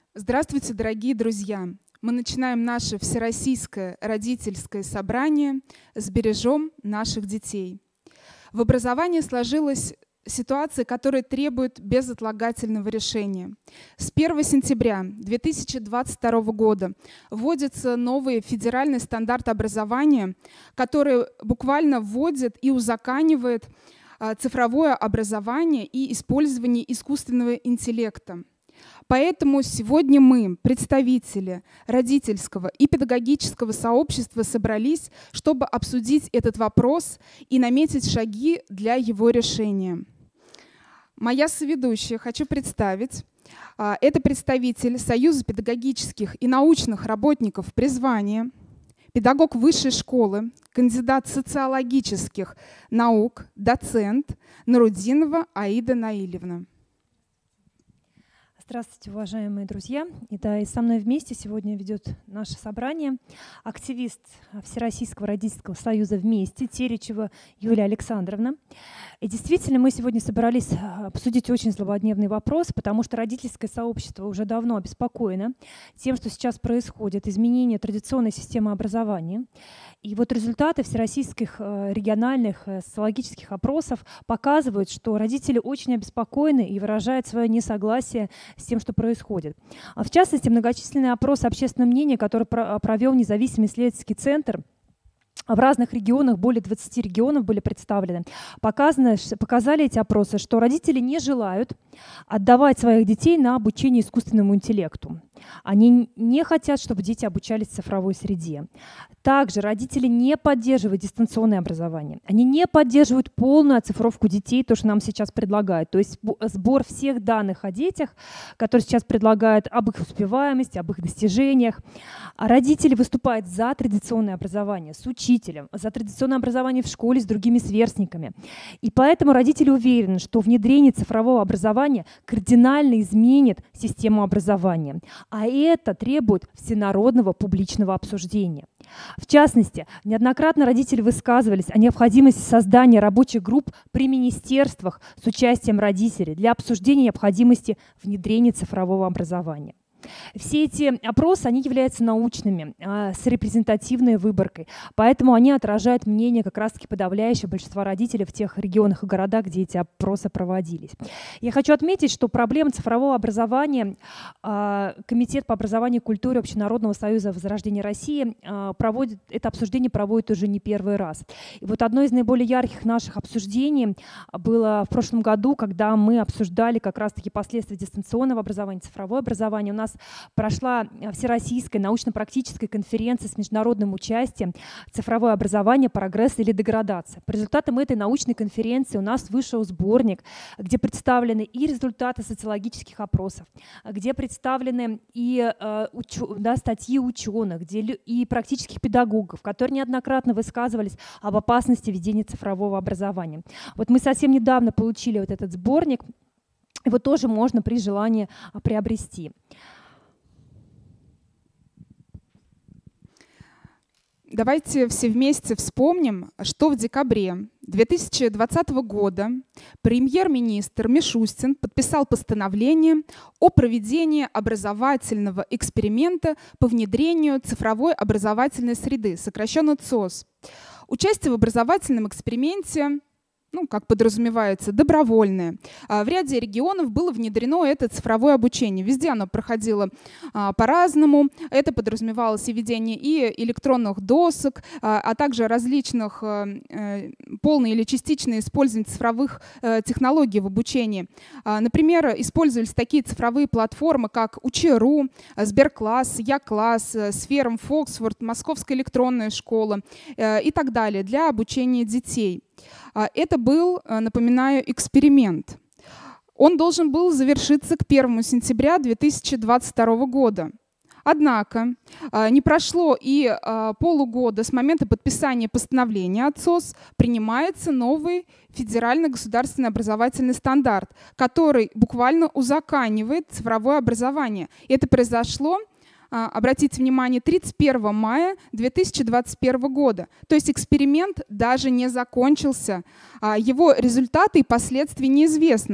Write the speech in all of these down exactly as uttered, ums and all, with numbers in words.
Здравствуйте, дорогие друзья! Мы начинаем наше всероссийское родительское собрание «Сбережем наших детей». В образовании сложилась ситуация, которая требует безотлагательного решения. С первого сентября две тысячи двадцать второго года вводится новый федеральный стандарт образования, который буквально вводит и узаконивает цифровое образование и использование искусственного интеллекта. Поэтому сегодня мы, представители родительского и педагогического сообщества, собрались, чтобы обсудить этот вопрос и наметить шаги для его решения. Моя соведущая, хочу представить, это представитель Союза педагогических и научных работников призвания, педагог высшей школы, кандидат социологических наук, доцент Нурудинова Аида Наилевна. Здравствуйте, уважаемые друзья. И, да, и со мной вместе сегодня ведет наше собрание активист Всероссийского родительского союза «Вместе» Теречева Юлия Александровна. И действительно, мы сегодня собрались обсудить очень злободневный вопрос, потому что родительское сообщество уже давно обеспокоено тем, что сейчас происходит изменение традиционной системы образования. И вот результаты всероссийских региональных социологических опросов показывают, что родители очень обеспокоены и выражают свое несогласие с тем, что происходит. В частности, многочисленные опросы общественного мнения, который провел независимый исследовательский центр, в разных регионах, более двадцати регионов были представлены, показано, показали эти опросы, что родители не желают отдавать своих детей на обучение искусственному интеллекту. Они не хотят, чтобы дети обучались в цифровой среде. Также родители не поддерживают дистанционное образование. Они не поддерживают полную оцифровку детей, то, что нам сейчас предлагают. То есть сбор всех данных о детях, которые сейчас предлагают, об их успеваемости, об их достижениях. А родители выступают за традиционное образование с учителем, за традиционное образование в школе с другими сверстниками. И поэтому родители уверены, что внедрение цифрового образования кардинально изменит систему образования. А это требует всенародного публичного обсуждения. В частности, неоднократно родители высказывались о необходимости создания рабочих групп при министерствах с участием родителей для обсуждения необходимости внедрения цифрового образования. Все эти опросы, они являются научными, с репрезентативной выборкой, поэтому они отражают мнение как раз-таки подавляющего большинства родителей в тех регионах и городах, где эти опросы проводились. Я хочу отметить, что проблема цифрового образования Комитет по образованию и культуре Общенародного союза Возрождения России проводит, это обсуждение проводит уже не первый раз. И вот одно из наиболее ярких наших обсуждений было в прошлом году, когда мы обсуждали как раз-таки последствия дистанционного образования, цифровое образование. У нас прошла всероссийская научно-практическая конференция с международным участием «Цифровое образование. Прогресс или деградация». По результатам этой научной конференции у нас вышел сборник, где представлены и результаты социологических опросов, где представлены и э, уч, да, статьи ученых, где, и практических педагогов, которые неоднократно высказывались об опасности ведения цифрового образования. Вот мы совсем недавно получили вот этот сборник, его тоже можно при желании приобрести. Давайте все вместе вспомним, что в декабре две тысячи двадцатого года премьер-министр Мишустин подписал постановление о проведении образовательного эксперимента по внедрению цифровой образовательной среды, сокращенно ЦОС. Участие в образовательном эксперименте, ну, как подразумевается, добровольное. В ряде регионов было внедрено это цифровое обучение. Везде оно проходило а, по-разному. Это подразумевалось и введение и электронных досок, а, а также различных а, полное или частичное использование цифровых а, технологий в обучении. А, например, использовались такие цифровые платформы, как Учи.ру, Сберкласс, Я-класс, Сферум, Фоксфорд, Московская электронная школа а, и так далее для обучения детей. Это был, напоминаю, эксперимент. Он должен был завершиться к первому сентября две тысячи двадцать второго года. Однако не прошло и полугода с момента подписания постановления о ЦОС, принимается новый федеральный государственный образовательный стандарт, который буквально узаконивает цифровое образование. И это произошло, обратите внимание, тридцать первого мая две тысячи двадцать первого года. То есть эксперимент даже не закончился. Его результаты и последствия неизвестны.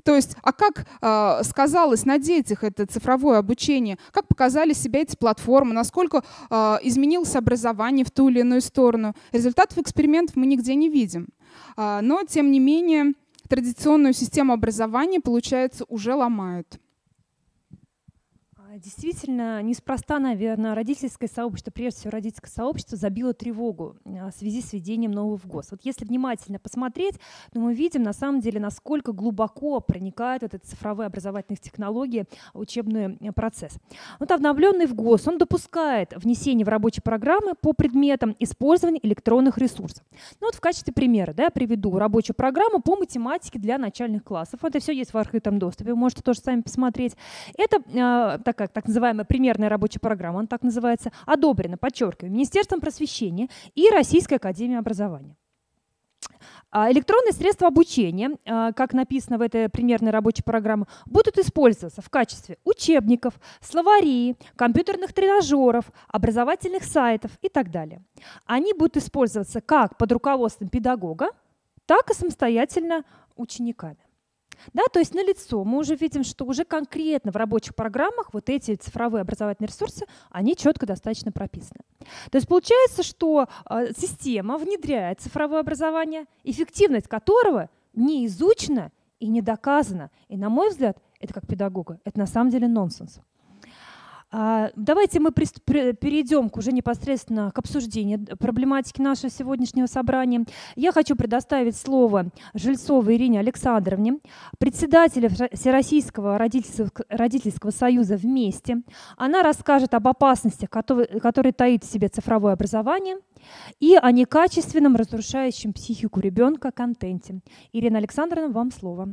То есть, а как э, сказалось на детях это цифровое обучение? Как показали себя эти платформы? Насколько э, изменилось образование в ту или иную сторону? Результатов экспериментов мы нигде не видим. Э, но, тем не менее, традиционную систему образования, получается, уже ломают. Действительно, неспроста, наверное, родительское сообщество, прежде всего родительское сообщество, забило тревогу в связи с введением нового в ГОС. Вот если внимательно посмотреть, то мы видим на самом деле, насколько глубоко проникают вот эти цифровые образовательные технологии в учебный процесс. Вот обновленный в ГОС, он допускает внесение в рабочие программы по предметам использования электронных ресурсов. Ну вот в качестве примера, да, я приведу рабочую программу по математике для начальных классов. Это все есть в открытом доступе, вы можете тоже сами посмотреть. Это э, такая так называемая примерная рабочая программа, она так называется, одобрена, подчеркиваю, Министерством просвещения и Российской академией образования. Электронные средства обучения, как написано в этой примерной рабочей программе, будут использоваться в качестве учебников, словарей, компьютерных тренажеров, образовательных сайтов и так далее. Они будут использоваться как под руководством педагога, так и самостоятельно учениками. Да, то есть налицо мы уже видим, что уже конкретно в рабочих программах вот эти цифровые образовательные ресурсы, они четко достаточно прописаны. То есть получается, что э, система внедряет цифровое образование, эффективность которого не изучена и не доказана. И, на мой взгляд, это как педагога, это на самом деле нонсенс. Давайте мы перейдем к уже непосредственно к обсуждению проблематики нашего сегодняшнего собрания. Я хочу предоставить слово Жильцовой Ирине Александровне, председателю Всероссийского родительского союза «Вместе». Она расскажет об опасностях, которые, которые таит в себе цифровое образование, и о некачественном, разрушающем психику ребенка контенте. Ирина Александровна, вам слово.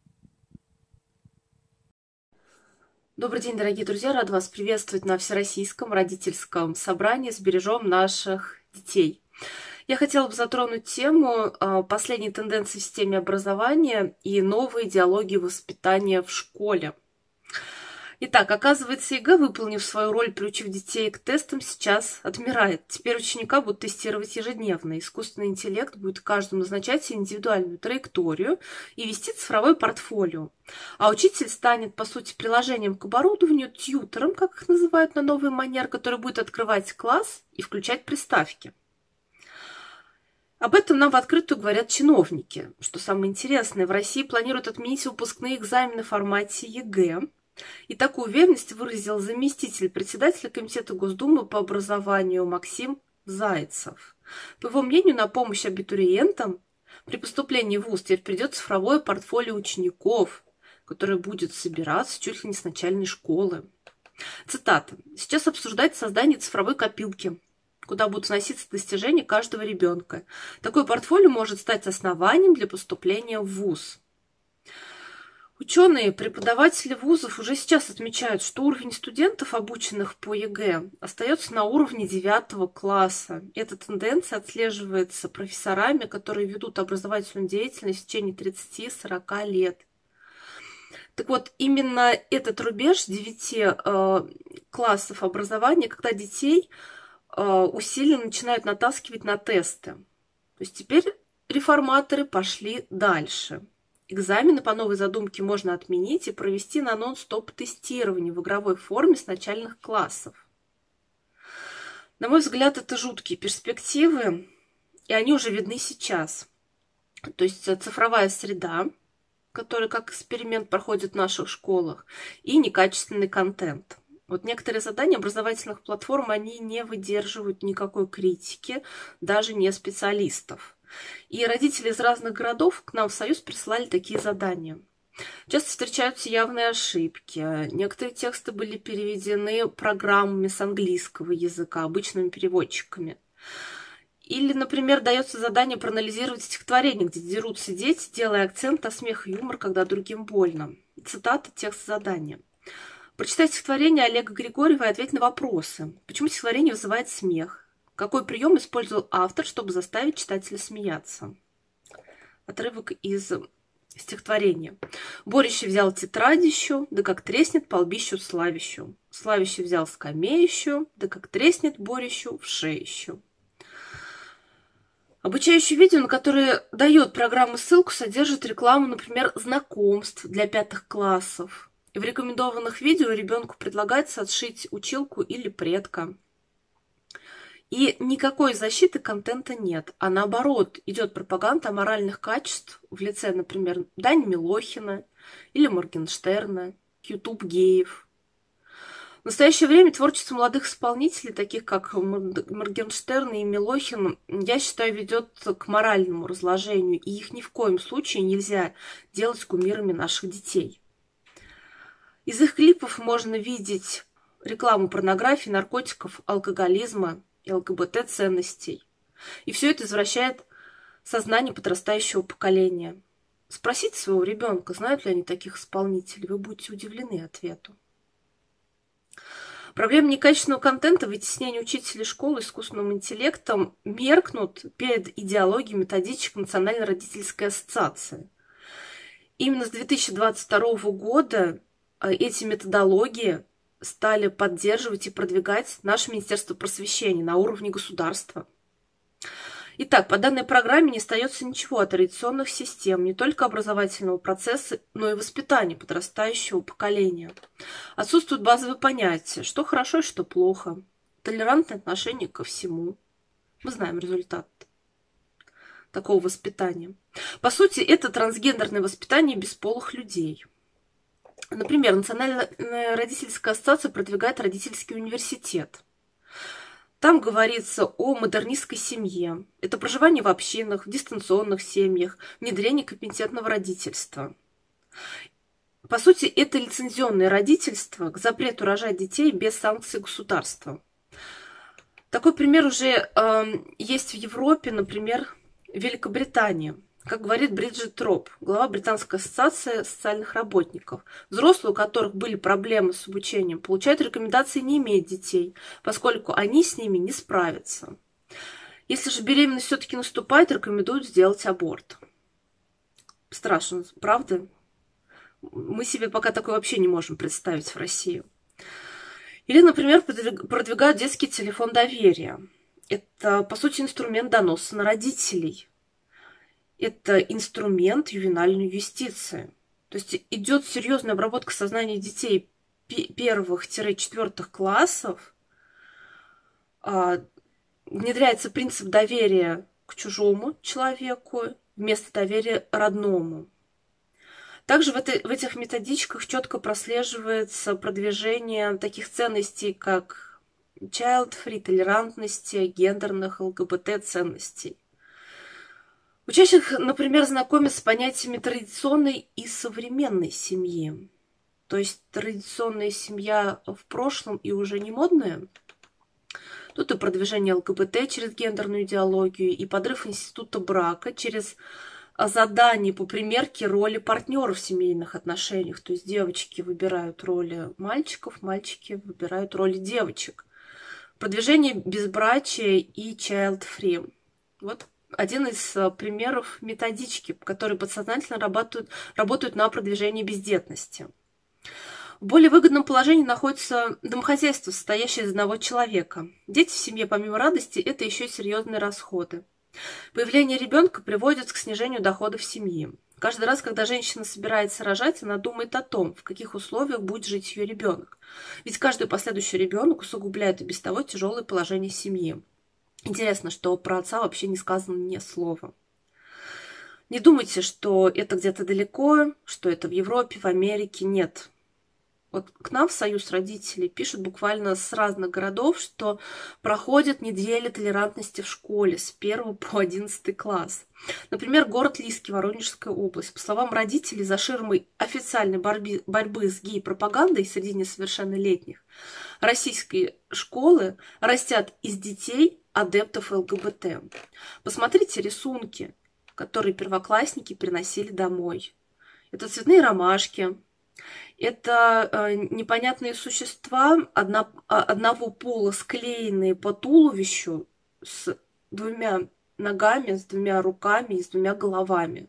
Добрый день, дорогие друзья! Рада вас приветствовать на Всероссийском родительском собрании «Сбережем наших детей». Я хотела бы затронуть тему последней тенденции в системе образования и новой идеологии воспитания в школе. Итак, оказывается, ЕГЭ, выполнив свою роль, приучив детей к тестам, сейчас отмирает. Теперь ученика будут тестировать ежедневно. Искусственный интеллект будет каждому назначать индивидуальную траекторию и вести цифровое портфолио. А учитель станет, по сути, приложением к оборудованию, тьютором, как их называют на новый манер, который будет открывать класс и включать приставки. Об этом нам в открытую говорят чиновники. Что самое интересное, в России планируют отменить выпускные экзамены в формате ЕГЭ. И такую уверенность выразил заместитель председателя Комитета Госдумы по образованию Максим Зайцев. По его мнению, на помощь абитуриентам при поступлении в вуз теперь придет цифровое портфолио учеников, которое будет собираться чуть ли не с начальной школы. Цитата. «Сейчас обсуждается создание цифровой копилки, куда будут вноситься достижения каждого ребенка. Такое портфолио может стать основанием для поступления в вуз». Ученые, преподаватели вузов уже сейчас отмечают, что уровень студентов, обученных по ЕГЭ, остается на уровне девятого класса. Эта тенденция отслеживается профессорами, которые ведут образовательную деятельность в течение тридцати-сорока лет. Так вот, именно этот рубеж девяти э, классов образования, когда детей э, усиленно начинают натаскивать на тесты. То есть теперь реформаторы пошли дальше. Экзамены по новой задумке можно отменить и провести на нон-стоп тестирование в игровой форме с начальных классов. На мой взгляд, это жуткие перспективы, и они уже видны сейчас. То есть цифровая среда, которая как эксперимент проходит в наших школах, и некачественный контент. Вот некоторые задания образовательных платформ, они не выдерживают никакой критики, даже не специалистов. И родители из разных городов к нам в Союз прислали такие задания. Часто встречаются явные ошибки. Некоторые тексты были переведены программами с английского языка, обычными переводчиками. Или, например, дается задание проанализировать стихотворение, где дерутся дети, делая акцент на смех и юмор, когда другим больно. Цитата, текст задания. Прочитай стихотворение Олега Григорьева и ответь на вопросы. Почему стихотворение вызывает смех? Какой прием использовал автор, чтобы заставить читателя смеяться? Отрывок из стихотворения. Борющий взял тетрадищу, да как треснет по лбищу славищу. Славищий взял скамеищу, да как треснет борющу в шеищу. Обучающие видео, на которые дает программа ссылку, содержит рекламу, например, знакомств для пятых классов. И в рекомендованных видео ребенку предлагается отшить училку или предка. И никакой защиты контента нет, а наоборот, идет пропаганда аморальных качеств в лице, например, Дани Милохина или Моргенштерна, ютуб-геев. В настоящее время творчество молодых исполнителей, таких как Моргенштерн и Милохин, я считаю, ведет к моральному разложению, и их ни в коем случае нельзя делать кумирами наших детей. Из их клипов можно видеть рекламу порнографии, наркотиков, алкоголизма и ЛГБТ-ценностей. И все это извращает сознание подрастающего поколения. Спросите своего ребенка, знают ли они таких исполнителей, вы будете удивлены ответу. Проблемы некачественного контента, вытеснение учителей школы искусственным интеллектом меркнут перед идеологией методичек Национально-родительской ассоциации. Именно с две тысячи двадцать второго года эти методологии стали поддерживать и продвигать наше Министерство просвещения на уровне государства. Итак, по данной программе не остается ничего от традиционных систем, не только образовательного процесса, но и воспитания подрастающего поколения. Отсутствуют базовые понятия, что хорошо и что плохо, толерантное отношение ко всему. Мы знаем результат такого воспитания. По сути, это трансгендерное воспитание бесполых людей. Например, Национальная родительская ассоциация продвигает родительский университет. Там говорится о модернистской семье. Это проживание в общинах, в дистанционных семьях, внедрение компетентного родительства. По сути, это лицензионное родительство к запрету рожать детей без санкций государства. Такой пример уже э, есть в Европе, например, в Великобритании. Как говорит Бриджит Троп, глава Британской ассоциации социальных работников, взрослые, у которых были проблемы с обучением, получают рекомендации не иметь детей, поскольку они с ними не справятся. Если же беременность все-таки наступает, рекомендуют сделать аборт. Страшно, правда? Мы себе пока такое вообще не можем представить в России. Или, например, продвигают детский телефон доверия. Это, по сути, инструмент доноса на родителей. Это инструмент ювенальной юстиции. То есть идет серьезная обработка сознания детей первых-четвертых классов, внедряется принцип доверия к чужому человеку вместо доверия родному. Также в, этой, в этих методичках четко прослеживается продвижение таких ценностей, как child-free, толерантности, гендерных, ЛГБТ-ценностей. Учащих, например, знакомят с понятиями традиционной и современной семьи. То есть традиционная семья в прошлом и уже не модная. Тут и продвижение ЛГБТ через гендерную идеологию, и подрыв института брака через задание по примерке роли партнеров в семейных отношениях. То есть девочки выбирают роли мальчиков, мальчики выбирают роли девочек. Продвижение безбрачия и child-free. Вот один из примеров методички, которые подсознательно работают, работают на продвижение бездетности. В более выгодном положении находится домохозяйство, состоящее из одного человека. Дети в семье, помимо радости, это еще и серьезные расходы. Появление ребенка приводит к снижению доходов семьи. Каждый раз, когда женщина собирается рожать, она думает о том, в каких условиях будет жить ее ребенок. Ведь каждый последующий ребенок усугубляет и без того тяжелое положение семьи. Интересно, что про отца вообще не сказано ни слова. Не думайте, что это где-то далеко, что это в Европе, в Америке. Нет. Вот к нам в Союз родителей пишут буквально с разных городов, что проходят недели толерантности в школе с первого по одиннадцатый класс. Например, город Лиски, Воронежская область. По словам родителей, за ширмой официальной борьбы, борьбы с гей-пропагандой среди несовершеннолетних российские школы растят из детей адептов ЛГБТ. Посмотрите рисунки, которые первоклассники приносили домой. Это цветные ромашки, это э, непонятные существа одно, одного пола, склеенные по туловищу с двумя ногами, с двумя руками и с двумя головами.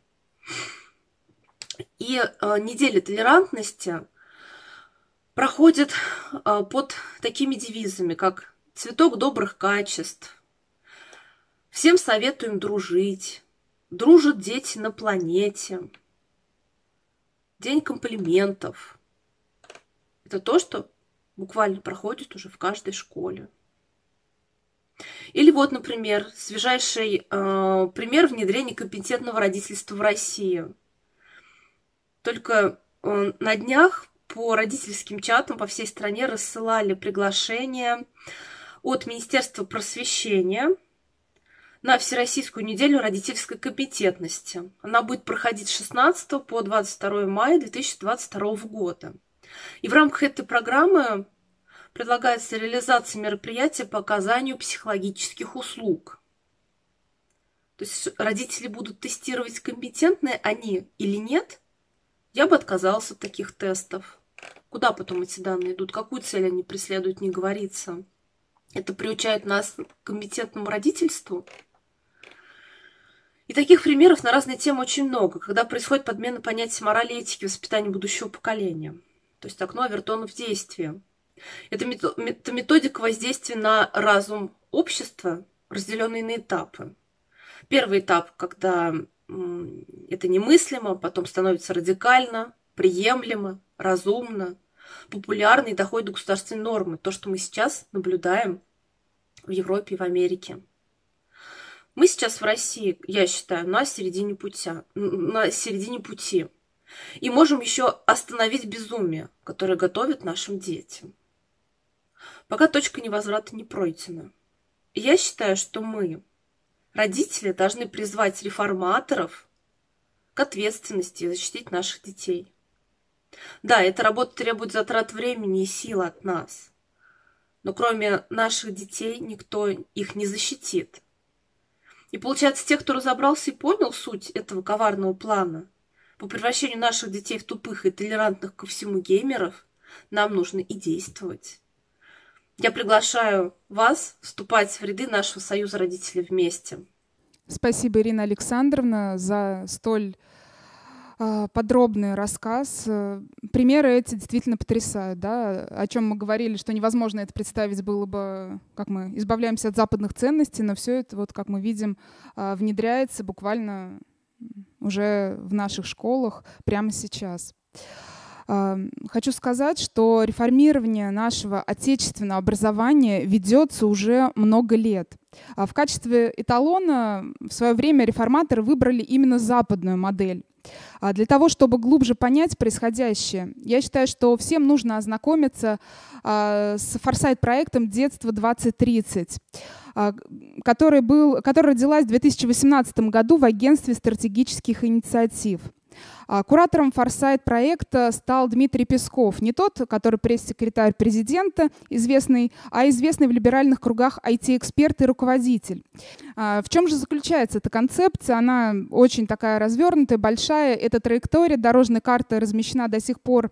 И э, неделя толерантности проходит э, под такими девизами, как «Цветок добрых качеств», Всем советуем дружить. Дружат дети на планете. День комплиментов. Это то, что буквально проходит уже в каждой школе. Или вот, например, свежайший э, пример внедрения компетентного родительства в России. Только э, на днях по родительским чатам по всей стране рассылали приглашение от Министерства просвещения на Всероссийскую неделю родительской компетентности. Она будет проходить с шестнадцатого по двадцать второе мая две тысячи двадцать второго года. И в рамках этой программы предлагается реализация мероприятия по оказанию психологических услуг. То есть родители будут тестировать, компетентны они или нет. Я бы отказалась от таких тестов. Куда потом эти данные идут? Какую цель они преследуют, не говорится. Это приучает нас к компетентному родительству. И таких примеров на разные темы очень много, когда происходит подмена понятия морали и этики воспитания будущего поколения. То есть окно Овертона в действии. Это методика воздействия на разум общества, разделенный на этапы. Первый этап, когда это немыслимо, потом становится радикально, приемлемо, разумно, популярно и доходит до государственной нормы. То, что мы сейчас наблюдаем в Европе и в Америке. Мы сейчас в России, я считаю, на середине пути, на середине пути. И можем еще остановить безумие, которое готовят нашим детям. Пока точка невозврата не пройдена. И я считаю, что мы, родители, должны призвать реформаторов к ответственности и защитить наших детей. Да, эта работа требует затрат времени и сил от нас. Но кроме наших детей никто их не защитит. И получается, те, кто разобрался и понял суть этого коварного плана по превращению наших детей в тупых и толерантных ко всему геймеров, нам нужно и действовать. Я приглашаю вас вступать в ряды нашего союза родителей вместе. Спасибо, Ирина Александровна, за столь э, подробный рассказ. Примеры эти действительно потрясают, да? О чем мы говорили, что невозможно это представить было бы, как мы избавляемся от западных ценностей, но все это, вот, как мы видим, э, внедряется буквально уже в наших школах прямо сейчас. Хочу сказать, что реформирование нашего отечественного образования ведется уже много лет. В качестве эталона в свое время реформаторы выбрали именно западную модель. Для того, чтобы глубже понять происходящее, я считаю, что всем нужно ознакомиться с форсайт-проектом «Детство двадцать тридцать», который, был, который родилась в две тысячи восемнадцатом году в Агентстве стратегических инициатив. Куратором форсайт-проекта стал Дмитрий Песков, не тот, который пресс-секретарь президента, известный, а известный в либеральных кругах ай ти-эксперт и руководитель. В чем же заключается эта концепция? Она очень такая развернутая, большая. Эта траектория дорожной карты размещена до сих пор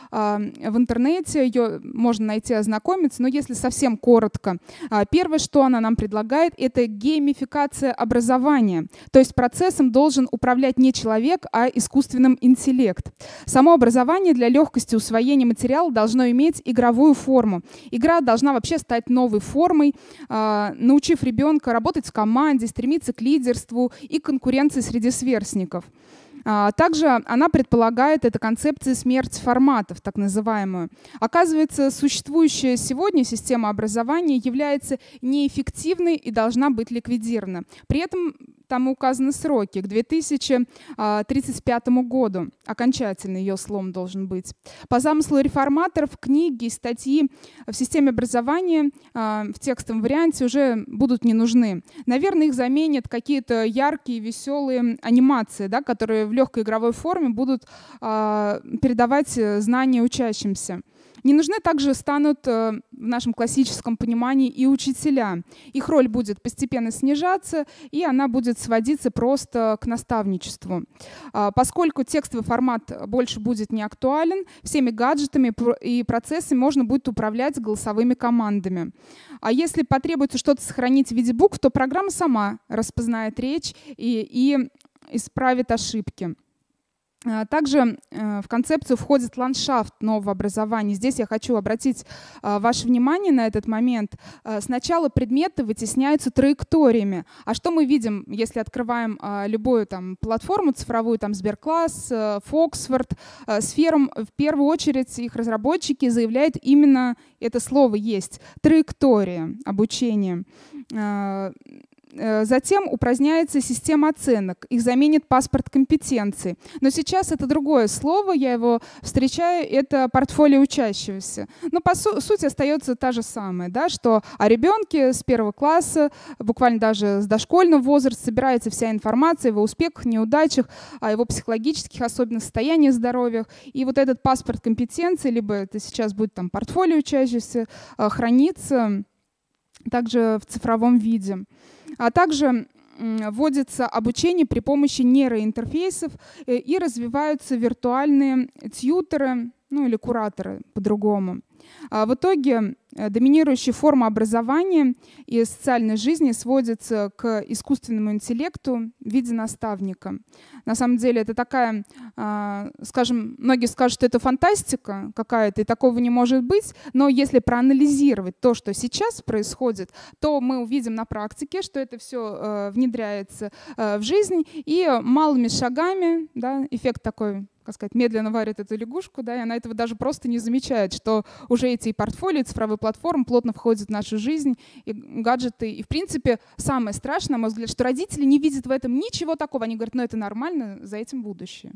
в интернете, ее можно найти, ознакомиться, но если совсем коротко, первое, что она нам предлагает, это геймификация образования, то есть процессом должен управлять не человек, а искусственный интеллект. Само образование для легкости усвоения материала должно иметь игровую форму. Игра должна вообще стать новой формой, научив ребенка работать в команде, стремиться к лидерству и конкуренции среди сверстников. Также она предполагает, эта концепция, смерть форматов, так называемую. Оказывается, существующая сегодня система образования является неэффективной и должна быть ликвидирована. При этом там указаны сроки, к две тысячи тридцать пятому году. Окончательно ее слом должен быть. По замыслу реформаторов книги, статьи в системе образования в текстовом варианте уже будут не нужны. Наверное, их заменят какие-то яркие, веселые анимации, да, которые в легкой игровой форме будут передавать знания учащимся. Не нужны также станут в нашем классическом понимании и учителя. Их роль будет постепенно снижаться, и она будет сводиться просто к наставничеству. Поскольку текстовый формат больше будет не актуален, всеми гаджетами и процессами можно будет управлять голосовыми командами. А если потребуется что-то сохранить в виде букв, то программа сама распознает речь и, и исправит ошибки. Также в концепцию входит ландшафт нового образования. Здесь я хочу обратить ваше внимание на этот момент. Сначала предметы вытесняются траекториями. А что мы видим, если открываем любую там платформу цифровую, там Сберкласс, Фоксфорд, Сферум, в первую очередь их разработчики заявляют именно это слово есть — траектория обучения. Затем упраздняется система оценок, их заменит паспорт компетенций. Но сейчас это другое слово, я его встречаю, это портфолио учащегося. Но по су сути остается та же самая, да, что о ребенке с первого класса, буквально даже с дошкольного возраста, собирается вся информация о его успехах, неудачах, о его психологических особенностях, состоянии здоровья. И вот этот паспорт компетенций, либо это сейчас будет там портфолио учащегося, хранится также в цифровом виде. А также вводится обучение при помощи нейроинтерфейсов и развиваются виртуальные тьюторы, ну или кураторы по-другому. А в итоге доминирующая форма образования и социальной жизни сводится к искусственному интеллекту в виде наставника. На самом деле это такая, скажем, многие скажут, что это фантастика какая-то, и такого не может быть, но если проанализировать то, что сейчас происходит, то мы увидим на практике, что это все внедряется в жизнь, и малыми шагами, да, эффект такой, как сказать, медленно варит эту лягушку, да, и она этого даже просто не замечает, что уже эти портфолио, цифровые платформы плотно входят в нашу жизнь, и гаджеты. И, в принципе, самое страшное, на мой взгляд, что родители не видят в этом ничего такого. Они говорят, ну это нормально, за этим будущее.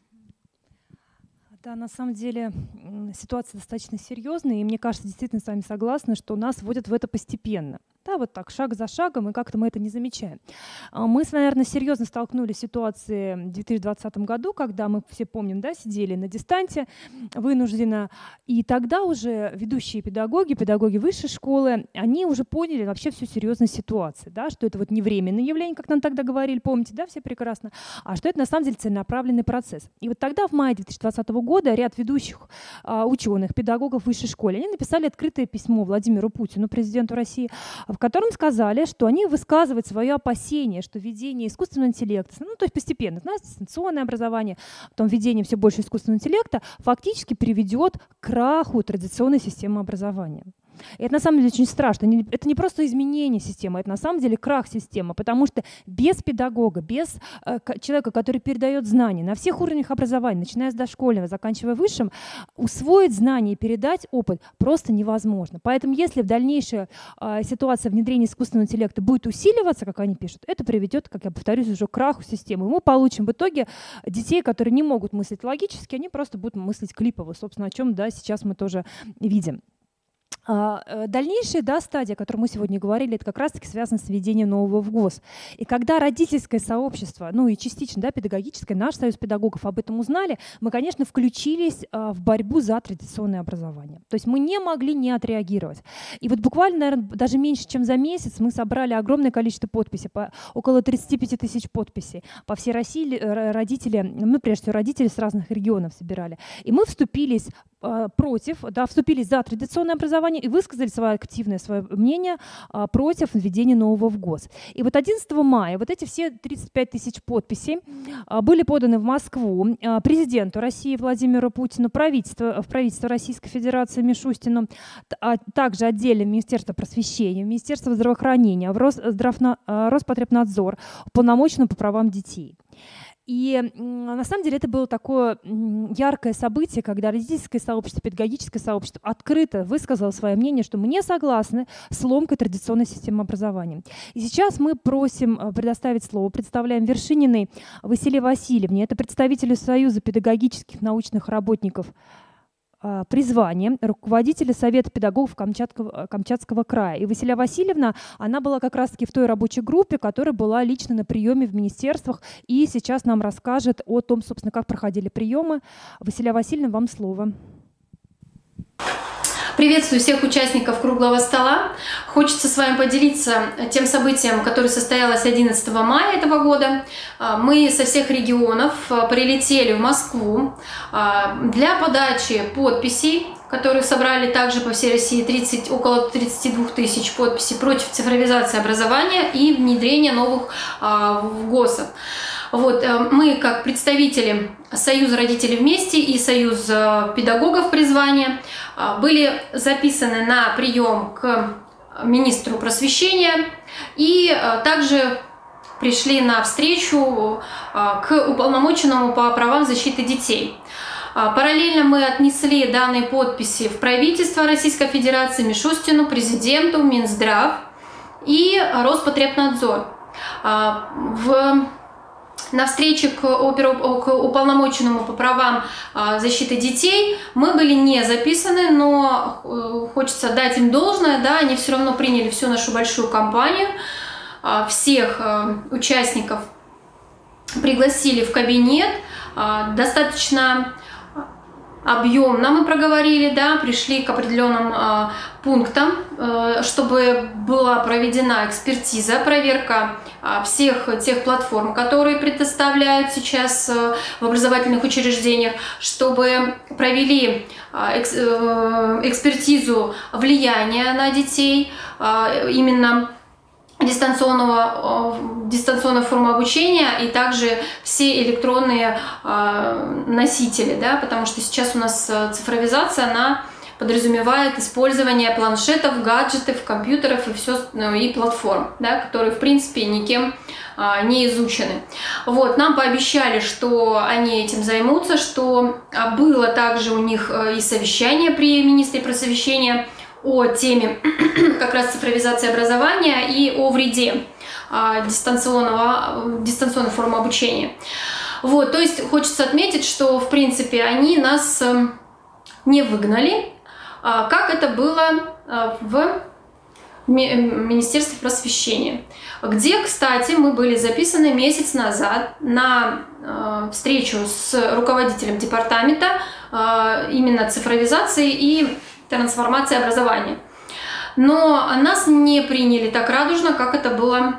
Да, на самом деле ситуация достаточно серьезная, и мне кажется, действительно с вами согласна, что нас вводят в это постепенно. Да, вот так, шаг за шагом, и как-то мы это не замечаем. Мы, наверное, серьезно столкнулись с ситуацией в две тысячи двадцатом году, когда мы все помним, да, сидели на дистанте вынужденно, и тогда уже ведущие педагоги, педагоги высшей школы, они уже поняли вообще всю серьезность ситуации, да, что это вот не временное явление, как нам тогда говорили, помните, да, все прекрасно, а что это на самом деле целенаправленный процесс. И вот тогда, в мае две тысячи двадцатого года, ряд ведущих а, ученых, педагогов высшей школы, они написали открытое письмо Владимиру Путину, президенту России, в котором сказали, что они высказывают свое опасение, что введение искусственного интеллекта, ну, то есть постепенно, у нас дистанционное образование, потом введение все больше искусственного интеллекта, фактически приведет к краху традиционной системы образования. И это на самом деле очень страшно. Это не просто изменение системы, это на самом деле крах системы, потому что без педагога, без э, человека, который передает знания на всех уровнях образования, начиная с дошкольного, заканчивая высшим, усвоить знания и передать опыт просто невозможно. Поэтому если в дальнейшей э, ситуация внедрения искусственного интеллекта будет усиливаться, как они пишут, это приведет, как я повторюсь, уже к краху системы. И мы получим в итоге детей, которые не могут мыслить логически, они просто будут мыслить клипово, собственно, о чем, да, сейчас мы тоже видим. Дальнейшая, да, стадия, о которой мы сегодня говорили, это как раз-таки связано с введением нового ВГОС. И когда родительское сообщество, ну и частично, да, педагогическое, наш союз педагогов об этом узнали, мы, конечно, включились в борьбу за традиционное образование. То есть мы не могли не отреагировать. И вот буквально, наверное, даже меньше, чем за месяц мы собрали огромное количество подписей, по, около тридцати пяти тысяч подписей. По всей России родители, ну, прежде всего, родители с разных регионов собирали. И мы вступились против, да, вступили за традиционное образование и высказали свое активное свое мнение а, против введения нового ВГОС. И вот одиннадцатого мая вот эти все тридцать пять тысяч подписей а, были поданы в Москву а, президенту России Владимиру Путину, правительство, в правительство Российской Федерации Мишустину, а также отдельно Министерство просвещения, Министерство здравоохранения, в Росздравна, Роспотребнадзор, уполномоченному по правам детей. И на самом деле это было такое яркое событие, когда родительское сообщество, педагогическое сообщество открыто высказало свое мнение, что мы не согласны с ломкой традиционной системы образования. И сейчас мы просим предоставить слово, представляем Вершининой Василии Васильевне, это представителю Союза педагогических научных работников призвание, руководителя Совета педагогов Камчатского, Камчатского края. И Василия Васильевна, она была как раз-таки в той рабочей группе, которая была лично на приеме в министерствах, и сейчас нам расскажет о том, собственно, как проходили приемы. Василия Васильевна, вам слово. Приветствую всех участников круглого стола. Хочется с вами поделиться тем событием, которое состоялось одиннадцатого мая этого года. Мы со всех регионов прилетели в Москву для подачи подписей, которые собрали также по всей России тридцать, около тридцати двух тысяч подписей против цифровизации образования и внедрения новых ВГОСов. Вот, мы, как представители Союза родителей вместе и Союз педагогов призвания, были записаны на прием к министру просвещения и также пришли на встречу к уполномоченному по правам защиты детей. Параллельно мы отнесли данные подписи в правительство Российской Федерации, Мишустину, президенту, Минздрав и Роспотребнадзор. В, на встрече к, оперу, к уполномоченному по правам защиты детей мы были не записаны, но хочется дать им должное, да, они все равно приняли всю нашу большую кампанию, всех участников пригласили в кабинет, достаточно объемно мы проговорили, да, пришли к определенным э, пунктам, э, чтобы была проведена экспертиза, проверка э, всех тех платформ, которые предоставляют сейчас э, в образовательных учреждениях, чтобы провели э, экс, э, экспертизу влияния на детей, э, именно дистанционного, дистанционной формы обучения и также все электронные э, носители, да, потому что сейчас у нас цифровизация, она подразумевает использование планшетов, гаджетов, компьютеров и, все, ну, и платформ, да, которые в принципе никем э, не изучены. Вот, нам пообещали, что они этим займутся, что было также у них и совещание при министре просвещения о теме как раз цифровизации образования и о вреде а, дистанционного, дистанционной формы обучения. Вот, то есть хочется отметить, что в принципе они нас не выгнали, а, как это было а, в Министерстве просвещения, где, кстати, мы были записаны месяц назад на а, встречу с руководителем департамента а, именно цифровизации и трансформации образования. Но нас не приняли так радужно, как это было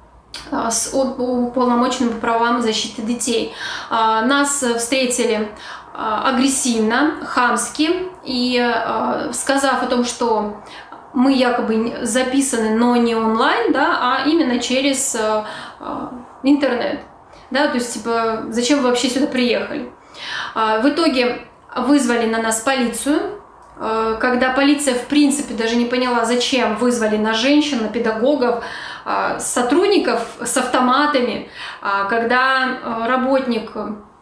с уполномоченным по правам защиты детей. Нас встретили агрессивно, хамски, и сказав о том, что мы якобы записаны, но не онлайн, да, а именно через интернет. Да, то есть, типа, зачем вы вообще сюда приехали? В итоге вызвали на нас полицию, когда полиция, в принципе, даже не поняла, зачем вызвали на женщин, на педагогов, сотрудников с автоматами, когда работник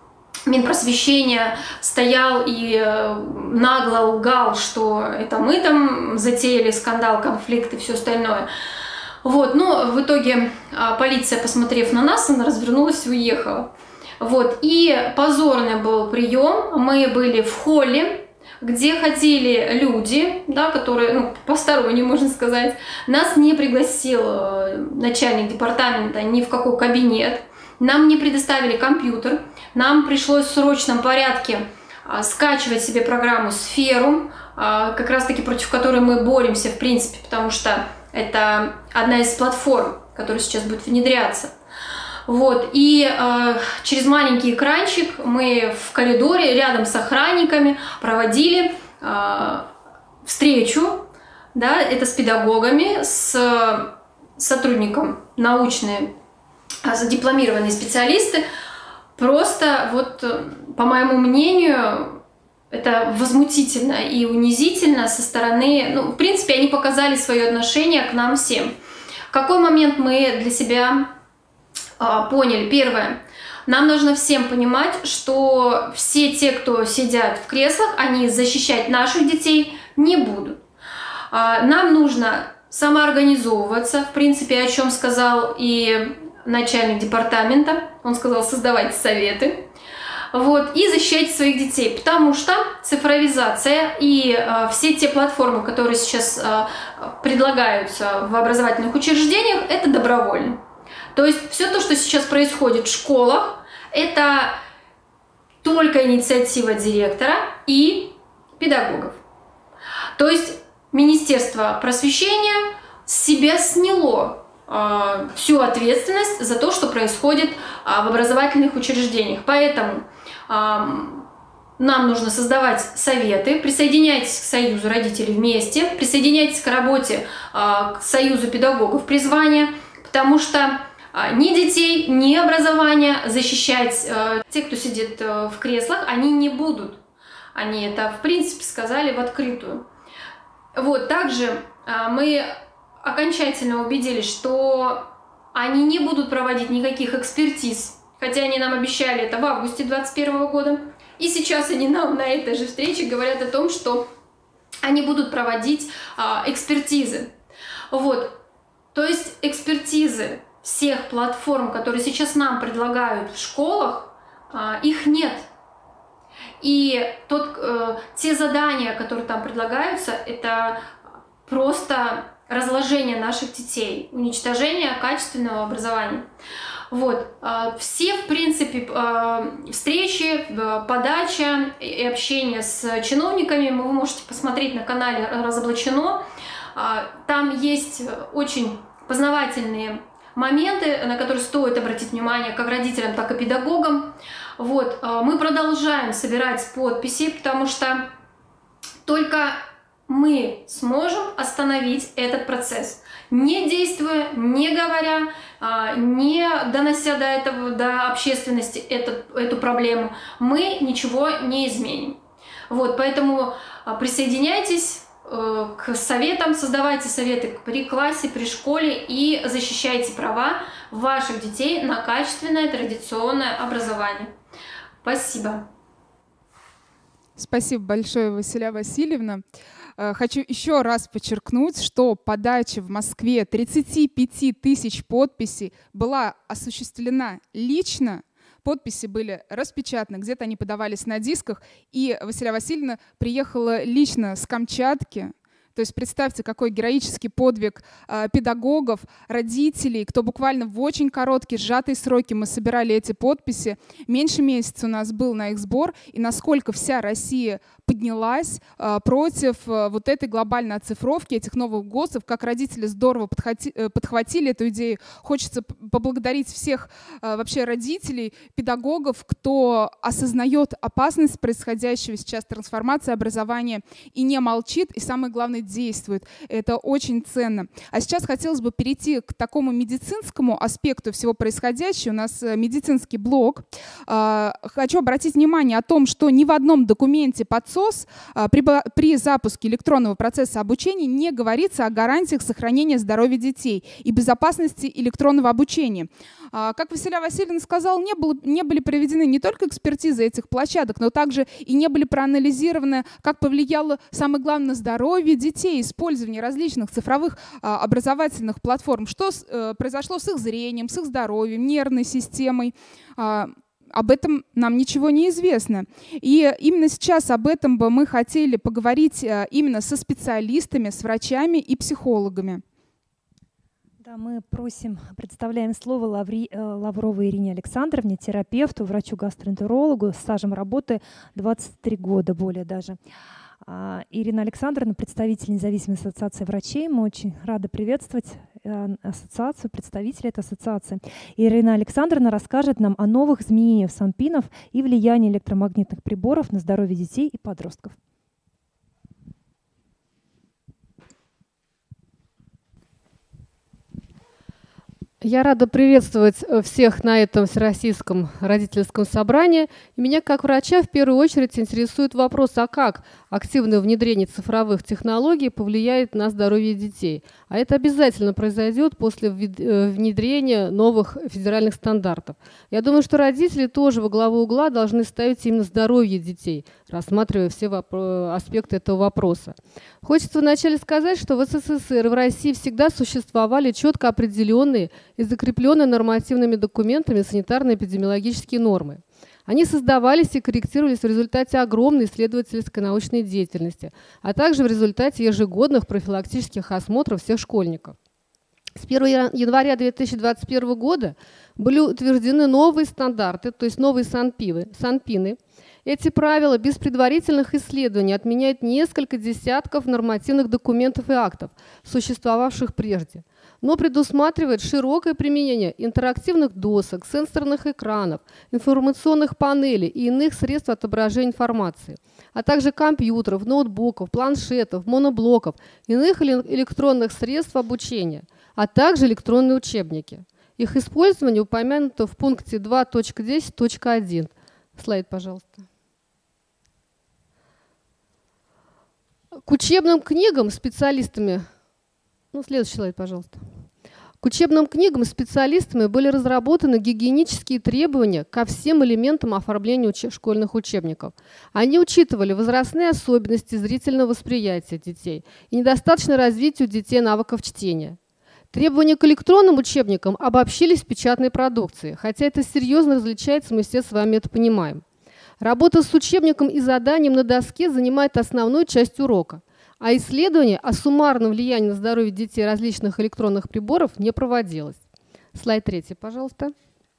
Минпросвещения стоял и нагло лгал, что это мы там затеяли скандал, конфликт и все остальное. Вот, но в итоге полиция, посмотрев на нас, она развернулась и уехала. Вот, и позорный был прием. Мы были в холле, где ходили люди, да, которые, ну, посторонние, можно сказать. Нас не пригласил начальник департамента ни в какой кабинет. Нам не предоставили компьютер. Нам пришлось в срочном порядке скачивать себе программу «Сферу», как раз-таки против которой мы боремся, в принципе, потому что это одна из платформ, которая сейчас будет внедряться. Вот, и э, через маленький экранчик мы в коридоре рядом с охранниками проводили э, встречу, да, это с педагогами, с сотрудником научные, задипломированные специалисты. Просто, вот, по моему мнению, это возмутительно и унизительно со стороны, ну, в принципе, они показали свое отношение к нам всем. В какой момент мы для себя поняли? Первое. Нам нужно всем понимать, что все те, кто сидят в креслах, они защищать наших детей не будут. Нам нужно самоорганизовываться, в принципе, о чем сказал и начальник департамента. Он сказал: создавайте советы. Вот, и защищайте своих детей, потому что цифровизация и э, все те платформы, которые сейчас э, предлагаются в образовательных учреждениях, это добровольно. То есть все то, что сейчас происходит в школах, это только инициатива директора и педагогов. То есть Министерство просвещения с себя сняло э, всю ответственность за то, что происходит э, в образовательных учреждениях. Поэтому э, нам нужно создавать советы, присоединяйтесь к Союзу родителей вместе, присоединяйтесь к работе э, к Союзу педагогов призвания, потому что ни детей, ни образования защищать те, кто сидит в креслах, они не будут. Они это, в принципе, сказали в открытую. Вот, также мы окончательно убедились, что они не будут проводить никаких экспертиз, хотя они нам обещали это в августе две тысячи двадцать первого года. И сейчас они нам на этой же встрече говорят о том, что они будут проводить а, экспертизы. Вот. То есть экспертизы всех платформ, которые сейчас нам предлагают в школах, а, их нет. И тот, э, те задания, которые там предлагаются, это просто разложение наших детей, уничтожение качественного образования. Вот. Все, в принципе, встречи, подача и общение с чиновниками вы можете посмотреть на канале «Разоблачено». Там есть очень познавательные моменты, на которые стоит обратить внимание как родителям, так и педагогам. Вот. Мы продолжаем собирать подписи, потому что только мы сможем остановить этот процесс, не действуя, не говоря, не донося до этого, до общественности эту, эту проблему, мы ничего не изменим. Вот, поэтому присоединяйтесь к советам, создавайте советы при классе, при школе и защищайте права ваших детей на качественное традиционное образование. Спасибо. Спасибо большое, Василия Васильевна. Хочу еще раз подчеркнуть, что подача в Москве тридцати пяти тысяч подписей была осуществлена лично. Подписи были распечатаны, где-то они подавались на дисках, и Василия Васильевна приехала лично с Камчатки. То есть представьте, какой героический подвиг э, педагогов, родителей, кто буквально в очень короткие, сжатые сроки мы собирали эти подписи. Меньше месяца у нас был на их сбор, и насколько вся Россия поднялась э, против э, вот этой глобальной оцифровки, этих новых ГОСов, как родители здорово подхвати, э, подхватили эту идею. Хочется поблагодарить всех э, вообще родителей, педагогов, кто осознает опасность происходящего сейчас трансформации образования и не молчит, и самое главное, действует. Это очень ценно. А сейчас хотелось бы перейти к такому медицинскому аспекту всего происходящего. У нас медицинский блок. Хочу обратить внимание о том, что ни в одном документе подсос при, при запуске электронного процесса обучения не говорится о гарантиях сохранения здоровья детей и безопасности электронного обучения. Как Василия Васильевна сказала, не, было, не были проведены не только экспертизы этих площадок, но также и не были проанализированы, как повлияло, самое главное, на здоровье детей, использование различных цифровых а, образовательных платформ, что с, э, произошло с их зрением, с их здоровьем, нервной системой. А, об этом нам ничего не известно. И именно сейчас об этом бы мы хотели поговорить а, именно со специалистами, с врачами и психологами. Да, мы просим, представляем слово Лаври, э, Лавровой Ирине Александровне, терапевту, врачу-гастроэнтерологу с стажем работы двадцать три года, более даже. А, Ирина Александровна, представитель независимой ассоциации врачей. Мы очень рады приветствовать э, ассоциацию, представителей этой ассоциации. Ирина Александровна расскажет нам о новых изменениях СанПинов и влиянии электромагнитных приборов на здоровье детей и подростков. Я рада приветствовать всех на этом Всероссийском родительском собрании. Меня, как врача, в первую очередь интересует вопрос, а как активное внедрение цифровых технологий повлияет на здоровье детей. А это обязательно произойдет после внедрения новых федеральных стандартов. Я думаю, что родители тоже во главу угла должны ставить именно здоровье детей, рассматривая все аспекты этого вопроса. Хочется вначале сказать, что в СССР и в России всегда существовали четко определенные и закрепленные нормативными документами санитарно-эпидемиологические нормы. Они создавались и корректировались в результате огромной исследовательской научной деятельности, а также в результате ежегодных профилактических осмотров всех школьников. С первого января две тысячи двадцать первого года были утверждены новые стандарты, то есть новые санпины. санпины. Эти правила без предварительных исследований отменяют несколько десятков нормативных документов и актов, существовавших прежде, но предусматривает широкое применение интерактивных досок, сенсорных экранов, информационных панелей и иных средств отображения информации, а также компьютеров, ноутбуков, планшетов, моноблоков, иных электронных средств обучения, а также электронные учебники. Их использование упомянуто в пункте два точка десять точка один. Слайд, пожалуйста. К учебным книгам специалистами, ну, следующий слайд, пожалуйста. К учебным книгам специалистами были разработаны гигиенические требования ко всем элементам оформления уч- школьных учебников. Они учитывали возрастные особенности зрительного восприятия детей и недостаточное развитие у детей навыков чтения. Требования к электронным учебникам обобщились в печатной продукции, хотя это серьезно различается, мы все с вами это понимаем. Работа с учебником и заданием на доске занимает основную часть урока, а исследование о суммарном влиянии на здоровье детей различных электронных приборов не проводилось. Слайд третий, пожалуйста.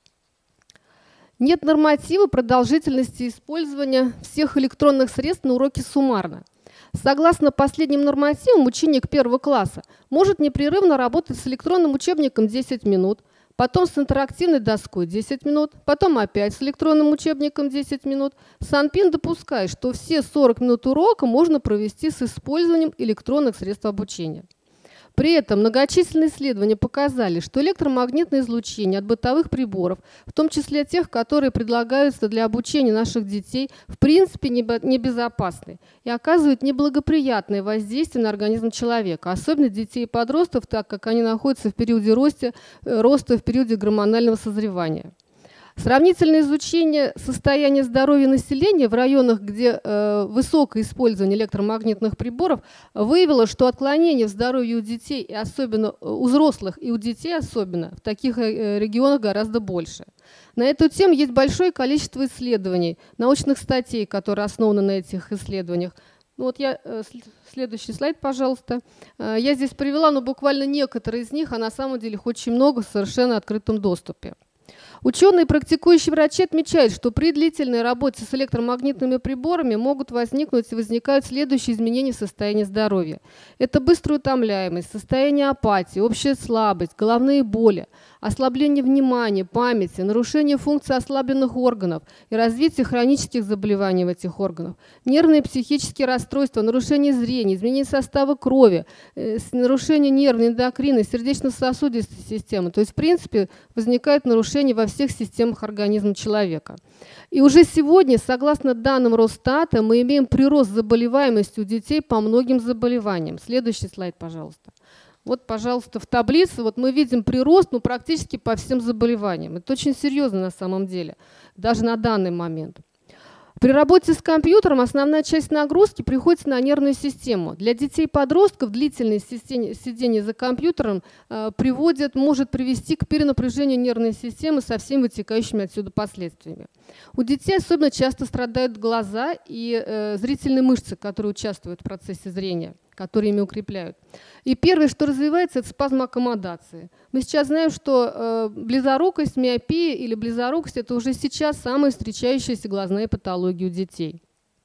Нет норматива продолжительности использования всех электронных средств на уроке суммарно. Согласно последним нормативам, ученик первого класса может непрерывно работать с электронным учебником десять минут, потом с интерактивной доской десять минут, потом опять с электронным учебником десять минут. Санпин допускает, что все сорок минут урока можно провести с использованием электронных средств обучения. При этом многочисленные исследования показали, что электромагнитное излучение от бытовых приборов, в том числе тех, которые предлагаются для обучения наших детей, в принципе небезопасны и оказывают неблагоприятное воздействие на организм человека, особенно детей и подростков, так как они находятся в периоде роста, роста в периоде гормонального созревания. Сравнительное изучение состояния здоровья населения в районах, где э, высокое использование электромагнитных приборов, выявило, что отклонения в здоровье у детей, и особенно у взрослых, и у детей особенно, в таких э, регионах гораздо больше. На эту тему есть большое количество исследований, научных статей, которые основаны на этих исследованиях. Ну вот я, э, следующий слайд, пожалуйста. Э, я здесь привела, но буквально некоторые из них, а на самом деле их очень много в совершенно открытом доступе. Ученые и практикующие врачи отмечают, что при длительной работе с электромагнитными приборами могут возникнуть и возникают следующие изменения в состоянии здоровья. Это быстрая утомляемость, состояние апатии, общая слабость, головные боли, ослабление внимания, памяти, нарушение функций ослабленных органов и развитие хронических заболеваний в этих органах, нервные и психические расстройства, нарушение зрения, изменение состава крови, э, нарушение нервной, эндокринной, сердечно-сосудистой системы. То есть, в принципе, возникает нарушение во всех системах организма человека. И уже сегодня, согласно данным Росстата, мы имеем прирост заболеваемости у детей по многим заболеваниям. Следующий слайд, пожалуйста. Вот, пожалуйста, в таблице вот мы видим прирост ну, практически по всем заболеваниям. Это очень серьезно на самом деле, даже на данный момент. При работе с компьютером основная часть нагрузки приходится на нервную систему. Для детей и подростков длительное сидение за компьютером э, приводит, может привести к перенапряжению нервной системы со всеми вытекающими отсюда последствиями. У детей особенно часто страдают глаза и э, зрительные мышцы, которые участвуют в процессе зрения, которые ими укрепляют. И первое, что развивается, это спазм аккомодации. Мы сейчас знаем, что э, близорукость, миопия или близорукость – это уже сейчас самые встречающиеся глазные патологии у детей.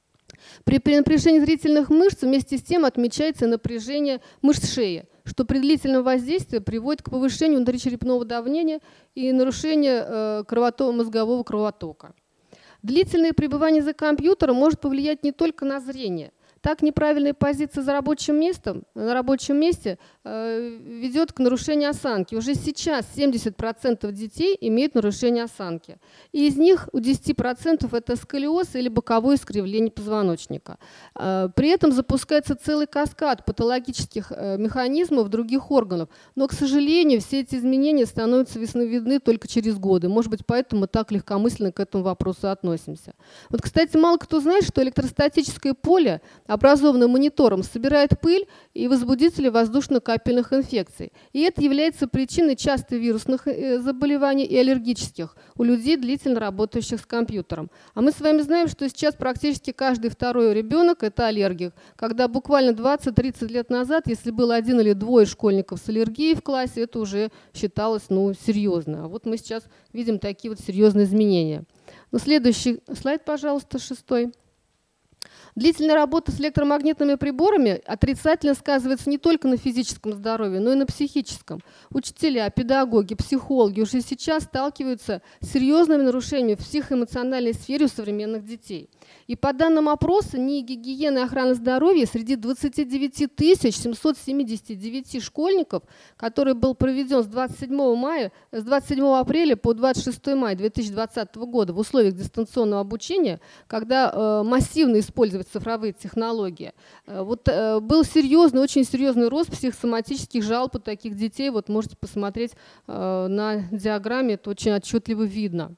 При перенапряжении зрительных мышц вместе с тем отмечается напряжение мышц шеи, что при длительном воздействии приводит к повышению внутричерепного давления и нарушению э, кровотока, мозгового кровотока. Длительное пребывание за компьютером может повлиять не только на зрение. Так, неправильная позиция за рабочим местом, на рабочем месте э, ведет к нарушению осанки. Уже сейчас семьдесят процентов детей имеют нарушение осанки. И из них у десяти процентов это сколиоз или боковое искривление позвоночника. Э, при этом запускается целый каскад патологических э, механизмов других органов. Но, к сожалению, все эти изменения становятся видны только через годы. Может быть, поэтому мы так легкомысленно к этому вопросу относимся. Вот, кстати, мало кто знает, что электростатическое поле, образованным монитором, собирает пыль и возбудители воздушно-капельных инфекций. И это является причиной частых вирусных заболеваний и аллергических у людей, длительно работающих с компьютером. А мы с вами знаем, что сейчас практически каждый второй ребенок – это аллергик. Когда буквально двадцать-тридцать лет назад, если было один или двое школьников с аллергией в классе, это уже считалось ну, серьезно. А вот мы сейчас видим такие вот серьезные изменения. Ну, следующий слайд, пожалуйста, шестой. Длительная работа с электромагнитными приборами отрицательно сказывается не только на физическом здоровье, но и на психическом. Учителя, педагоги, психологи уже сейчас сталкиваются с серьезными нарушениями в психоэмоциональной сфере у современных детей. И по данным опроса НИИ гигиены и охраны здоровья среди двадцати девяти тысяч семисот семидесяти девяти школьников, который был проведен с двадцать седьмого мая, с двадцать седьмого апреля по двадцать шестого мая две тысячи двадцатого года в условиях дистанционного обучения, когда э, массивно использовать цифровые технологии, э, вот, э, был серьезный, очень серьезный рост психосоматических жалоб у таких детей. Вот можете посмотреть э, на диаграмме, это очень отчетливо видно.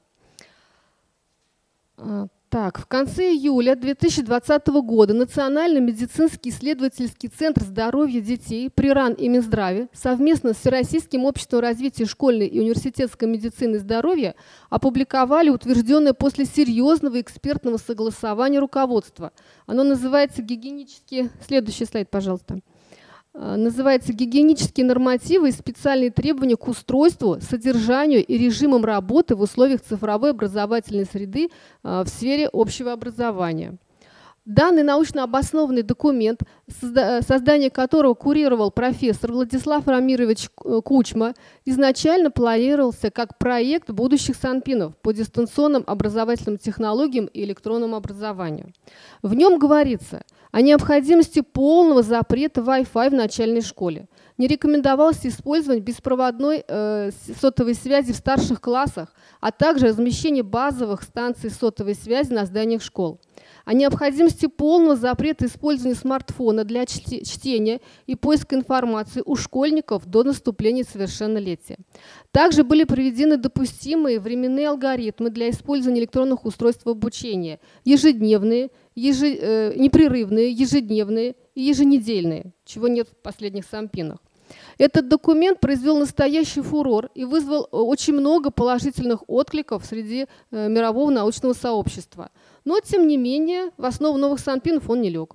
Так, в конце июля две тысячи двадцатого года Национальный медицинский исследовательский центр здоровья детей при РАН и Минздраве совместно с Всероссийским обществом развития школьной и университетской медицины и здоровья опубликовали утвержденное после серьезного экспертного согласования руководство. Оно называется гигиенические... Следующий слайд, пожалуйста. Называется «Гигиенические нормативы и специальные требования к устройству, содержанию и режимам работы в условиях цифровой образовательной среды в сфере общего образования». Данный научно обоснованный документ, создание которого курировал профессор Владислав Рамирович Кучма, изначально планировался как проект будущих санпинов по дистанционным образовательным технологиям и электронному образованию. В нем говорится о необходимости полного запрета Wi-Fi в начальной школе. Не рекомендовалось использовать беспроводной э, сотовой связи в старших классах, а также размещение базовых станций сотовой связи на зданиях школ. О необходимости полного запрета использования смартфона для чтения и поиска информации у школьников до наступления совершеннолетия. Также были проведены допустимые временные алгоритмы для использования электронных устройств в обучении: ежедневные, ежи, э, непрерывные, ежедневные и еженедельные, чего нет в последних санпинах. Этот документ произвел настоящий фурор и вызвал очень много положительных откликов среди э, мирового научного сообщества. Но, тем не менее, в основу новых санпинов он не лег.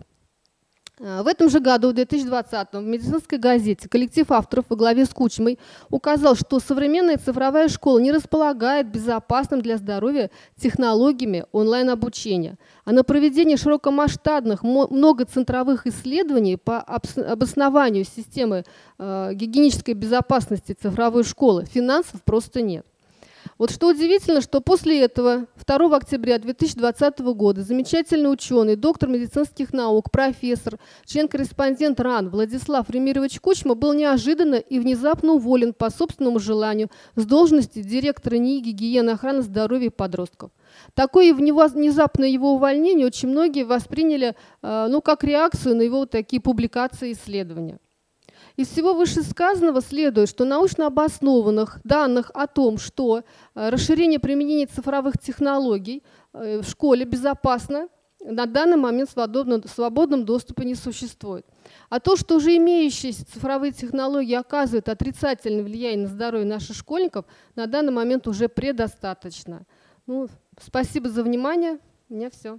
В этом же году, в две тысячи двадцатом, в медицинской газете коллектив авторов во главе с Кучмой указал, что современная цифровая школа не располагает безопасным для здоровья технологиями онлайн-обучения, а на проведение широкомасштабных многоцентровых исследований по обоснованию системы э, гигиенической безопасности цифровой школы финансов просто нет. Вот что удивительно, что после этого второго октября две тысячи двадцатого года замечательный ученый, доктор медицинских наук, профессор, член-корреспондент РАН Владислав Рамирович Кучма был неожиданно и внезапно уволен по собственному желанию с должности директора НИИ гигиены и охраны здоровья подростков. Такое внезапное его увольнение очень многие восприняли ну, как реакцию на его вот такие публикации и исследования. Из всего вышесказанного следует, что научно обоснованных данных о том, что расширение применения цифровых технологий в школе безопасно, на данный момент в свободном, свободном доступе не существует. А то, что уже имеющиеся цифровые технологии оказывают отрицательное влияние на здоровье наших школьников, на данный момент уже предостаточно. Ну, спасибо за внимание. У меня все.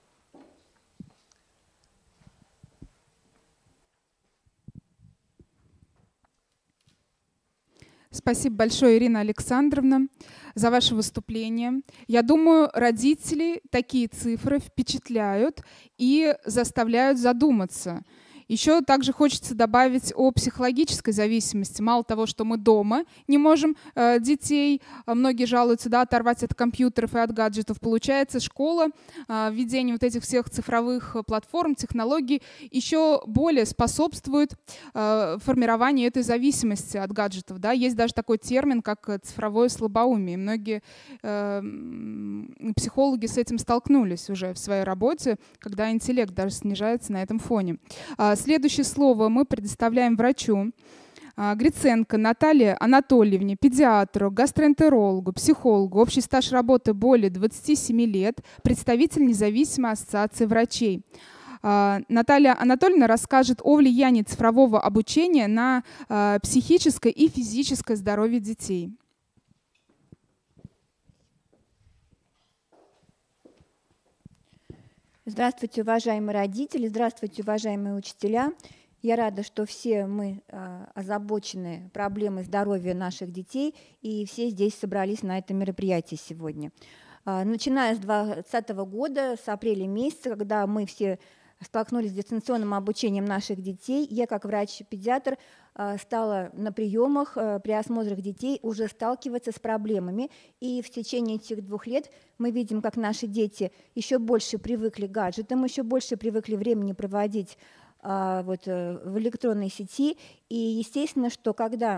Спасибо большое, Ирина Александровна, за ваше выступление. Я думаю, родителей такие цифры впечатляют и заставляют задуматься. Еще также хочется добавить о психологической зависимости. Мало того, что мы дома не можем э, детей, э, многие жалуются, да, оторвать от компьютеров и от гаджетов. Получается, школа, э, введение вот этих всех цифровых платформ, технологий еще более способствует э, формированию этой зависимости от гаджетов. Да. Есть даже такой термин, как цифровое слабоумие. Многие э, психологи с этим столкнулись уже в своей работе, когда интеллект даже снижается на этом фоне. Следующее слово мы предоставляем врачу Гриценко Наталье Анатольевне, педиатру, гастроэнтерологу, психологу, общий стаж работы более двадцати семи лет, представитель независимой ассоциации врачей. Наталья Анатольевна расскажет о влиянии цифрового обучения на психическое и физическое здоровье детей. Здравствуйте, уважаемые родители, здравствуйте, уважаемые учителя. Я рада, что все мы э, озабочены проблемой здоровья наших детей, и все здесь собрались на этом мероприятии сегодня. Начиная с две тысячи двадцатого года, с апреля месяца, когда мы все столкнулись с дистанционным обучением наших детей, я как врач-педиатр стала на приемах при осмотрах детей уже сталкиваться с проблемами. И в течение этих двух лет мы видим, как наши дети еще больше привыкли к гаджетам, еще больше привыкли времени проводить вот, в электронной сети. И естественно, что когда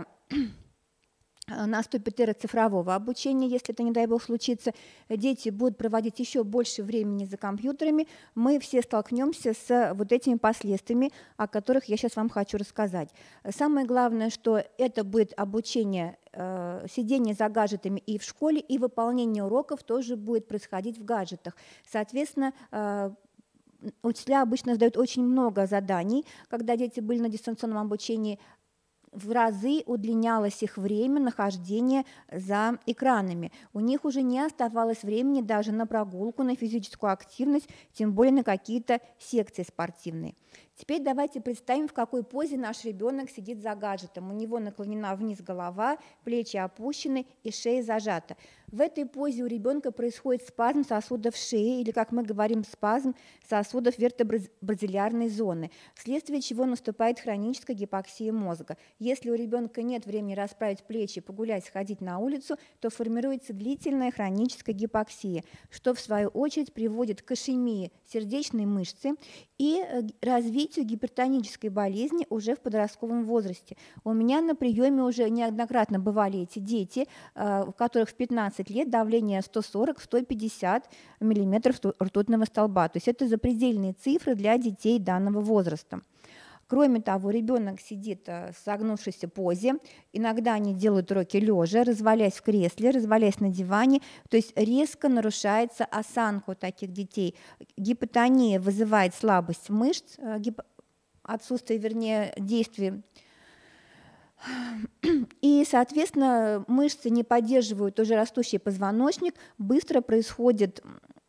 наступит эра цифрового обучения, если это, не дай бог, случится, дети будут проводить еще больше времени за компьютерами, мы все столкнемся с вот этими последствиями, о которых я сейчас вам хочу рассказать. Самое главное, что это будет обучение, э, сидение за гаджетами и в школе, и выполнение уроков тоже будет происходить в гаджетах. Соответственно, э, учителя обычно сдают очень много заданий, когда дети были на дистанционном обучении. В разы удлинялось их время нахождения за экранами. У них уже не оставалось времени даже на прогулку, на физическую активность, тем более на какие-то секции спортивные. Теперь давайте представим, в какой позе наш ребенок сидит за гаджетом. У него наклонена вниз голова, плечи опущены и шея зажата. В этой позе у ребенка происходит спазм сосудов шеи, или, как мы говорим, спазм сосудов вертебразилярной зоны, вследствие чего наступает хроническая гипоксия мозга. Если у ребенка нет времени расправить плечи, погулять, сходить на улицу, то формируется длительная хроническая гипоксия, что в свою очередь приводит к ишемии сердечной мышцы и развитию гипертонической болезни уже в подростковом возрасте. У меня на приеме уже неоднократно бывали эти дети, у которых в пятнадцать лет давление сто сорок — сто пятьдесят миллиметров ртутного столба. То есть это запредельные цифры для детей данного возраста. Кроме того, ребенок сидит в согнувшейся позе, иногда они делают уроки лежа, развалясь в кресле, развалясь на диване, то есть резко нарушается осанка у таких детей. Гипотония вызывает слабость мышц, отсутствие, вернее, действий. И, соответственно, мышцы не поддерживают уже растущий позвоночник, быстро происходит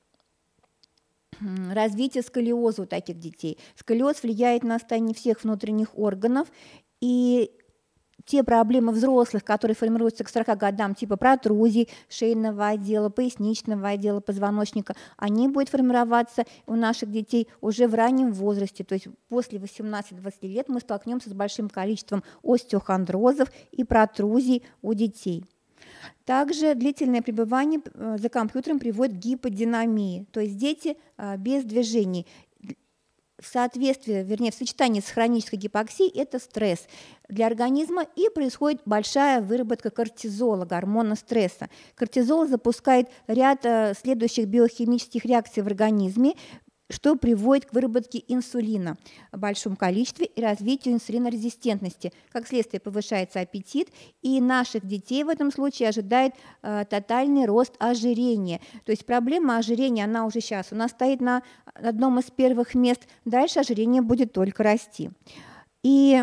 развитие сколиоза у таких детей. Сколиоз влияет на состояние всех внутренних органов, и те проблемы взрослых, которые формируются к сорока годам, типа протрузий шейного отдела, поясничного отдела позвоночника, они будут формироваться у наших детей уже в раннем возрасте, то есть после восемнадцати-двадцати лет мы столкнемся с большим количеством остеохондрозов и протрузий у детей. Также длительное пребывание за компьютером приводит к гиподинамии, то есть дети без движений. В соответствии, вернее, в сочетании с хронической гипоксией это стресс для организма, и происходит большая выработка кортизола, гормона стресса. Кортизол запускает ряд следующих биохимических реакций в организме, что приводит к выработке инсулина в большом количестве и развитию инсулинорезистентности. Как следствие, повышается аппетит, и наших детей в этом случае ожидает э, тотальный рост ожирения. То есть проблема ожирения, она уже сейчас у нас стоит на одном из первых мест, дальше ожирение будет только расти. И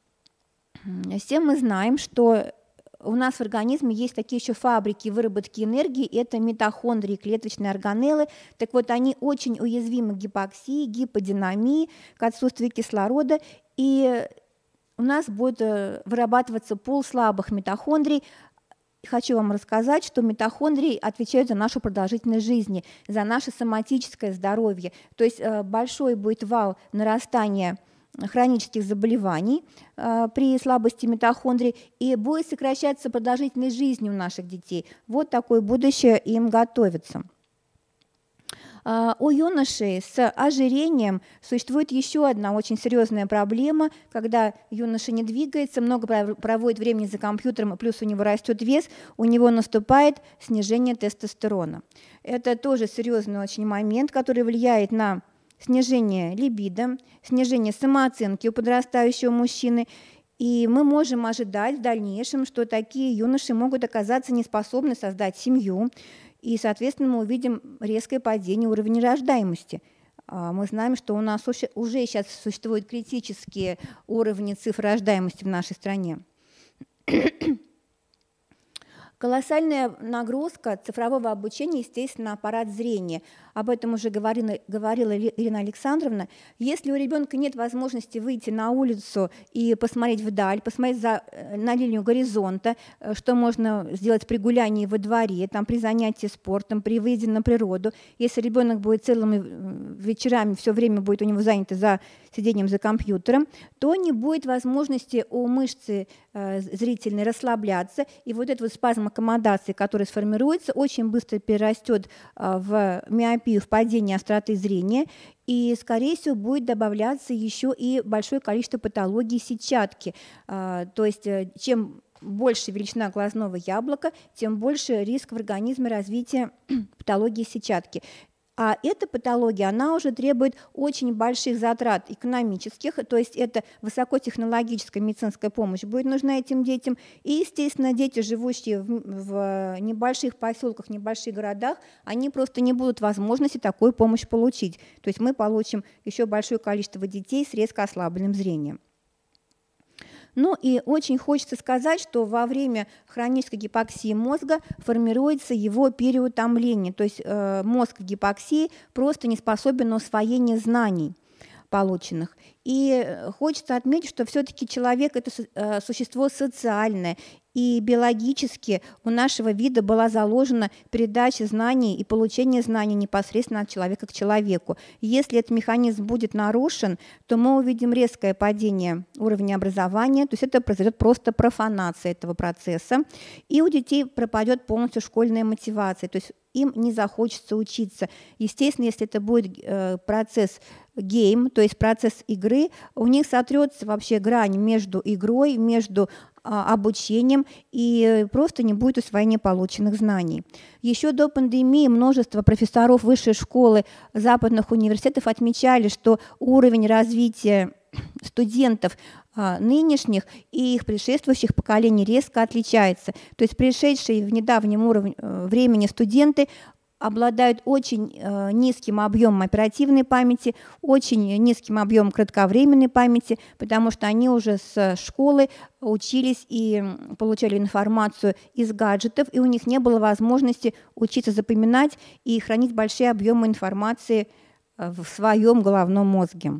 все мы знаем, что у нас в организме есть такие еще фабрики выработки энергии, это митохондрии, клеточные органеллы. Так вот, они очень уязвимы к гипоксии, гиподинамии, к отсутствию кислорода, и у нас будет вырабатываться пул слабых митохондрий. Хочу вам рассказать, что митохондрии отвечают за нашу продолжительность жизни, за наше соматическое здоровье. То есть большой будет вал нарастания хронических заболеваний э, при слабости митохондрий, и будет сокращаться продолжительность жизни у наших детей. Вот такое будущее им готовится. Э, у юношей с ожирением существует еще одна очень серьезная проблема, когда юноша не двигается, много проводит времени за компьютером, плюс у него растет вес, у него наступает снижение тестостерона. Это тоже серьезный очень момент, который влияет на снижение либидо, снижение самооценки у подрастающего мужчины, и мы можем ожидать в дальнейшем, что такие юноши могут оказаться неспособны создать семью, и, соответственно, мы увидим резкое падение уровня рождаемости. Мы знаем, что у нас уже сейчас существуют критические уровни цифр рождаемости в нашей стране. Колоссальная нагрузка цифрового обучения, естественно, на аппарат зрения. об этом уже говорила, говорила Ирина Александровна. Если у ребенка нет возможности выйти на улицу и посмотреть вдаль, посмотреть за, на линию горизонта, что можно сделать при гулянии во дворе, там, при занятии спортом, при выезде на природу, если ребенок будет целыми вечерами, все время будет у него занято за сидением за компьютером, то не будет возможности у мышцы э, зрительной расслабляться, и вот этот вот спазм аккомодации, который сформируется, очень быстро перерастет э, в миопию, в падение остроты зрения, и, скорее всего, будет добавляться еще и большое количество патологий сетчатки. Э, то есть э, чем больше величина глазного яблока, тем больше риск в организме развития патологии сетчатки. А эта патология, она уже требует очень больших затрат экономических, то есть это высокотехнологическая медицинская помощь будет нужна этим детям. И, естественно, дети, живущие в, в небольших поселках, небольших городах, они просто не будут возможности такую помощь получить. То есть мы получим еще большое количество детей с резко ослабленным зрением. Ну и очень хочется сказать, что во время хронической гипоксии мозга формируется его переутомление, то есть э, мозг в гипоксии просто не способен на усвоение знаний полученных. И хочется отметить, что все-таки человек – это э, существо социальное, и биологически у нашего вида была заложена передача знаний и получение знаний непосредственно от человека к человеку. Если этот механизм будет нарушен, то мы увидим резкое падение уровня образования, то есть это произойдет просто профанация этого процесса, и у детей пропадет полностью школьная мотивация, то есть им не захочется учиться. Естественно, если это будет э, процесс гейм, то есть процесс игры, у них сотрется вообще грань между игрой, между обучением, и просто не будет усвоения полученных знаний. Еще до пандемии множество профессоров высшей школы западных университетов отмечали, что уровень развития студентов нынешних и их предшествующих поколений резко отличается. То есть пришедшие в недавнем уровне, времени студенты обладают очень э, низким объемом оперативной памяти, очень низким объемом кратковременной памяти, потому что они уже с школы учились и получали информацию из гаджетов, и у них не было возможности учиться запоминать и хранить большие объемы информации в своем головном мозге.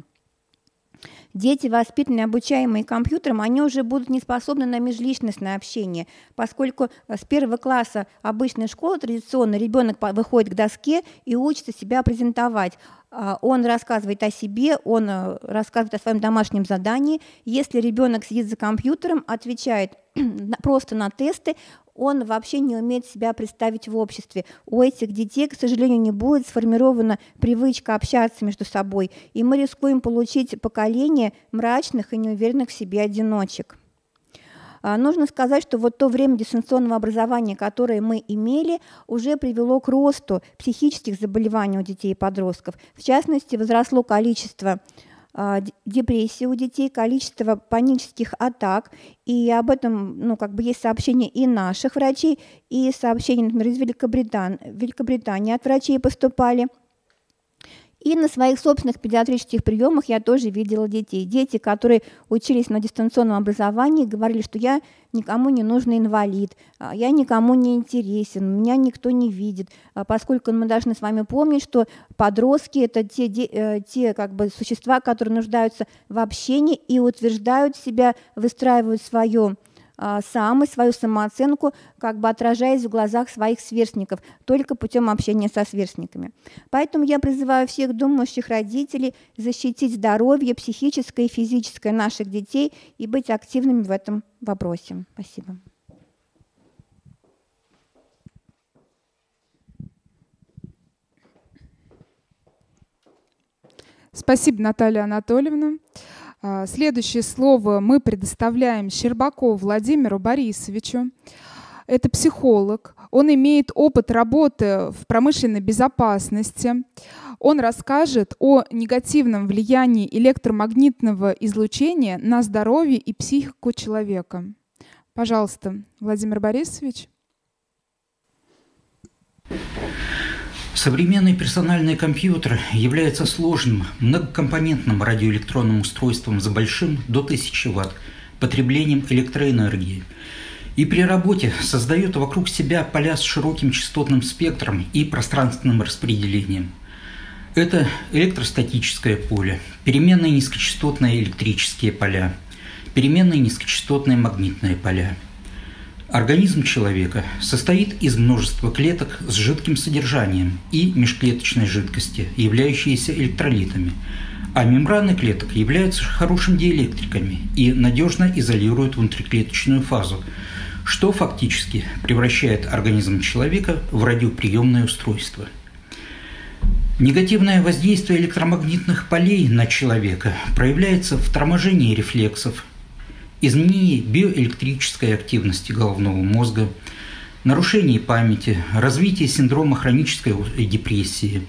Дети, воспитанные, обучаемые компьютером, они уже будут не способны на межличностное общение, поскольку с первого класса обычной школы традиционно ребенок выходит к доске и учится себя презентовать. Он рассказывает о себе, он рассказывает о своем домашнем задании. Если ребенок сидит за компьютером, отвечает просто на тесты, он вообще не умеет себя представить в обществе. У этих детей, к сожалению, не будет сформирована привычка общаться между собой, и мы рискуем получить поколение мрачных и неуверенных в себе одиночек. Нужно сказать, что вот то время дистанционного образования, которое мы имели, уже привело к росту психических заболеваний у детей и подростков. В частности, возросло количество депрессии у детей, количество панических атак, и об этом, ну, как бы есть сообщения и наших врачей, и сообщения, например, из Великобритании, Великобритании от врачей поступали. И на своих собственных педиатрических приемах я тоже видела детей. Дети, которые учились на дистанционном образовании, говорили, что я никому не нужный инвалид, я никому не интересен, меня никто не видит, поскольку мы должны с вами помнить, что подростки – это те, те как бы, существа, которые нуждаются в общении и утверждают себя, выстраивают свое сам и свою самооценку, как бы отражаясь в глазах своих сверстников, только путем общения со сверстниками. Поэтому я призываю всех думающих родителей защитить здоровье психическое и физическое наших детей и быть активными в этом вопросе. Спасибо. Спасибо, Наталья Анатольевна. Следующее слово мы предоставляем Щербакову Владимиру Борисовичу. Это психолог. Он имеет опыт работы в промышленной безопасности. Он расскажет о негативном влиянии электромагнитного излучения на здоровье и психику человека. Пожалуйста, Владимир Борисович. Современный персональный компьютер является сложным, многокомпонентным радиоэлектронным устройством с большим до тысячи ватт потреблением электроэнергии. И при работе создает вокруг себя поля с широким частотным спектром и пространственным распределением. Это электростатическое поле, переменные низкочастотные электрические поля, переменные низкочастотные магнитные поля. Организм человека состоит из множества клеток с жидким содержанием и межклеточной жидкости, являющиеся электролитами, а мембраны клеток являются хорошими диэлектриками и надежно изолируют внутриклеточную фазу, что фактически превращает организм человека в радиоприемное устройство. Негативное воздействие электромагнитных полей на человека проявляется в торможении рефлексов, изменении биоэлектрической активности головного мозга, нарушении памяти, развитии синдрома хронической депрессии,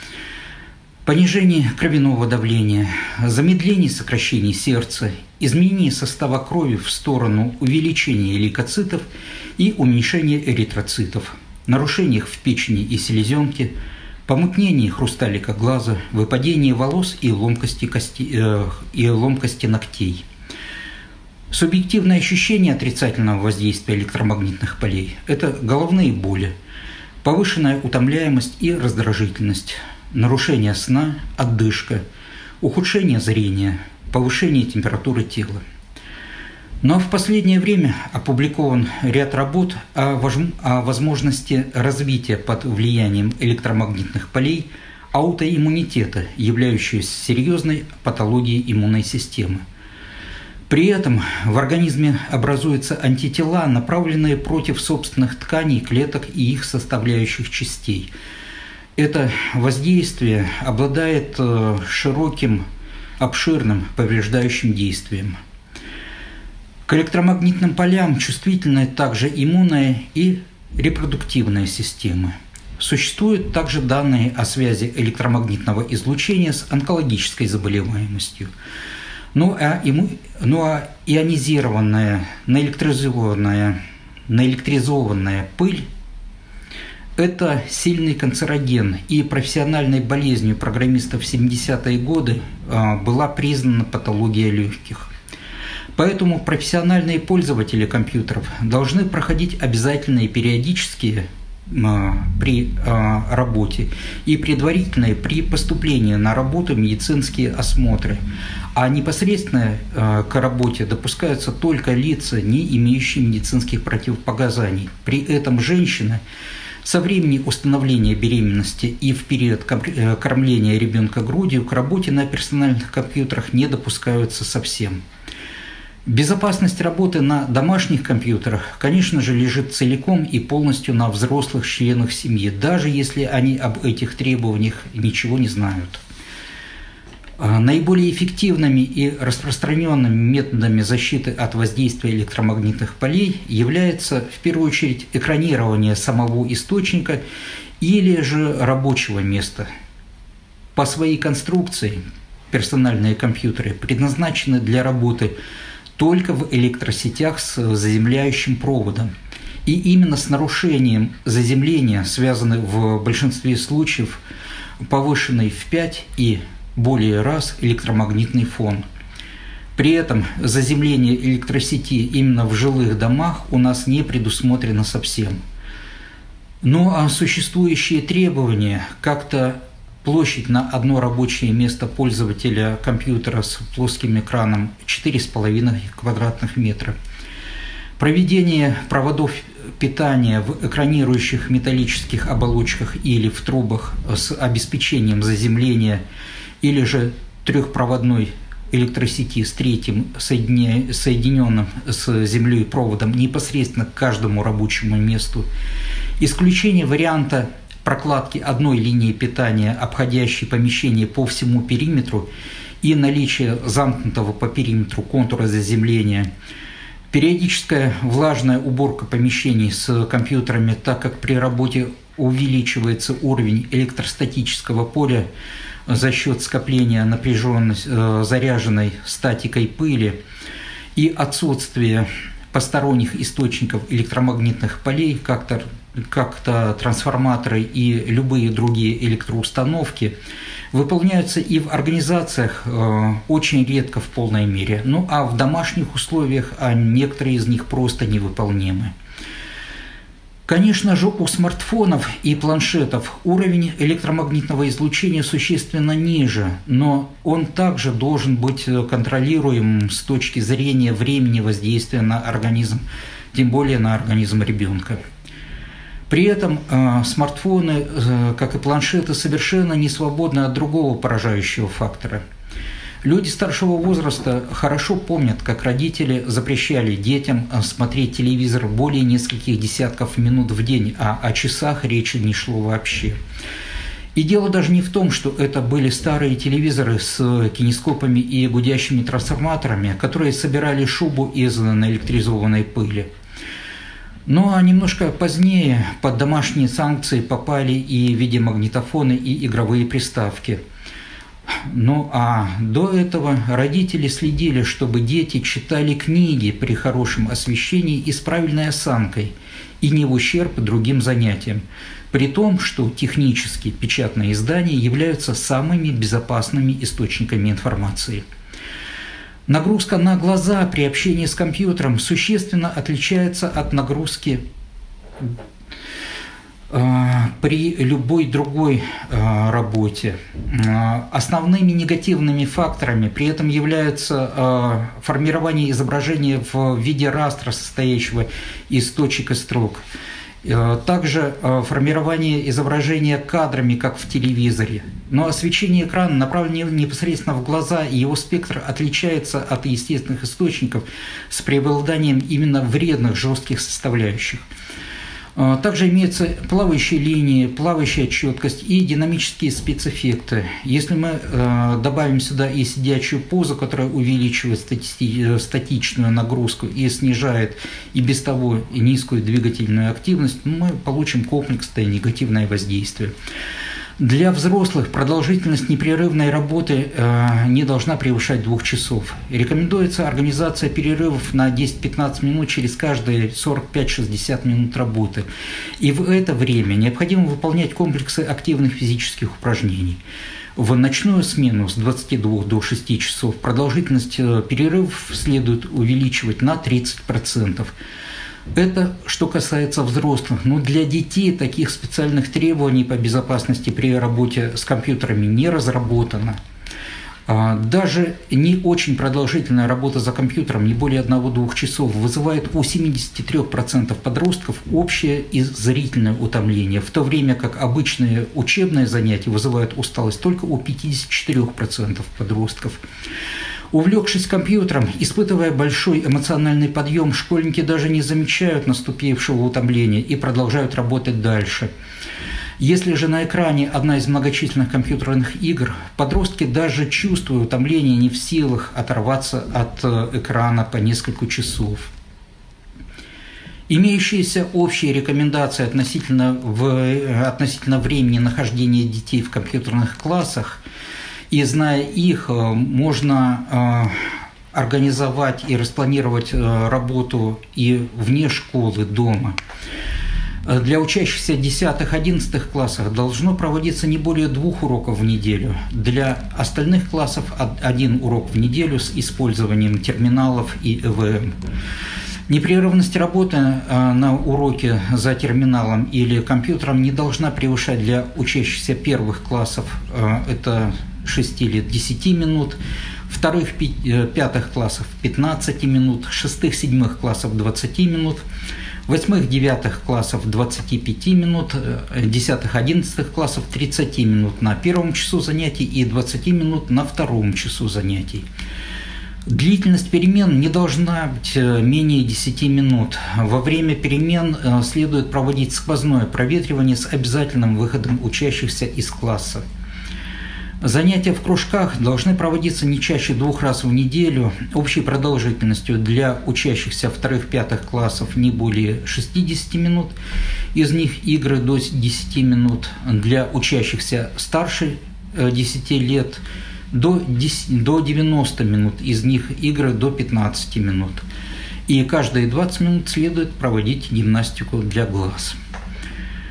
понижении кровяного давления, замедлении сокращений сердца, изменении состава крови в сторону увеличения лейкоцитов и уменьшения эритроцитов, нарушениях в печени и селезенке, помутнении хрусталика глаза, выпадении волос и ломкости, кости, э, и ломкости ногтей. Субъективное ощущение отрицательного воздействия электромагнитных полей – это головные боли, повышенная утомляемость и раздражительность, нарушение сна, отдышка, ухудшение зрения, повышение температуры тела. Но в последнее время опубликован ряд работ о возможности развития под влиянием электромагнитных полей аутоиммунитета, являющегося серьезной патологией иммунной системы. При этом в организме образуются антитела, направленные против собственных тканей, клеток и их составляющих частей. Это воздействие обладает широким, обширным повреждающим действием. К электромагнитным полям чувствительны также иммунная и репродуктивная системы. Существуют также данные о связи электромагнитного излучения с онкологической заболеваемостью. Ну а, иму... ну, а ионизированная, наэлектризованная, наэлектризованная пыль – это сильный канцероген, и профессиональной болезнью программистов в семидесятые годы а, была признана патология легких. Поэтому профессиональные пользователи компьютеров должны проходить обязательные периодические при работе и предварительные при поступлении на работу медицинские осмотры, а непосредственно к работе допускаются только лица, не имеющие медицинских противопоказаний. При этом женщина со времени установления беременности и в период кормления ребенка грудью к работе на персональных компьютерах не допускаются совсем. Безопасность работы на домашних компьютерах, конечно же, лежит целиком и полностью на взрослых членах семьи, даже если они об этих требованиях ничего не знают. Наиболее эффективными и распространенными методами защиты от воздействия электромагнитных полей является в первую очередь экранирование самого источника или же рабочего места. По своей конструкции персональные компьютеры предназначены для работы только в электросетях с заземляющим проводом. И именно с нарушением заземления связаны в большинстве случаев повышенный в пять и более раз электромагнитный фон. При этом заземление электросети именно в жилых домах у нас не предусмотрено совсем. Ну а существующие требования как-то площадь на одно рабочее место пользователя компьютера с плоским экраном четыре с половиной квадратных метра. Проведение проводов питания в экранирующих металлических оболочках или в трубах с обеспечением заземления или же трехпроводной электросети с третьим соединенным с землей проводом непосредственно к каждому рабочему месту. Исключение варианта прокладки одной линии питания, обходящей помещение по всему периметру, и наличие замкнутого по периметру контура заземления, периодическая влажная уборка помещений с компьютерами, так как при работе увеличивается уровень электростатического поля за счет скопления напряженной заряженной статикой пыли, и отсутствие посторонних источников электромагнитных полей, как-то как-то трансформаторы и любые другие электроустановки выполняются и в организациях э, очень редко в полной мере. Ну а в домашних условиях а некоторые из них просто невыполнимы. Конечно же, у смартфонов и планшетов уровень электромагнитного излучения существенно ниже, но он также должен быть контролируемым с точки зрения времени воздействия на организм, тем более на организм ребенка. При этом э, смартфоны, э, как и планшеты, совершенно не свободны от другого поражающего фактора. Люди старшего возраста хорошо помнят, как родители запрещали детям смотреть телевизор более нескольких десятков минут в день, а о часах речи не шло вообще. И дело даже не в том, что это были старые телевизоры с кинескопами и гудящими трансформаторами, которые собирали шубу из наэлектризованной пыли. Ну а немножко позднее под домашние санкции попали и видеомагнитофоны, и игровые приставки. Ну а до этого родители следили, чтобы дети читали книги при хорошем освещении и с правильной осанкой, и не в ущерб другим занятиям, при том, что технически печатные издания являются самыми безопасными источниками информации. Нагрузка на глаза при общении с компьютером существенно отличается от нагрузки при любой другой работе. Основными негативными факторами при этом являются формирование изображения в виде растра, состоящего из точек и строк, также формирование изображения кадрами, как в телевизоре. Но освещение экрана направлено непосредственно в глаза, и его спектр отличается от естественных источников с преобладанием именно вредных жестких составляющих. Также имеются плавающие линии, плавающая четкость и динамические спецэффекты. Если мы э, добавим сюда и сидячую позу, которая увеличивает стати статичную нагрузку и снижает и без того низкую двигательную активность, мы получим комплексное негативное воздействие. Для взрослых продолжительность непрерывной работы э, не должна превышать двух часов. Рекомендуется организация перерывов на десять-пятнадцать минут через каждые сорок пять-шестьдесят минут работы. И в это время необходимо выполнять комплексы активных физических упражнений. В ночную смену с двадцати двух до шести часов продолжительность перерывов следует увеличивать на тридцать процентов. Это что касается взрослых, но для детей таких специальных требований по безопасности при работе с компьютерами не разработано. Даже не очень продолжительная работа за компьютером, не более одного-двух часов, вызывает у семидесяти трёх процентов подростков общее и зрительное утомление, в то время как обычные учебные занятия вызывают усталость только у пятидесяти четырёх процентов подростков. Увлекшись компьютером, испытывая большой эмоциональный подъем, школьники даже не замечают наступившего утомления и продолжают работать дальше. Если же на экране одна из многочисленных компьютерных игр, подростки даже чувствуя утомление, не в силах оторваться от экрана по несколько часов. Имеющиеся общие рекомендации относительно, в, относительно времени нахождения детей в компьютерных классах, и зная их, можно организовать и распланировать работу и вне школы, дома. Для учащихся десятых-одиннадцатых классах должно проводиться не более двух уроков в неделю. Для остальных классов один урок в неделю с использованием терминалов и э вэ эм. Непрерывность работы на уроке за терминалом или компьютером не должна превышать для учащихся первых классов, это шести лет, десяти минут, вторых, пятых классов пятнадцати минут, шестых, седьмых классов двадцати минут, восьмых, девятых классов двадцати пяти минут, десятых, одиннадцатых классов тридцати минут на первом часу занятий и двадцати минут на втором часу занятий. Длительность перемен не должна быть менее десяти минут. Во время перемен следует проводить сквозное проветривание с обязательным выходом учащихся из класса. Занятия в кружках должны проводиться не чаще двух раз в неделю, общей продолжительностью для учащихся вторых-пятых классов не более шестидесяти минут, из них игры до десяти минут, для учащихся старше десяти лет до девяноста минут, из них игры до пятнадцати минут. И каждые двадцать минут следует проводить гимнастику для глаз.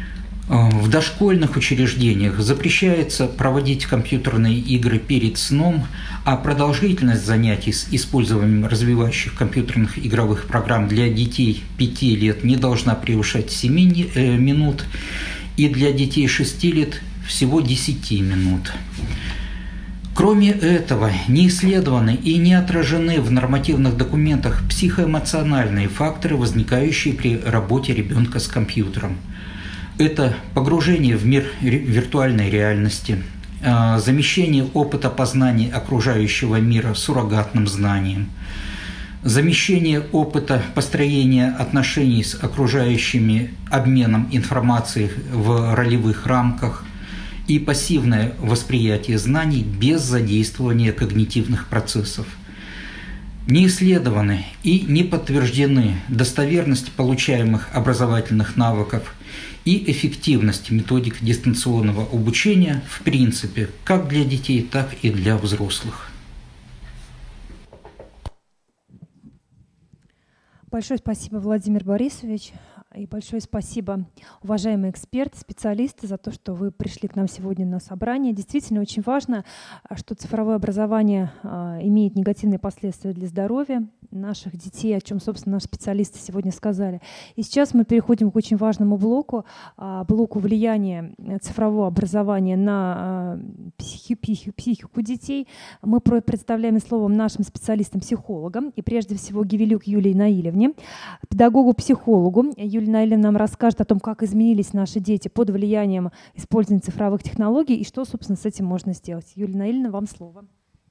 В дошкольных учреждениях запрещается проводить компьютерные игры перед сном, а продолжительность занятий с использованием развивающих компьютерных игровых программ для детей пяти лет не должна превышать семи минут, и для детей шести лет всего десяти минут. Кроме этого, не исследованы и не отражены в нормативных документах психоэмоциональные факторы, возникающие при работе ребенка с компьютером. Это погружение в мир виртуальной реальности, замещение опыта познания окружающего мира суррогатным знанием, замещение опыта построения отношений с окружающими обменом информацией в ролевых рамках и пассивное восприятие знаний без задействования когнитивных процессов. Не исследованы и не подтверждены достоверность получаемых образовательных навыков и эффективность методик дистанционного обучения в принципе как для детей, так и для взрослых. Большое спасибо, Владимир Борисович. И большое спасибо, уважаемые эксперты, специалисты, за то, что вы пришли к нам сегодня на собрание. Действительно, очень важно, что цифровое образование а, имеет негативные последствия для здоровья наших детей, о чем, собственно, наши специалисты сегодня сказали. И сейчас мы переходим к очень важному блоку, а, блоку влияния цифрового образования на а, психи, психи, психику детей. Мы представляем словом нашим специалистам-психологам, и прежде всего Гивелюк Юлии Наилевне, педагогу-психологу. Юлия Наилевна нам расскажет о том, как изменились наши дети под влиянием использования цифровых технологий и что, собственно, с этим можно сделать. Юлия Наилевна, вам слово.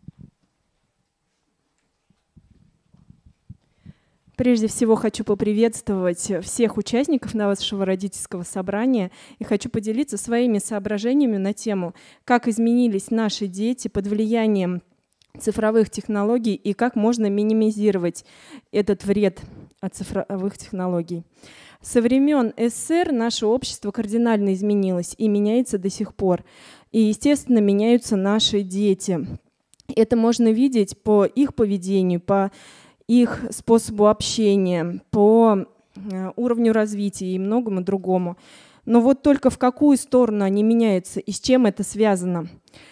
Прежде всего хочу поприветствовать всех участников нашего родительского собрания и хочу поделиться своими соображениями на тему, как изменились наши дети под влиянием цифровых технологий и как можно минимизировать этот вред от цифровых технологий. Со времен СССР наше общество кардинально изменилось и меняется до сих пор. И, естественно, меняются наши дети. Это можно видеть по их поведению, по их способу общения, по уровню развития и многому другому. Но вот только в какую сторону они меняются и с чем это связано?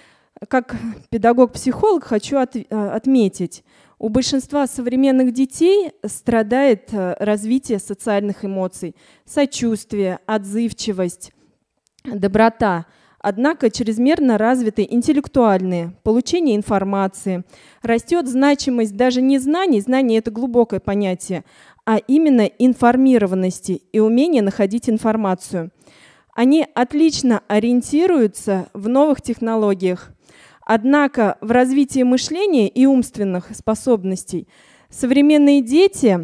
Как педагог-психолог хочу от, отметить, у большинства современных детей страдает развитие социальных эмоций, сочувствие, отзывчивость, доброта. Однако чрезмерно развиты интеллектуальные, получение информации. Растет значимость даже не знаний, знание — это глубокое понятие, а именно информированности и умение находить информацию. Они отлично ориентируются в новых технологиях. Однако в развитии мышления и умственных способностей современные дети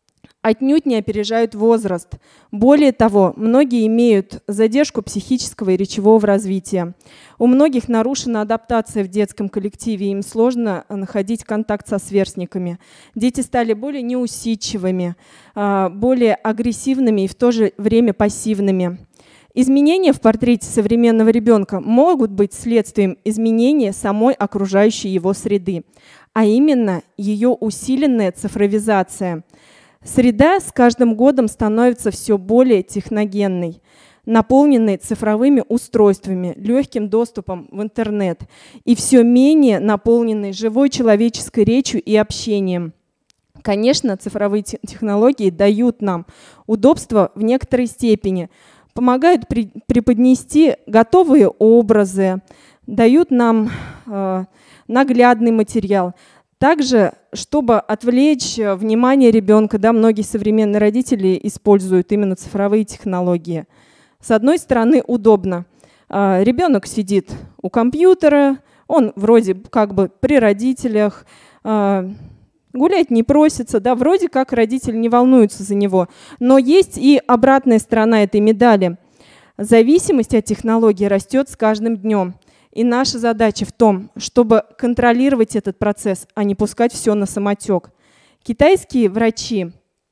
отнюдь не опережают возраст. Более того, многие имеют задержку психического и речевого развития. У многих нарушена адаптация в детском коллективе, им сложно находить контакт со сверстниками. Дети стали более неусидчивыми, более агрессивными и в то же время пассивными. Изменения в портрете современного ребенка могут быть следствием изменения самой окружающей его среды, а именно ее усиленная цифровизация. Среда с каждым годом становится все более техногенной, наполненной цифровыми устройствами, легким доступом в интернет и все менее наполненной живой человеческой речью и общением. Конечно, цифровые технологии дают нам удобства в некоторой степени, помогают при, преподнести готовые образы, дают нам э, наглядный материал. Также, чтобы отвлечь внимание ребенка, да, многие современные родители используют именно цифровые технологии. С одной стороны, удобно. Э, ребенок сидит у компьютера, он вроде как бы при родителях, э, гулять не просится, да, вроде как родители не волнуются за него. Но есть и обратная сторона этой медали. Зависимость от технологий растет с каждым днем. И наша задача в том, чтобы контролировать этот процесс, а не пускать все на самотек. Китайские врачи,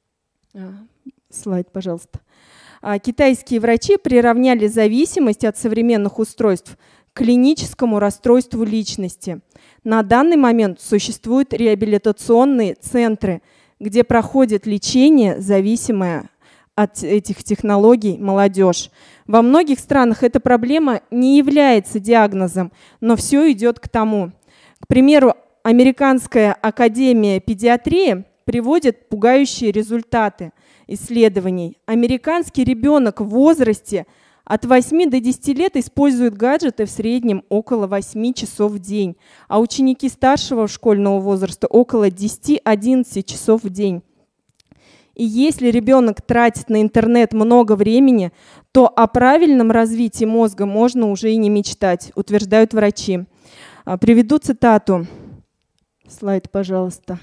слайд, пожалуйста. Китайские врачи приравняли зависимость от современных устройств к клиническому расстройству личности. На данный момент существуют реабилитационные центры, где проходит лечение, зависимое от этих технологий молодежь. Во многих странах эта проблема не является диагнозом, но все идет к тому. К примеру, Американская академия педиатрии приводит пугающие результаты исследований. Американский ребенок в возрасте от восьми до десяти лет используют гаджеты в среднем около восьми часов в день, а ученики старшего школьного возраста около десяти-одиннадцати часов в день. И если ребенок тратит на интернет много времени, то о правильном развитии мозга можно уже и не мечтать, утверждают врачи. Приведу цитату. Слайд, пожалуйста.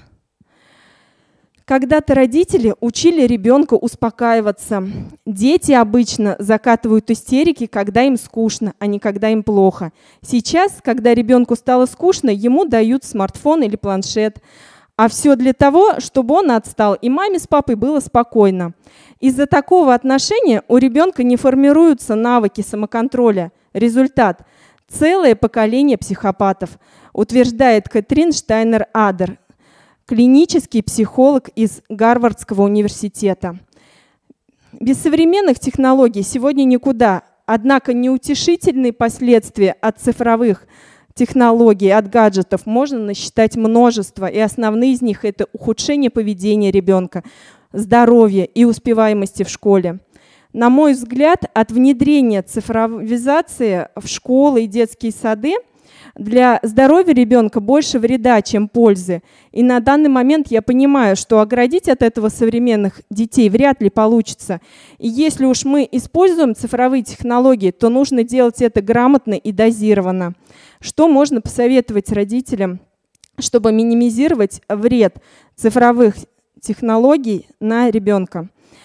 Когда-то родители учили ребенка успокаиваться. Дети обычно закатывают истерики, когда им скучно, а не когда им плохо. Сейчас, когда ребенку стало скучно, ему дают смартфон или планшет. А все для того, чтобы он отстал, и маме с папой было спокойно. Из-за такого отношения у ребенка не формируются навыки самоконтроля. Результат – целое поколение психопатов, утверждает Кэтрин Штайнер-Адер, клинический психолог из Гарвардского университета. Без современных технологий сегодня никуда, однако неутешительные последствия от цифровых технологий, от гаджетов можно насчитать множество, и основные из них – это ухудшение поведения ребенка, здоровья и успеваемости в школе. На мой взгляд, от внедрения цифровизации в школы и детские сады для здоровья ребенка больше вреда, чем пользы. И на данный момент я понимаю, что оградить от этого современных детей вряд ли получится. И если уж мы используем цифровые технологии, то нужно делать это грамотно и дозированно. Что можно посоветовать родителям, чтобы минимизировать вред цифровых технологий на ребенка?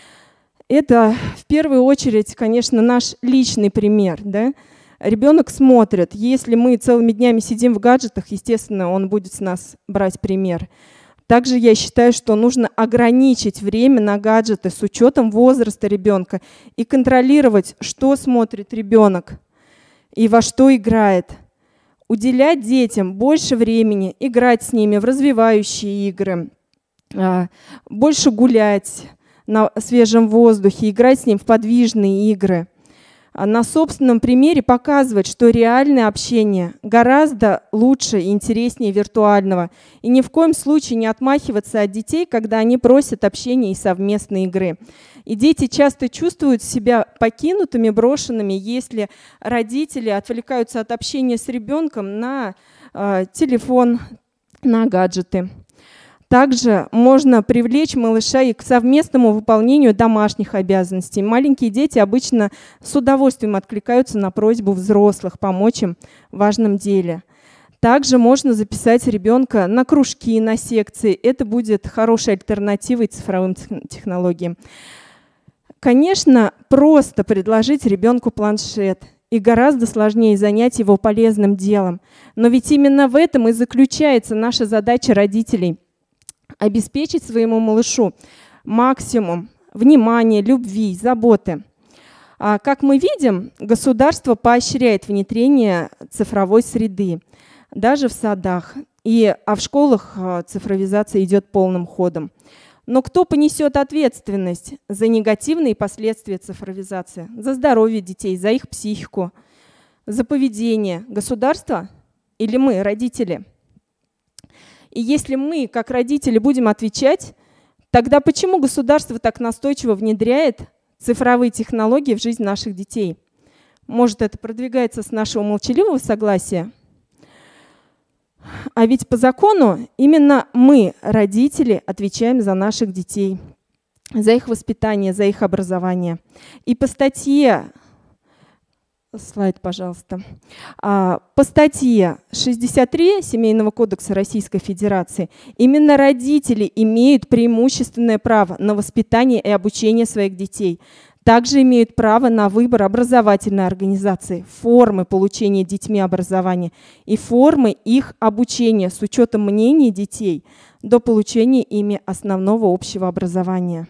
Это в первую очередь, конечно, наш личный пример, да? Ребенок смотрит. Если мы целыми днями сидим в гаджетах, естественно, он будет с нас брать пример. Также я считаю, что нужно ограничить время на гаджеты с учетом возраста ребенка и контролировать, что смотрит ребенок и во что играет. Уделять детям больше времени, играть с ними в развивающие игры, больше гулять на свежем воздухе, играть с ним в подвижные игры. На собственном примере показывать, что реальное общение гораздо лучше и интереснее виртуального. И ни в коем случае не отмахиваться от детей, когда они просят общения и совместной игры. И дети часто чувствуют себя покинутыми, брошенными, если родители отвлекаются от общения с ребенком на э, телефон, на гаджеты. Также можно привлечь малыша и к совместному выполнению домашних обязанностей. Маленькие дети обычно с удовольствием откликаются на просьбу взрослых помочь им в важном деле. Также можно записать ребенка на кружки, на секции. Это будет хорошей альтернативой цифровым технологиям. Конечно, просто предложить ребенку планшет. И гораздо сложнее занять его полезным делом. Но ведь именно в этом и заключается наша задача родителей – обеспечить своему малышу максимум внимания, любви, заботы. А как мы видим, государство поощряет внедрение цифровой среды, даже в садах. И, а в школах цифровизация идет полным ходом. Но кто понесет ответственность за негативные последствия цифровизации? За здоровье детей, за их психику, за поведение? Государство или мы, родители? И если мы, как родители, будем отвечать, тогда почему государство так настойчиво внедряет цифровые технологии в жизнь наших детей? Может, это продвигается с нашего молчаливого согласия? А ведь по закону именно мы, родители, отвечаем за наших детей, за их воспитание, за их образование. И по статье... Слайд, пожалуйста. По статье шестьдесят три Семейного кодекса Российской Федерации именно родители имеют преимущественное право на воспитание и обучение своих детей. Также имеют право на выбор образовательной организации, формы получения детьми образования и формы их обучения с учетом мнений детей до получения ими основного общего образования.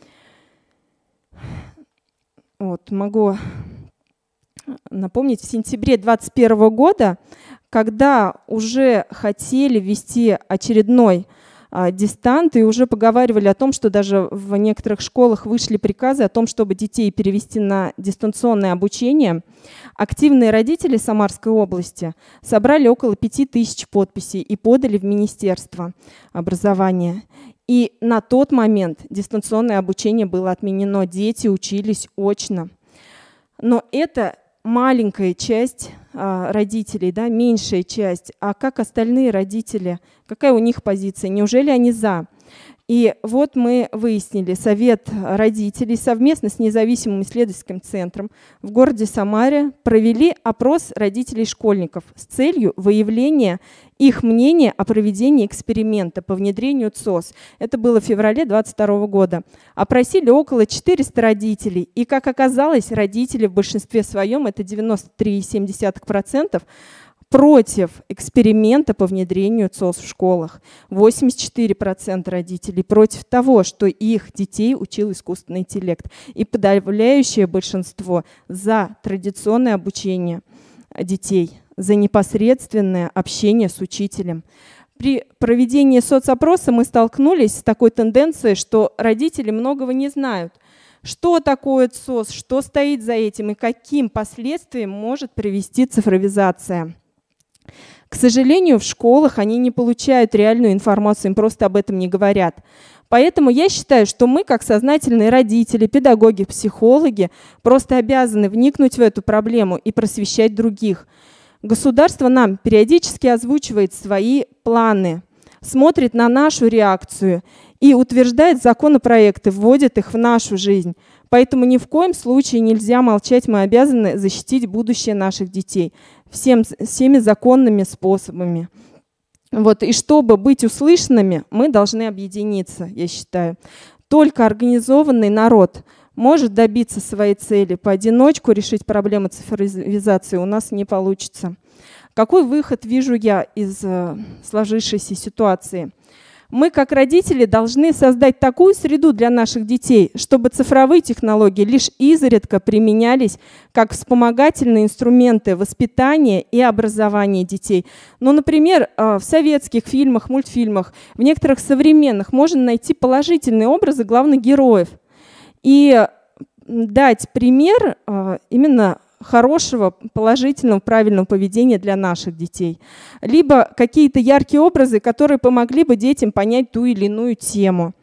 Вот, могу напомнить, в сентябре две тысячи двадцать первого года, когда уже хотели ввести очередной дистант, и уже поговаривали о том, что даже в некоторых школах вышли приказы о том, чтобы детей перевести на дистанционное обучение. Активные родители Самарской области собрали около пяти тысяч подписей и подали в Министерство образования. И на тот момент дистанционное обучение было отменено, дети учились очно. Но это маленькая часть а, родителей, да, меньшая часть. А как остальные родители? Какая у них позиция? Неужели они за? И вот мы выяснили, Совет родителей совместно с независимым исследовательским центром в городе Самаре провели опрос родителей школьников с целью выявления их мнения о проведении эксперимента по внедрению ЦОС. Это было в феврале две тысячи двадцать второго года. Опросили около четырёхсот родителей. И, как оказалось, родители в большинстве своем, это девяносто три целых семь десятых процента, против эксперимента по внедрению ЦОС в школах. восемьдесят четыре процента родителей против того, что их детей учил искусственный интеллект. И подавляющее большинство за традиционное обучение детей, за непосредственное общение с учителем. При проведении соцопроса мы столкнулись с такой тенденцией, что родители многого не знают. Что такое ЦОС, что стоит за этим и каким последствиям может привести цифровизация. К сожалению, в школах они не получают реальную информацию, им просто об этом не говорят. Поэтому я считаю, что мы, как сознательные родители, педагоги, психологи, просто обязаны вникнуть в эту проблему и просвещать других. Государство нам периодически озвучивает свои планы, смотрит на нашу реакцию и утверждает законопроекты, вводит их в нашу жизнь. Поэтому ни в коем случае нельзя молчать, мы обязаны защитить будущее наших детей всем, всеми законными способами. Вот. И чтобы быть услышанными, мы должны объединиться, я считаю. Только организованный народ может добиться своей цели. Поодиночку решить проблемы цифровизации у нас не получится. Какой выход вижу я из сложившейся ситуации? Мы, как родители, должны создать такую среду для наших детей, чтобы цифровые технологии лишь изредка применялись как вспомогательные инструменты воспитания и образования детей. Ну, например, в советских фильмах, мультфильмах, в некоторых современных можно найти положительные образы главных героев и дать пример именно хорошего, положительного, правильного поведения для наших детей. Либо какие-то яркие образы, которые помогли бы детям понять ту или иную тему.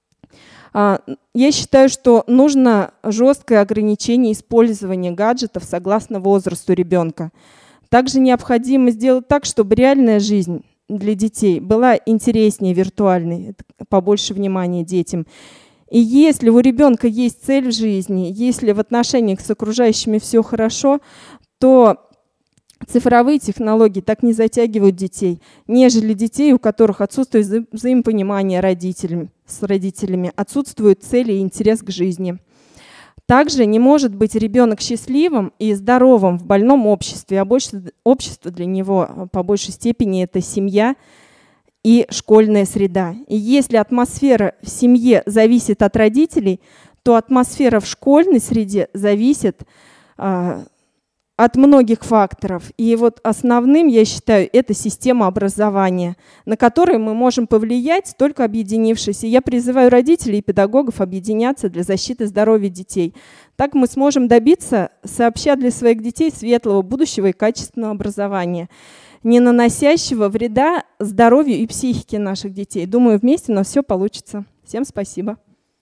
Я считаю, что нужно жесткое ограничение использования гаджетов согласно возрасту ребенка. Также необходимо сделать так, чтобы реальная жизнь для детей была интереснее виртуальной, побольше внимания детям. И если у ребенка есть цель в жизни, если в отношениях с окружающими все хорошо, то цифровые технологии так не затягивают детей, нежели детей, у которых отсутствует вза взаимопонимание родителями, с родителями, отсутствует цель и интерес к жизни. Также не может быть ребенок счастливым и здоровым в больном обществе, а общество для него по большей степени это семья и школьная среда. И если атмосфера в семье зависит от родителей, то атмосфера в школьной среде зависит а, от многих факторов. И вот основным, я считаю, это система образования, на которую мы можем повлиять, только объединившись. И я призываю родителей и педагогов объединяться для защиты здоровья детей. Так мы сможем добиться, сообща для своих детей, светлого будущего и качественного образования, не наносящего вреда здоровью и психике наших детей. Думаю, вместе у нас все получится. Всем спасибо.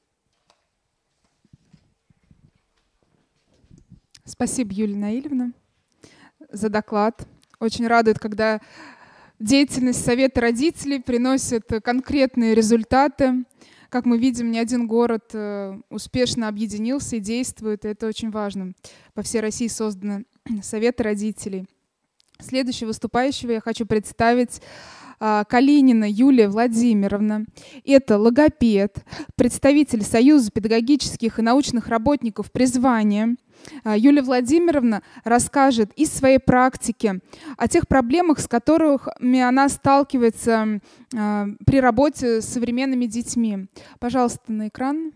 Спасибо, Юлия Наильевна, за доклад. Очень радует, когда деятельность Совета родителей приносит конкретные результаты. Как мы видим, ни один город успешно объединился и действует. И это очень важно. По всей России созданы Советы родителей. Следующего выступающего я хочу представить Калинина Юлия Владимировна. Это логопед, представитель Союза педагогических и научных работников призвания. Юлия Владимировна расскажет из своей практики о тех проблемах, с которыми она сталкивается при работе с современными детьми. Пожалуйста, на экран.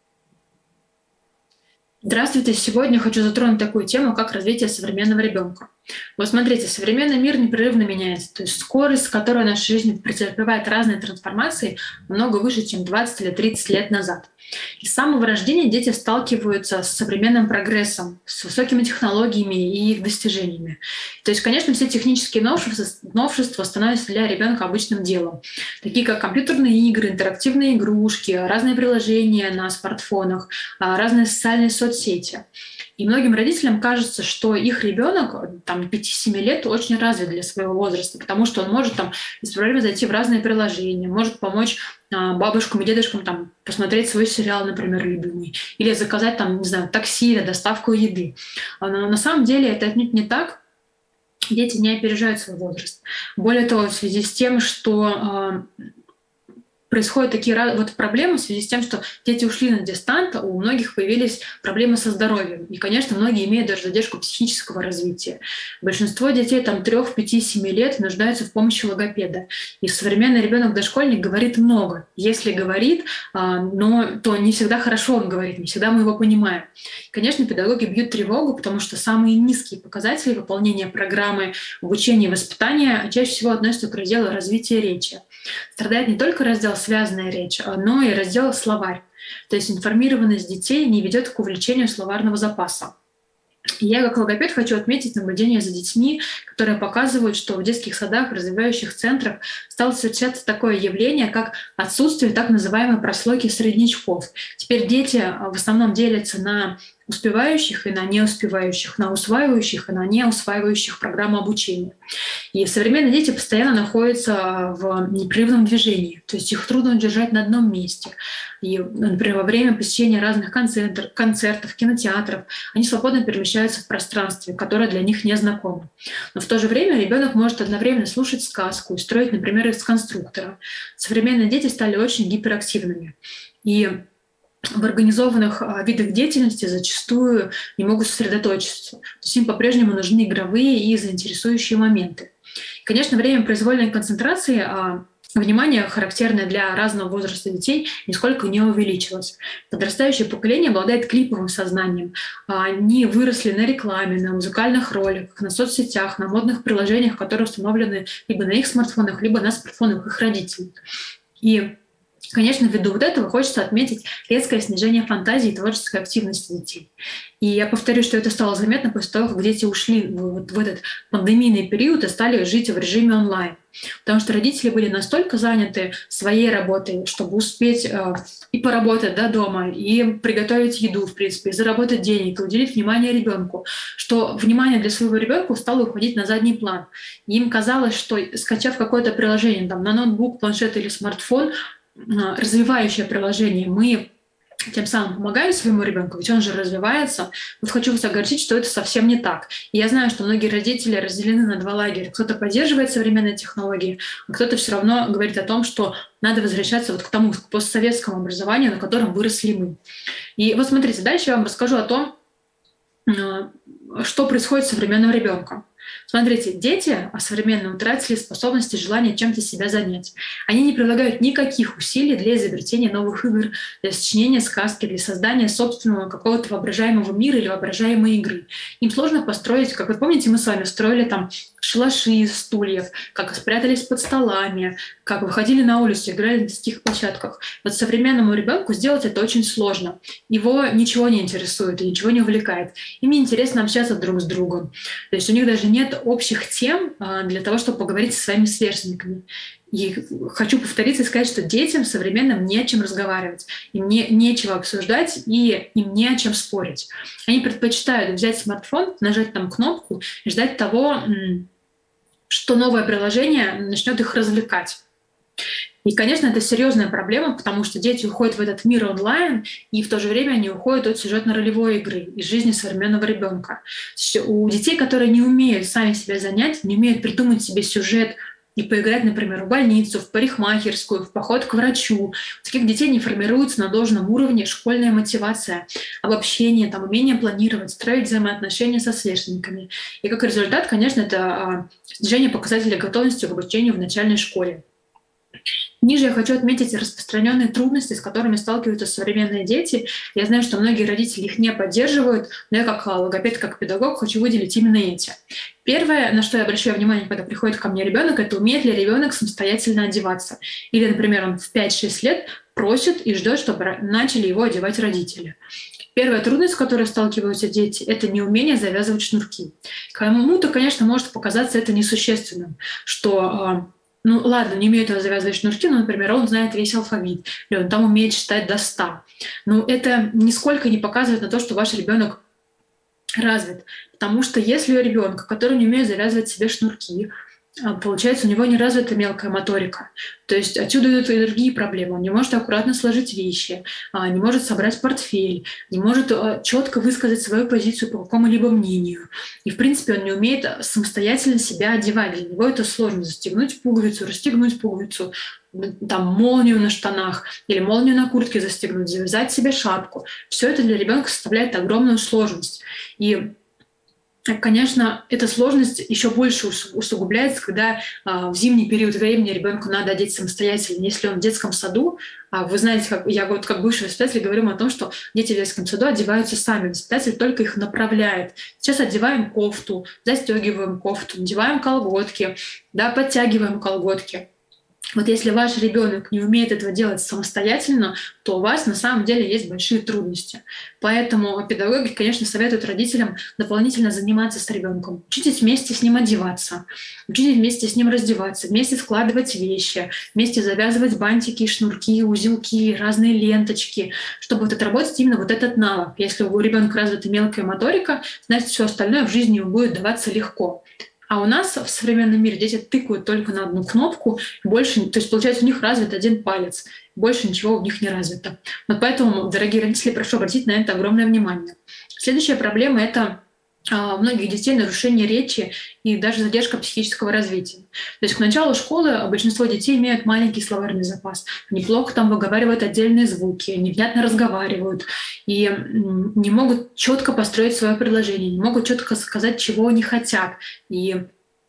Здравствуйте! Сегодня хочу затронуть такую тему, как развитие современного ребенка. Вот смотрите, современный мир непрерывно меняется. То есть скорость, с которой наша жизнь претерпевает разные трансформации, намного выше, чем двадцать или тридцать лет назад. И с самого рождения дети сталкиваются с современным прогрессом, с высокими технологиями и их достижениями. То есть, конечно, все технические новшества, новшества становятся для ребенка обычным делом, такие как компьютерные игры, интерактивные игрушки, разные приложения на смартфонах, разные социальные соцсети. И многим родителям кажется, что их ребенок там пяти-семи лет очень развит для своего возраста, потому что он может там без проблем зайти в разные приложения, может помочь а, бабушкам и дедушкам там посмотреть свой сериал, например, любимый, или заказать там, не знаю, такси или доставку еды. Но на самом деле это отнюдь не так. Дети не опережают свой возраст. Более того, в связи с тем, что а, происходят такие вот проблемы в связи с тем, что дети ушли на дистант, у многих появились проблемы со здоровьем. И, конечно, многие имеют даже задержку психического развития. Большинство детей там трех, пяти, семи лет нуждаются в помощи логопеда. И современный ребенок-дошкольник говорит много. Если говорит, но, то не всегда хорошо он говорит, не всегда мы его понимаем. Конечно, педагоги бьют тревогу, потому что самые низкие показатели выполнения программы обучения и воспитания чаще всего относятся к разделу развития речи. Страдает не только раздел «связанная речь», но и раздел «словарь». То есть информированность детей не ведет к увеличению словарного запаса. И я как логопед хочу отметить наблюдение за детьми, которые показывают, что в детских садах, развивающих центрах стало встречаться такое явление, как отсутствие так называемой прослойки среднячков. Теперь дети в основном делятся на успевающих и на неуспевающих, на усваивающих и на неусваивающих программу обучения. И современные дети постоянно находятся в непрерывном движении, то есть их трудно удержать на одном месте. И, например, во время посещения разных концертов, концертов, кинотеатров они свободно перемещаются в пространстве, которое для них не знакомо. Но в то же время ребенок может одновременно слушать сказку и строить, например, из конструктора. Современные дети стали очень гиперактивными. И в организованных видах деятельности зачастую не могут сосредоточиться. То есть им по-прежнему нужны игровые и заинтересующие моменты. И, конечно, время произвольной концентрации, внимание, характерное для разного возраста детей, нисколько не увеличилось. Подрастающее поколение обладает клиповым сознанием. Они выросли на рекламе, на музыкальных роликах, на соцсетях, на модных приложениях, которые установлены либо на их смартфонах, либо на смартфонах их родителей. И конечно, ввиду вот этого хочется отметить резкое снижение фантазии и творческой активности детей. И я повторю, что это стало заметно после того, как дети ушли вот в этот пандемийный период и стали жить в режиме онлайн. Потому что родители были настолько заняты своей работой, чтобы успеть э, и поработать да, дома, и приготовить еду, в принципе, и заработать денег, и уделить внимание ребенку, что внимание для своего ребенка стало уходить на задний план. И им казалось, что скачав какое-то приложение там, на ноутбук, планшет или смартфон, развивающее приложение, мы тем самым помогаем своему ребенку, ведь он же развивается. Вот хочу вас огорчить, что это совсем не так. И я знаю, что многие родители разделены на два лагеря. Кто-то поддерживает современные технологии, а кто-то все равно говорит о том, что надо возвращаться вот к тому к постсоветскому образованию, на котором выросли мы. И вот смотрите, дальше я вам расскажу о том, что происходит с современным ребенком. Смотрите, дети современно утратили способность и желание чем-то себя занять. Они не прилагают никаких усилий для изобретения новых игр, для сочинения сказки, для создания собственного какого-то воображаемого мира или воображаемой игры. Им сложно построить, как вы помните, мы с вами строили там шалаши из стульев, как спрятались под столами, как выходили на улицу, играли на детских площадках. Вот современному ребенку сделать это очень сложно. Его ничего не интересует и ничего не увлекает. Им не интересно общаться друг с другом. То есть у них даже нет общих тем для того, чтобы поговорить со своими сверстниками. И хочу повториться и сказать, что детям современным не о чем разговаривать, им не, нечего обсуждать и им не о чем спорить. Они предпочитают взять смартфон, нажать там кнопку и ждать того, что новое приложение начнет их развлекать. И, конечно, это серьезная проблема, потому что дети уходят в этот мир онлайн, и в то же время они уходят от сюжетно-ролевой игры из жизни современного ребенка. У детей, которые не умеют сами себя занять, не умеют придумать себе сюжет и поиграть, например, в больницу, в парикмахерскую, в поход к врачу. У таких детей не формируется на должном уровне школьная мотивация, обобщение, там, умение планировать, строить взаимоотношения со сверстниками. И как результат, конечно, это снижение показателей готовности к обучению в начальной школе. Ниже я хочу отметить распространенные трудности, с которыми сталкиваются современные дети. Я знаю, что многие родители их не поддерживают, но я как логопед, как педагог хочу выделить именно эти. Первое, на что я обращаю внимание, когда приходит ко мне ребенок, это умеет ли ребенок самостоятельно одеваться. Или, например, он в пять-шесть лет просит и ждет, чтобы начали его одевать родители. Первая трудность, с которой сталкиваются дети, это неумение завязывать шнурки. Кому-то, конечно, может показаться это несущественным, что, ну ладно, не умеет он завязывать шнурки, но, например, он знает весь алфавит, или он там умеет считать до ста. Но это нисколько не показывает на то, что ваш ребенок развит. Потому что если у ребенка, который не умеет завязывать себе шнурки, получается, у него не развита мелкая моторика. То есть отсюда идут и другие проблемы. Он не может аккуратно сложить вещи, не может собрать портфель, не может четко высказать свою позицию по какому-либо мнению. И, в принципе, он не умеет самостоятельно себя одевать. Для него это сложно. Застегнуть пуговицу, расстегнуть пуговицу, там, молнию на штанах или молнию на куртке застегнуть, завязать себе шапку. Все это для ребенка составляет огромную сложность. И конечно, эта сложность еще больше усугубляется, когда а, в зимний период времени ребенку надо одеть самостоятельно. Если он в детском саду, а вы знаете, как, я вот как бывший воспитатель говорю о том, что дети в детском саду одеваются сами, воспитатель только их направляет. Сейчас одеваем кофту, застегиваем кофту, надеваем колготки, да, подтягиваем колготки. Вот если ваш ребенок не умеет этого делать самостоятельно, то у вас на самом деле есть большие трудности. Поэтому педагоги, конечно, советуют родителям дополнительно заниматься с ребенком. Учитесь вместе с ним одеваться, учитесь вместе с ним раздеваться, вместе складывать вещи, вместе завязывать бантики, шнурки, узелки, разные ленточки, чтобы вот отработать именно вот этот навык. Если у ребенка развита мелкая моторика, значит, все остальное в жизни ему будет даваться легко. А у нас в современном мире дети тыкают только на одну кнопку, больше, то есть, получается, у них развит один палец, больше ничего у них не развито. Вот поэтому, дорогие родители, прошу обратить на это огромное внимание. Следующая проблема — это у многих детей нарушение речи и даже задержка психического развития. То есть к началу школы большинство детей имеют маленький словарный запас. Они плохо там выговаривают отдельные звуки, невнятно разговаривают и не могут четко построить свое предложение, не могут четко сказать, чего они хотят. И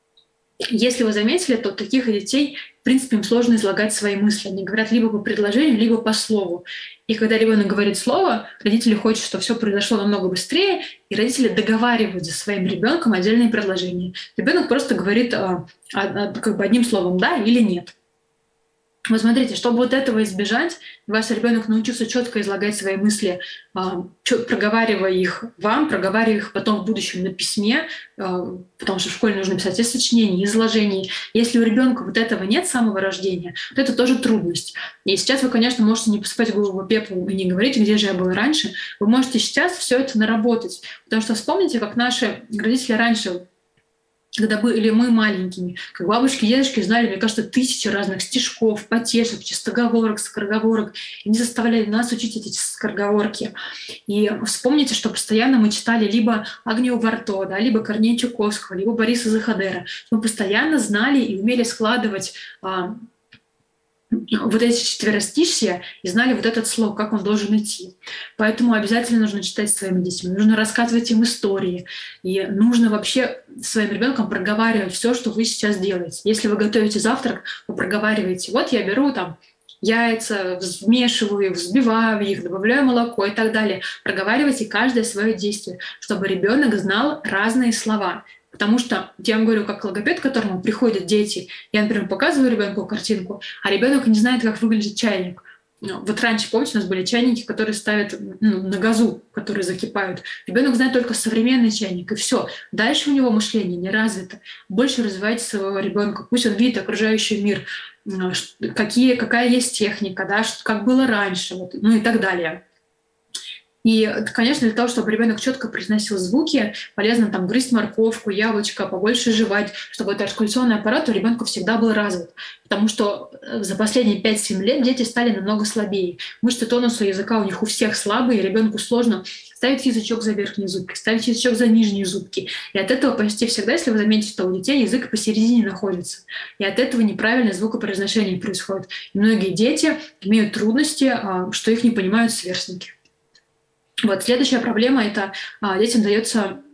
если вы заметили, то таких детей, в принципе, им сложно излагать свои мысли. Они говорят либо по предложению, либо по слову. И когда ребенок говорит слово, родители хотят, чтобы все произошло намного быстрее, и родители договаривают за своим ребенком отдельные предложения. Ребенок просто говорит а, а, как бы одним словом «да» или «нет». Вот смотрите, чтобы вот этого избежать, ваш ребенок научился четко излагать свои мысли, проговаривая их вам, проговаривая их потом в будущем на письме, потому что в школе нужно писать и сочинения, и изложения. Если у ребенка вот этого нет с самого рождения, то это тоже трудность. И сейчас вы, конечно, можете не посыпать голову пеплом и не говорить, где же я был раньше. Вы можете сейчас все это наработать. Потому что вспомните, как наши родители раньше, когда были мы маленькими, как бабушки и дедушки знали, мне кажется, тысячи разных стишков, потешек, чистоговорок, скороговорок. И они заставляли нас учить эти скороговорки. И вспомните, что постоянно мы читали либо Агнию Варто, да, либо Корнея Чуковского, либо Бориса Заходера. Мы постоянно знали и умели складывать а, вот эти четверостишья и знали вот этот слог, как он должен идти. Поэтому обязательно нужно читать своими детьми, нужно рассказывать им истории, и нужно вообще своим ребенком проговаривать все, что вы сейчас делаете. Если вы готовите завтрак, вы проговариваете: вот я беру там яйца, вмешиваю их, взбиваю их, добавляю молоко и так далее. Проговаривайте каждое свое действие, чтобы ребенок знал разные слова. Потому что, я вам говорю, как логопед, к которому приходят дети, я, например, показываю ребенку картинку, а ребенок не знает, как выглядит чайник. Вот раньше, помните, у нас были чайники, которые ставят ну, на газу, которые закипают. Ребенок знает только современный чайник, и все. Дальше у него мышление не развито. Больше развивайте своего ребенка. Пусть он видит окружающий мир, какие, какая есть техника, да, как было раньше, вот, ну и так далее. И, конечно, для того, чтобы ребенок четко произносил звуки, полезно там грызть морковку, яблочко, побольше жевать, чтобы этот артикуляционный аппарат у ребенка всегда был развит. Потому что за последние пять-семь лет дети стали намного слабее. Мышцы тонуса языка у них у всех слабые, и ребенку сложно ставить язычок за верхние зубки, ставить язычок за нижние зубки. И от этого почти всегда, если вы заметите, что у детей язык посередине находится. И от этого неправильное звукопроизношение происходит. И многие дети имеют трудности, что их не понимают сверстники. Вот следующая проблема — это а, детям дается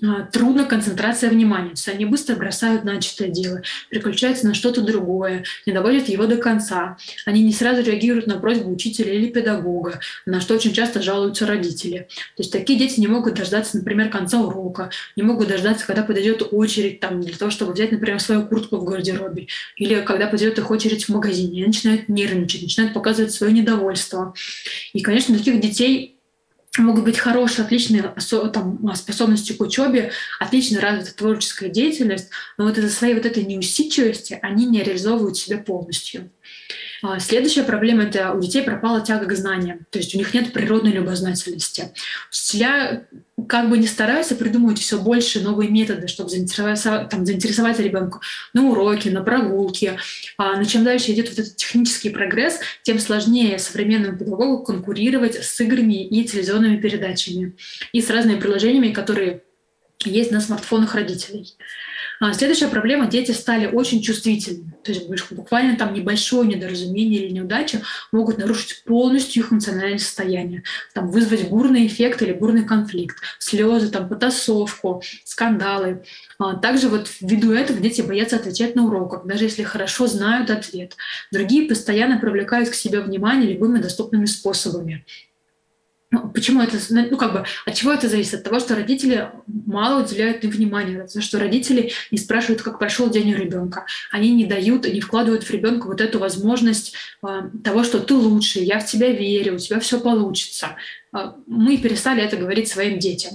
трудна концентрация внимания. То есть они быстро бросают начатое дело, переключаются на что-то другое, не доводят его до конца. Они не сразу реагируют на просьбу учителя или педагога, на что очень часто жалуются родители. То есть такие дети не могут дождаться, например, конца урока, не могут дождаться, когда подойдет очередь там, для того, чтобы взять, например, свою куртку в гардеробе, или когда подойдет их очередь в магазине. Они начинают нервничать, начинают показывать свое недовольство. И, конечно, таких детей могут быть хорошие, отличные там, способности к учебе, отлично развита творческая деятельность, но вот из-за своей вот этой неусидчивости они не реализовывают себя полностью. Следующая проблема – это у детей пропала тяга к знаниям, то есть у них нет природной любознательности. Учителя как бы не стараются придумывать все больше новые методы, чтобы заинтересовать, там, заинтересовать ребенка на уроки, на прогулки. Но чем дальше идет вот этот технический прогресс, тем сложнее современному педагогу конкурировать с играми и телевизионными передачами, и с разными приложениями, которые есть на смартфонах родителей. Следующая проблема – дети стали очень чувствительны. То есть буквально там небольшое недоразумение или неудача могут нарушить полностью их эмоциональное состояние, там, вызвать бурный эффект или бурный конфликт, слезы, там, потасовку, скандалы. Также вот ввиду этого дети боятся отвечать на уроках, даже если хорошо знают ответ. Другие постоянно привлекают к себе внимание любыми доступными способами. Почему это, ну как бы, от чего это зависит? От того, что родители мало уделяют им внимания, от того, что родители не спрашивают, как прошел день у ребенка, они не дают, не вкладывают в ребенка вот эту возможность э, того, что ты лучший, я в тебя верю, у тебя все получится. Э, мы перестали это говорить своим детям.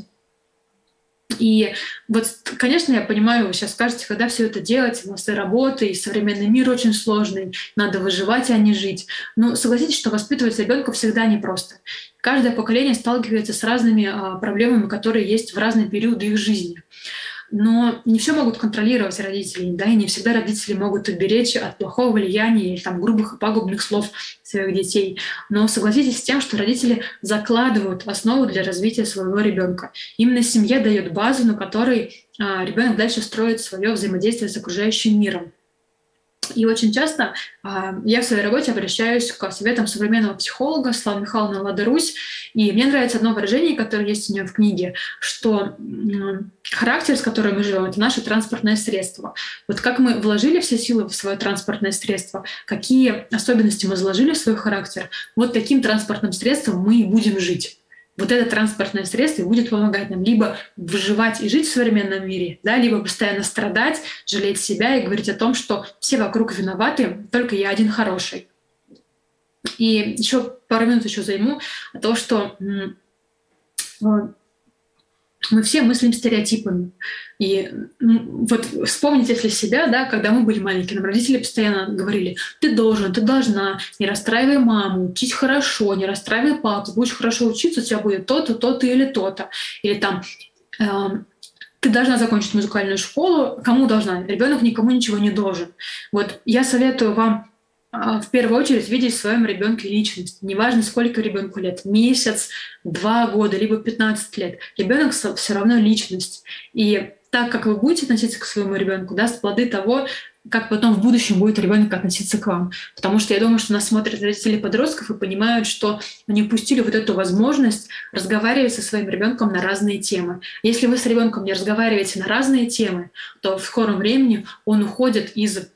И вот, конечно, я понимаю, вы сейчас скажете, когда все это делать, у нас и работа, и современный мир очень сложный, надо выживать, а не жить. Но согласитесь, что воспитывать ребенка всегда непросто. Каждое поколение сталкивается с разными а, проблемами, которые есть в разные периоды их жизни. Но не все могут контролировать родители, да, и не всегда родители могут уберечь от плохого влияния или там, грубых и пагубных слов своих детей. Но согласитесь с тем, что родители закладывают основу для развития своего ребенка. Именно семья дает базу, на которой а, ребенок дальше строит свое взаимодействие с окружающим миром. И очень часто э, я в своей работе обращаюсь к советам современного психолога Светланы Михайловны Ладарусь, и мне нравится одно выражение, которое есть у нее в книге, что э, характер, с которым мы живем, это наше транспортное средство. Вот как мы вложили все силы в свое транспортное средство, какие особенности мы заложили в свой характер, вот таким транспортным средством мы и будем жить. Вот это транспортное средство будет помогать нам либо выживать и жить в современном мире, да, либо постоянно страдать, жалеть себя и говорить о том, что все вокруг виноваты, только я один хороший. И еще пару минут еще займу о том, что мы все мыслим стереотипами. И вот вспомните, если себя, да, когда мы были маленькие, нам родители постоянно говорили: ты должен, ты должна, не расстраивай маму, учись хорошо, не расстраивай папу, будешь хорошо учиться, у тебя будет то-то, то-то или то-то. Или там э, ты должна закончить музыкальную школу. Кому должна? Ребенок никому ничего не должен. Вот я советую вам в первую очередь видеть в своем ребенке личность. Неважно, сколько ребенку лет, месяц, два года, либо пятнадцать лет. Ребенок все равно личность. И так, как вы будете относиться к своему ребенку, даст плоды того, как потом в будущем будет ребенок относиться к вам. Потому что я думаю, что нас смотрят родители подростков и понимают, что они упустили вот эту возможность разговаривать со своим ребенком на разные темы. Если вы с ребенком не разговариваете на разные темы, то в скором времени он уходит из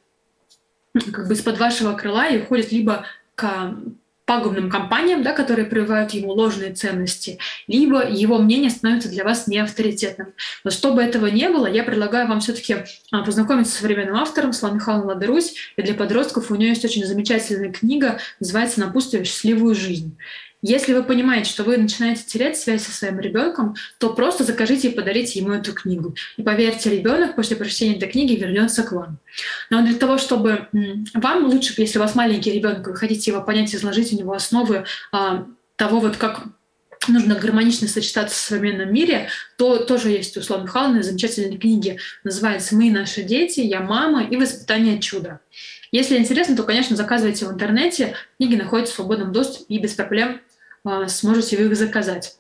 как бы из-под вашего крыла и уходит либо к пагубным компаниям, да, которые прививают ему ложные ценности, либо его мнение становится для вас неавторитетным. Но чтобы этого не было, я предлагаю вам все-таки познакомиться с современным автором Светланой Михайловной Ладарусь. И для подростков у нее есть очень замечательная книга, называется «Напутствие в счастливую жизнь». Если вы понимаете, что вы начинаете терять связь со своим ребенком, то просто закажите и подарите ему эту книгу. И поверьте, ребенок после прочтения этой книги вернется к вам. Но для того, чтобы вам лучше, если у вас маленький ребенок, вы хотите его понять, изложить у него основы а, того, вот как нужно гармонично сочетаться в современном мире, то тоже есть у Светланы Михайловны замечательные книги. Называется «Мы и наши дети», «Я мама» и «Воспитание чуда». Если интересно, то, конечно, заказывайте в интернете. Книги находятся в свободном доступе и без проблем сможете вы их заказать.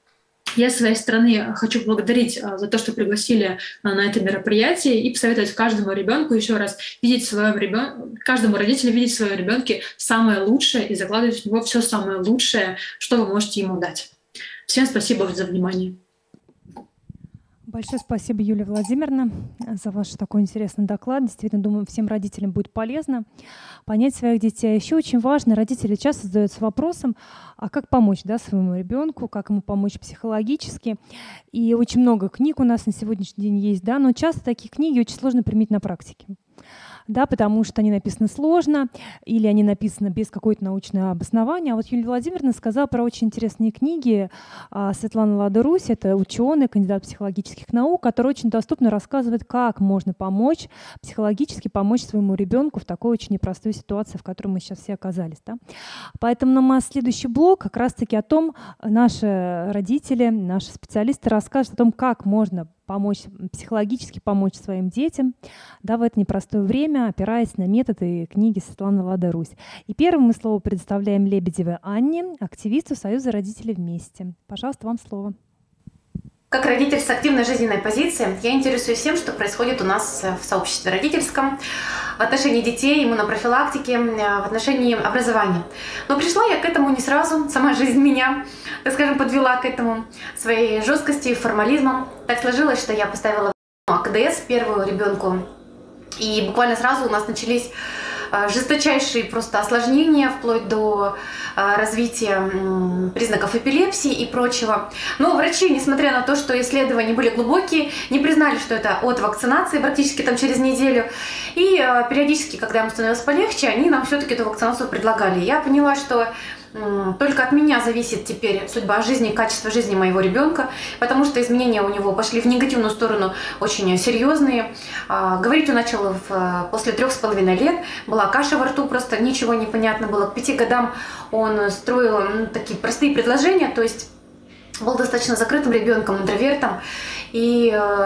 Я с своей стороны хочу поблагодарить за то, что пригласили на это мероприятие, и посоветовать каждому ребенку еще раз видеть в своем ребенке, каждому родителю видеть в своем ребенке самое лучшее и закладывать в него все самое лучшее, что вы можете ему дать. Всем спасибо за внимание. Большое спасибо, Юлия Владимировна, за ваш такой интересный доклад. Действительно, думаю, всем родителям будет полезно понять своих детей. А еще очень важно, родители часто задаются вопросом, а как помочь, да, своему ребенку, как ему помочь психологически. И очень много книг у нас на сегодняшний день есть, да, но часто такие книги очень сложно применить на практике. Да, потому что они написаны сложно или они написаны без какой-то научного обоснования. А вот Юлия Владимировна сказала про очень интересные книги. Светлана Лада-Русь — это ученый, кандидат психологических наук, который очень доступно рассказывает, как можно помочь, психологически помочь своему ребенку в такой очень непростой ситуации, в которой мы сейчас все оказались. Да? Поэтому нам следующий блок как раз-таки о том, наши родители, наши специалисты расскажут о том, как можно помочь, психологически помочь своим детям, да, в это непростое время, опираясь на методы книги Светланы Лада-Русь. И первым мы слово предоставляем Лебедевой Анне, активисту Союза родителей вместе. Пожалуйста, вам слово. Как родитель с активной жизненной позицией, я интересуюсь всем, что происходит у нас в сообществе родительском, в отношении детей, иммунопрофилактики, в отношении образования. Но пришла я к этому не сразу, сама жизнь меня, так скажем, подвела к этому своей жесткостью и формализмом. Так сложилось, что я поставила А К Д С первую ребенку, и буквально сразу у нас начались жесточайшие просто осложнения, вплоть до развития признаков эпилепсии и прочего. Но врачи, несмотря на то, что исследования были глубокие, не признали, что это от вакцинации практически там через неделю. И периодически, когда им становилось полегче, они нам все-таки эту вакцинацию предлагали. Я поняла, что только от меня зависит теперь судьба жизни, качество жизни моего ребенка, потому что изменения у него пошли в негативную сторону очень серьезные. Говорить он начал в, после трех с половиной лет, была каша во рту, просто ничего не понятно было. К пяти годам он строил ну, такие простые предложения, то есть был достаточно закрытым ребенком, интровертом, и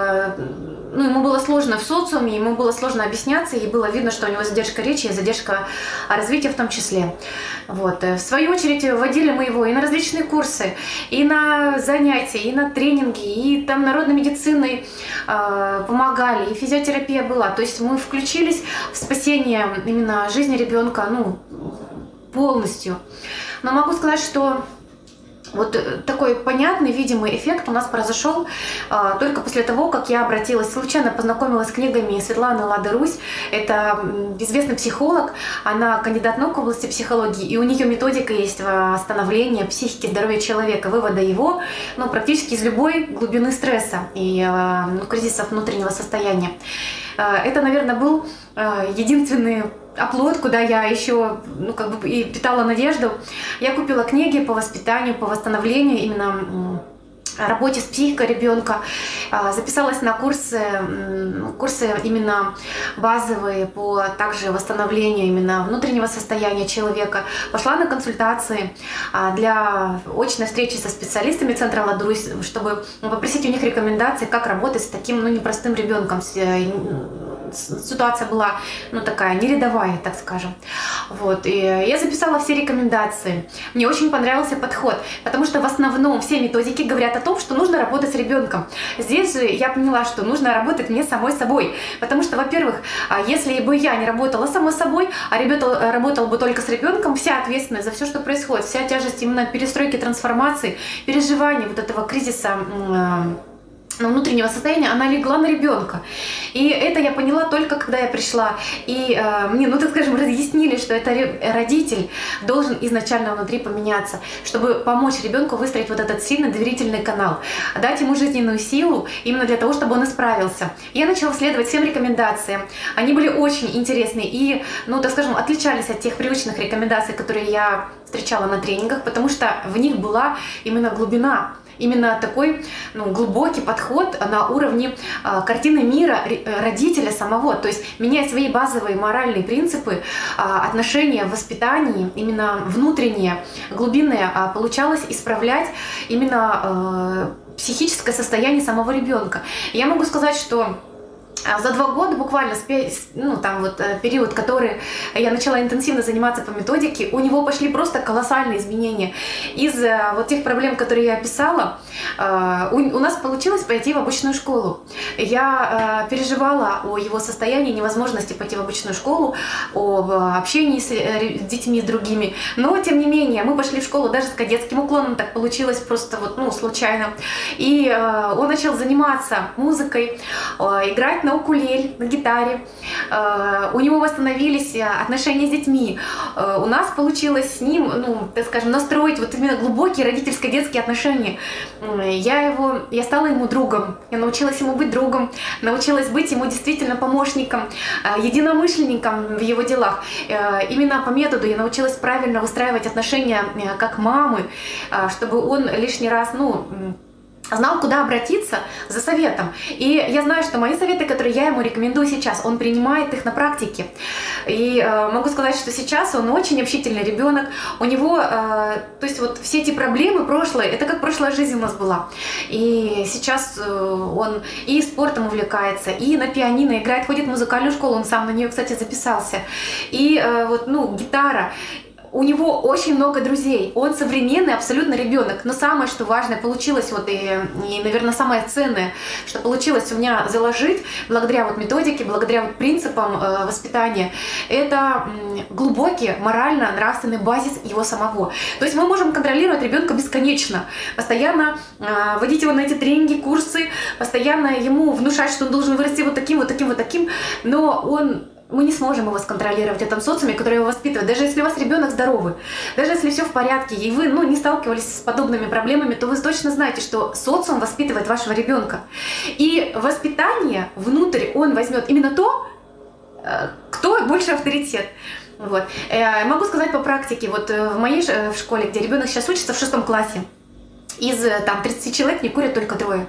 ну, ему было сложно в социуме, ему было сложно объясняться, и было видно, что у него задержка речи и задержка развития в том числе. Вот. В свою очередь вводили мы его и на различные курсы, и на занятия, и на тренинги, и там народной медициной э, помогали, и физиотерапия была. То есть мы включились в спасение именно жизни ребенка ну, полностью. Но могу сказать, что вот такой понятный, видимый эффект у нас произошел а, только после того, как я обратилась, случайно познакомилась с книгами Светланы Лада-Русь. Это известный психолог, она кандидат наук в области психологии, и у нее методика есть восстановления психики, здоровья человека, вывода его ну, практически из любой глубины стресса и а, ну, кризиса внутреннего состояния. А, это, наверное, был а, единственный оплот, куда я еще ну, как бы и питала надежду. Я купила книги по воспитанию, по восстановлению, именно работе с психикой ребенка. Записалась на курсы, курсы именно базовые по также восстановлению именно внутреннего состояния человека. Пошла на консультации для очной встречи со специалистами Центра Лада-Русь, чтобы попросить у них рекомендации, как работать с таким ну, непростым ребенком. Ситуация была, ну, такая, не рядовая, так скажем. Вот. И я записала все рекомендации. Мне очень понравился подход, потому что в основном все методики говорят о том, что нужно работать с ребенком. Здесь же я поняла, что нужно работать мне самой собой. Потому что, во-первых, если бы я не работала самой собой, а ребенок работал бы только с ребенком, вся ответственность за все, что происходит, вся тяжесть именно перестройки, трансформации, переживания вот этого кризиса внутреннего состояния, она легла на ребенка. И это я поняла только когда я пришла. И э, мне, ну так скажем, разъяснили, что это родитель должен изначально внутри поменяться, чтобы помочь ребенку выстроить вот этот сильный доверительный канал, дать ему жизненную силу именно для того, чтобы он исправился. Я начала следовать всем рекомендациям. Они были очень интересные и, ну так скажем, отличались от тех привычных рекомендаций, которые я встречала на тренингах, потому что в них была именно глубина. Именно такой ну, глубокий подход на уровне э, картины мира родителя самого. То есть меняя свои базовые моральные принципы, э, отношения в воспитании, именно внутреннее, глубинное, э, получалось исправлять именно э, психическое состояние самого ребенка. Я могу сказать, что За два года буквально, ну, там вот период, который я начала интенсивно заниматься по методике, у него пошли просто колоссальные изменения. Из вот тех проблем, которые я описала, у нас получилось пойти в обычную школу. Я переживала о его состоянии, невозможности пойти в обычную школу, об общении с детьми, с другими. Но, тем не менее, мы пошли в школу даже с кадетским уклоном, так получилось просто вот, ну, случайно. И он начал заниматься музыкой, играть на укулеле, на гитаре. У него восстановились отношения с детьми. У нас получилось с ним, ну, так скажем, настроить вот именно глубокие родительско-детские отношения. Я, его, я стала ему другом, я научилась ему быть другом, научилась быть ему действительно помощником, единомышленником в его делах. Именно по методу я научилась правильно выстраивать отношения как мамы, чтобы он лишний раз, ну, знал, куда обратиться за советом. И я знаю, что мои советы, которые я ему рекомендую сейчас, он принимает их на практике. И э, могу сказать, что сейчас он очень общительный ребенок. У него, э, то есть вот все эти проблемы прошлые, это как прошлая жизнь у нас была. И сейчас э, он и спортом увлекается, и на пианино играет, ходит в музыкальную школу, он сам на нее, кстати, записался. И э, вот, ну, гитара. У него очень много друзей, он современный абсолютно ребенок, но самое, что важное получилось, вот и, и, наверное, самое ценное, что получилось у меня заложить, благодаря вот методике, благодаря вот принципам э, воспитания, это э, глубокий морально-нравственный базис его самого. То есть мы можем контролировать ребенка бесконечно, постоянно э, водить его на эти тренинги, курсы, постоянно ему внушать, что он должен вырасти вот таким, вот таким, вот таким, но он... Мы не сможем его сконтролировать в этом социуме, который его воспитывает. Даже если у вас ребенок здоровый, даже если все в порядке, и вы, ну, не сталкивались с подобными проблемами, то вы точно знаете, что социум воспитывает вашего ребенка. И воспитание внутрь он возьмет именно то, кто больше авторитет. Вот. Могу сказать по практике, вот в моей в школе, где ребенок сейчас учится в шестом классе, из там тридцати человек не курят только трое.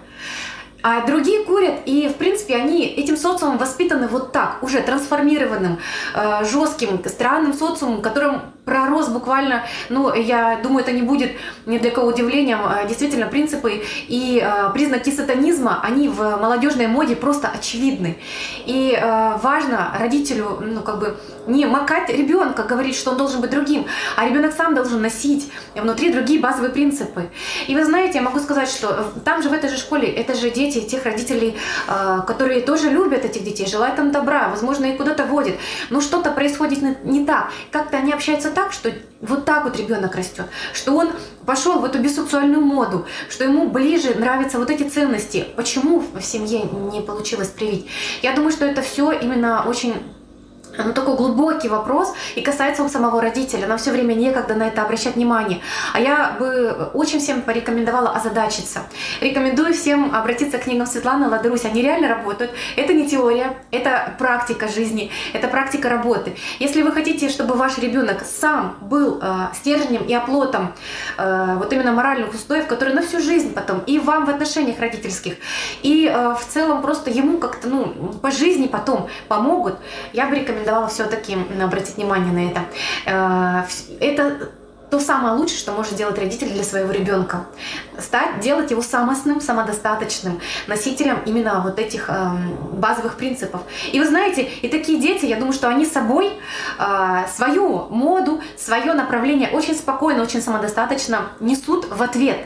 А другие курят, и, в принципе, они этим социумом воспитаны вот так, уже трансформированным, э, жестким, странным социумом, которым пророс буквально, ну, я думаю, это не будет ни для кого удивлением, действительно, принципы и э, признаки сатанизма, они в молодежной моде просто очевидны. И э, важно родителю, ну, как бы, не макать ребенка, говорить, что он должен быть другим, а ребенок сам должен носить внутри другие базовые принципы. И вы знаете, я могу сказать, что там же, в этой же школе, это же дети тех родителей, э, которые тоже любят этих детей, желают им добра, возможно, их куда-то водят, но что-то происходит не так, как-то они общаются так, что вот так вот ребенок растет, что он пошел в эту бисексуальную моду, что ему ближе нравятся вот эти ценности. Почему в семье не получилось привить? Я думаю, что это все именно очень... Ну, такой глубокий вопрос, и касается он самого родителя. Нам все время некогда на это обращать внимание. А я бы очень всем порекомендовала озадачиться. Рекомендую всем обратиться к книгам Светланы Ладарусь. Они реально работают. Это не теория, это практика жизни, это практика работы. Если вы хотите, чтобы ваш ребенок сам был э, стержнем и оплотом э, вот именно моральных устоев, которые на всю жизнь потом и вам в отношениях родительских, и э, в целом просто ему как-то, ну, по жизни потом помогут, я бы рекомендовала все-таки обратить внимание на это. Это то самое лучшее, что может сделать родитель для своего ребенка. Стать, делать его самостным, самодостаточным, носителем именно вот этих э, базовых принципов. И вы знаете, и такие дети, я думаю, что они собой э, свою моду, свое направление очень спокойно, очень самодостаточно несут в ответ.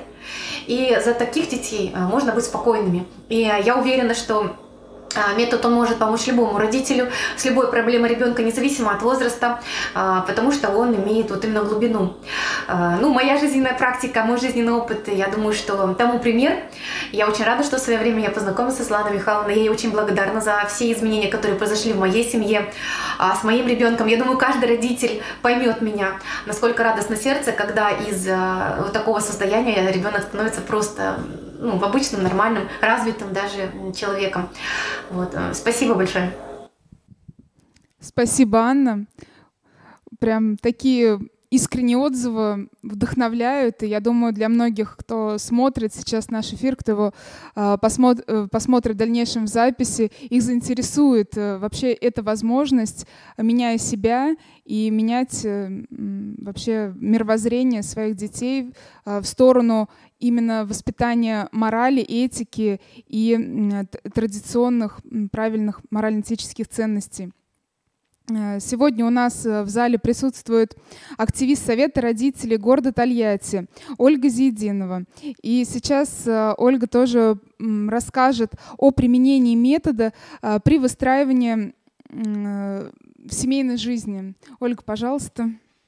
И за таких детей э, можно быть спокойными. И я уверена, что метод он может помочь любому родителю с любой проблемой ребенка, независимо от возраста, потому что он имеет вот именно глубину. Ну, моя жизненная практика, мой жизненный опыт, я думаю, что тому пример. Я очень рада, что в свое время я познакомилась с Светланой Михайловной. Я ей очень благодарна за все изменения, которые произошли в моей семье, с моим ребенком. Я думаю, каждый родитель поймет меня, насколько радостно сердце, когда из вот такого состояния ребенок становится просто, ну, обычным, нормальным, развитым даже человеком. Вот. Спасибо большое. Спасибо, Анна. Прям такие искренние отзывы вдохновляют, и я думаю, для многих, кто смотрит сейчас наш эфир, кто его э, посмотр, э, посмотрит в дальнейшем в записи, их заинтересует э, вообще эта возможность, меняя себя и менять э, вообще мировоззрение своих детей э, в сторону именно воспитания морали, этики и э, традиционных правильных морально-этических ценностей. Сегодня у нас в зале присутствует активист Совета родителей города Тольятти Ольга Зиединова. И сейчас Ольга тоже расскажет о применении метода при выстраивании семейной жизни. Ольга, пожалуйста.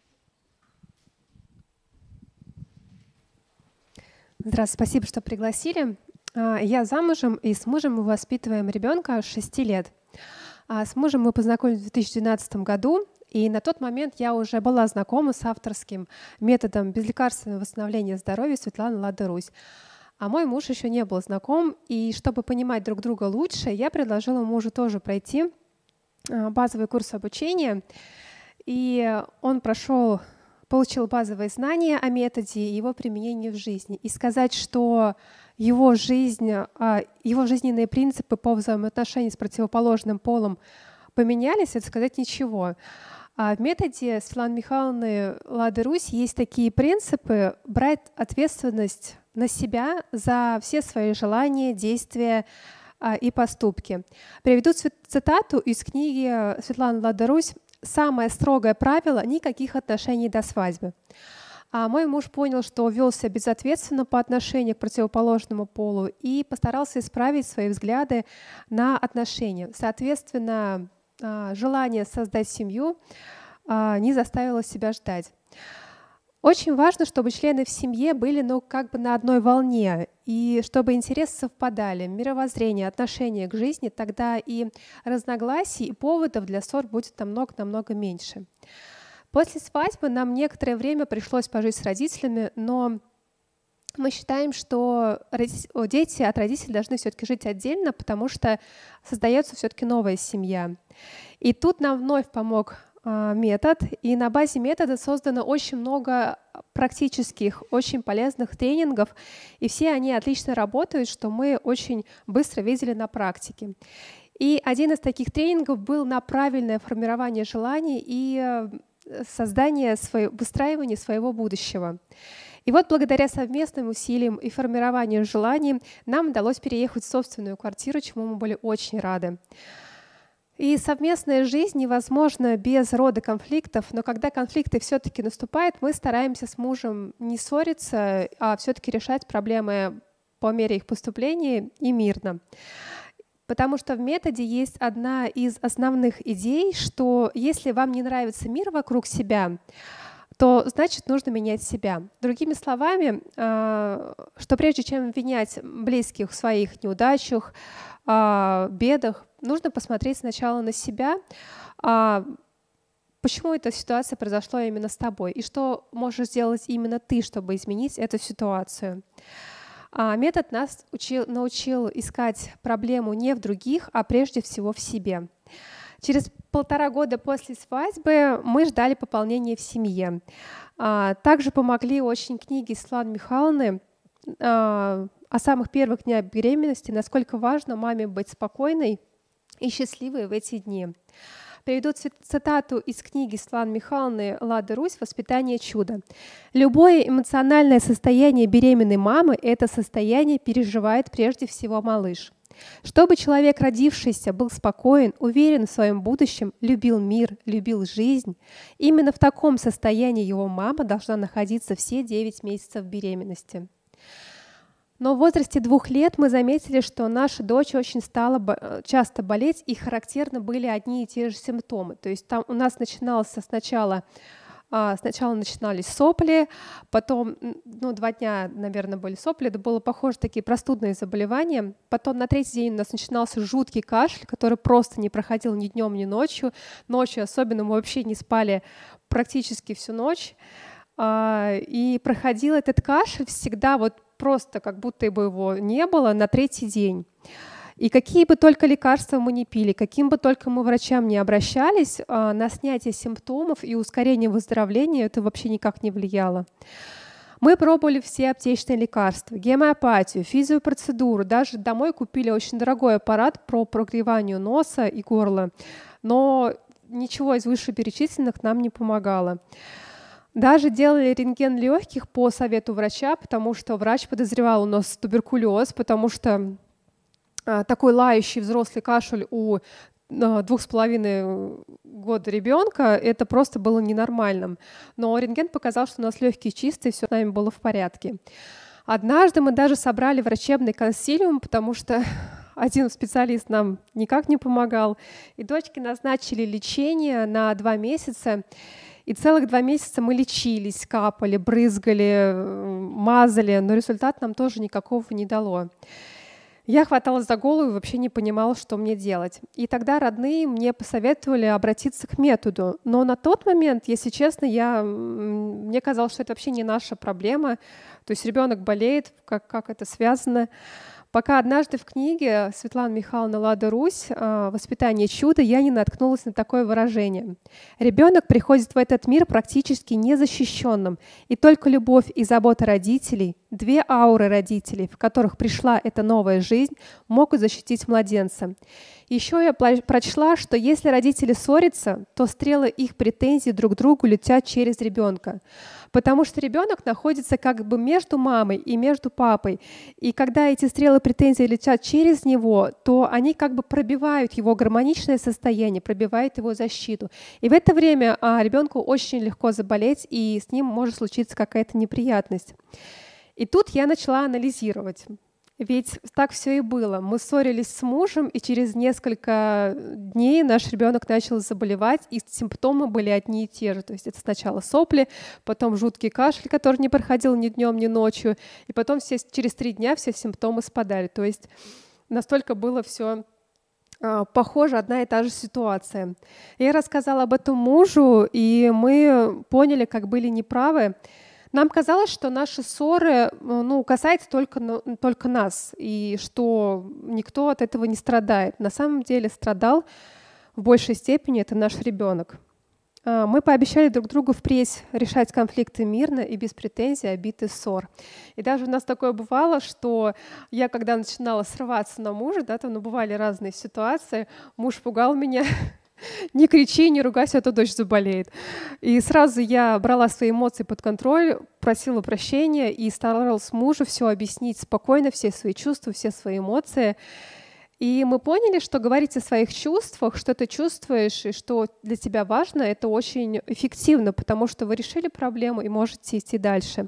Здравствуйте, спасибо, что пригласили. Я замужем, и с мужем мы воспитываем ребенка шести лет. А с мужем мы познакомились в две тысячи двенадцатом году, и на тот момент я уже была знакома с авторским методом безлекарственного восстановления здоровья Светланы Лада-Русь. А мой муж еще не был знаком, и чтобы понимать друг друга лучше, я предложила мужу тоже пройти базовый курс обучения, и он прошел, получил базовые знания о методе и его применении в жизни. И сказать, что его жизнь, его жизненные принципы по взаимоотношению с противоположным полом поменялись, это сказать ничего. А в методе Светланы Михайловны Лады-Русь есть такие принципы: брать ответственность на себя за все свои желания, действия и поступки. Приведу цитату из книги Светланы Лады-Русь «Самое строгое правило – никаких отношений до свадьбы». А мой муж понял, что вел себя безответственно по отношению к противоположному полу и постарался исправить свои взгляды на отношения. Соответственно, желание создать семью не заставило себя ждать. Очень важно, чтобы члены в семье были, ну, как бы на одной волне, и чтобы интересы совпадали, мировоззрение, отношение к жизни, тогда и разногласий, и поводов для ссор будет намного-намного меньше. После свадьбы нам некоторое время пришлось пожить с родителями, но мы считаем, что дети от родителей должны все-таки жить отдельно, потому что создается все-таки новая семья. И тут нам вновь помог метод, и на базе метода создано очень много практических, очень полезных тренингов, и все они отлично работают, что мы очень быстро видели на практике. И один из таких тренингов был на правильное формирование желаний и создание, своего, выстраивание своего будущего. И вот благодаря совместным усилиям и формированию желаний нам удалось переехать в собственную квартиру, чему мы были очень рады. И совместная жизнь невозможна без рода конфликтов, но когда конфликты все-таки наступают, мы стараемся с мужем не ссориться, а все-таки решать проблемы по мере их поступления и мирно. Потому что в методе есть одна из основных идей, что если вам не нравится мир вокруг себя, то значит нужно менять себя. Другими словами, что прежде чем обвинять близких в своих неудачах, бедах, нужно посмотреть сначала на себя, почему эта ситуация произошла именно с тобой, и что можешь сделать именно ты, чтобы изменить эту ситуацию. А метод нас учил, научил искать проблему не в других, а прежде всего в себе. Через полтора года после свадьбы мы ждали пополнения в семье. А, также помогли очень книги Светланы Михайловны а, о самых первых днях беременности, насколько важно маме быть спокойной и счастливой в эти дни. Приведу цитату из книги Светланы Михайловны «Лада-Русь. Воспитание чуда». «Любое эмоциональное состояние беременной мамы – это состояние переживает прежде всего малыш. Чтобы человек, родившийся, был спокоен, уверен в своем будущем, любил мир, любил жизнь, именно в таком состоянии его мама должна находиться все девять месяцев беременности». Но в возрасте двух лет мы заметили, что наша дочь очень стала часто болеть, и характерны были одни и те же симптомы. То есть там у нас начиналось сначала, сначала начинались сопли, потом ну, два дня, наверное, были сопли, это было похоже такие простудные заболевания. Потом на третий день у нас начинался жуткий кашель, который просто не проходил ни днем, ни ночью. Ночью особенно мы вообще не спали практически всю ночь. И проходил этот кашель всегда вот просто как будто бы его не было на третий день. И какие бы только лекарства мы не пили, каким бы только мы врачам не обращались, на снятие симптомов и ускорение выздоровления это вообще никак не влияло. Мы пробовали все аптечные лекарства, гомеопатию, физиопроцедуру, даже домой купили очень дорогой аппарат по прогреванию носа и горла, но ничего из вышеперечисленных нам не помогало. Даже делали рентген легких по совету врача, потому что врач подозревал у нас туберкулез, потому что а, такой лающий взрослый кашель у а, двух с половиной года ребенка, это просто было ненормальным. Но рентген показал, что у нас легкие чистые, все с нами было в порядке. Однажды мы даже собрали врачебный консилиум, потому что один специалист нам никак не помогал, и дочке назначили лечение на два месяца. И целых два месяца мы лечились, капали, брызгали, мазали, но результат нам тоже никакого не дало. Я хваталась за голову и вообще не понимала, что мне делать. И тогда родные мне посоветовали обратиться к методу. Но на тот момент, если честно, я, мне казалось, что это вообще не наша проблема. То есть ребенок болеет, как, как это связано. Пока однажды в книге Светланы Михайловны «Лада Русь» «Воспитание чуда» я не наткнулась на такое выражение. Ребенок приходит в этот мир практически незащищенным, и только любовь и забота родителей, две ауры родителей, в которых пришла эта новая жизнь, могут защитить младенца. Еще я прочла, что если родители ссорятся, то стрелы их претензий друг к другу летят через ребенка. Потому что ребенок находится как бы между мамой и между папой. И когда эти стрелы претензий летят через него, то они как бы пробивают его гармоничное состояние, пробивают его защиту. И в это время а, ребенку очень легко заболеть, и с ним может случиться какая-то неприятность. И тут я начала анализировать. Ведь так все и было. Мы ссорились с мужем, и через несколько дней наш ребенок начал заболевать, и симптомы были одни и те же. То есть это сначала сопли, потом жуткий кашель, который не проходил ни днем, ни ночью, и потом все, через три дня все симптомы спадали. То есть настолько было все а, похоже, одна и та же ситуация. Я рассказала об этом мужу, и мы поняли, как были неправы. Нам казалось, что наши ссоры ну, касаются только, только нас, и что никто от этого не страдает. На самом деле страдал в большей степени это наш ребенок. Мы пообещали друг другу впредь решать конфликты мирно и без претензий, обид и ссор. И даже у нас такое бывало, что я, когда начинала срываться на мужа, да, там ну, бывали разные ситуации, муж пугал меня. Не кричи, не ругайся, а то дочь заболеет. И сразу я брала свои эмоции под контроль, просила прощения и старалась мужу все объяснить спокойно, все свои чувства, все свои эмоции. И мы поняли, что говорить о своих чувствах, что ты чувствуешь и что для тебя важно, это очень эффективно, потому что вы решили проблему и можете идти дальше.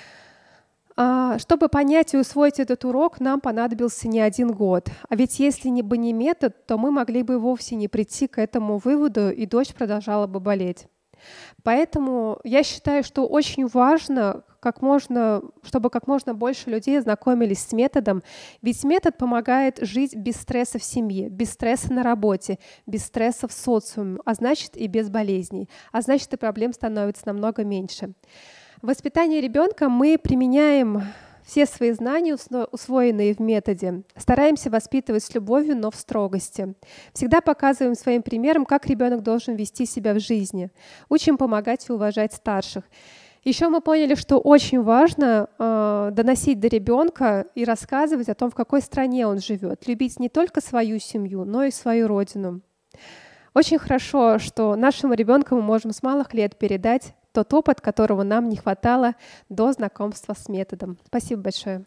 Чтобы понять и усвоить этот урок, нам понадобился не один год. А ведь если бы не метод, то мы могли бы вовсе не прийти к этому выводу, и дочь продолжала бы болеть. Поэтому я считаю, что очень важно, как можно, чтобы как можно больше людей ознакомились с методом, ведь метод помогает жить без стресса в семье, без стресса на работе, без стресса в социуме, а значит и без болезней, а значит и проблем становится намного меньше. В воспитании ребенка мы применяем все свои знания, усвоенные в методе, стараемся воспитывать с любовью, но в строгости. Всегда показываем своим примером, как ребенок должен вести себя в жизни. Учим помогать и уважать старших. Еще мы поняли, что очень важно э, доносить до ребенка и рассказывать о том, в какой стране он живет, любить не только свою семью, но и свою родину. Очень хорошо, что нашему ребенку мы можем с малых лет передать тот опыт, которого нам не хватало до знакомства с методом. Спасибо большое.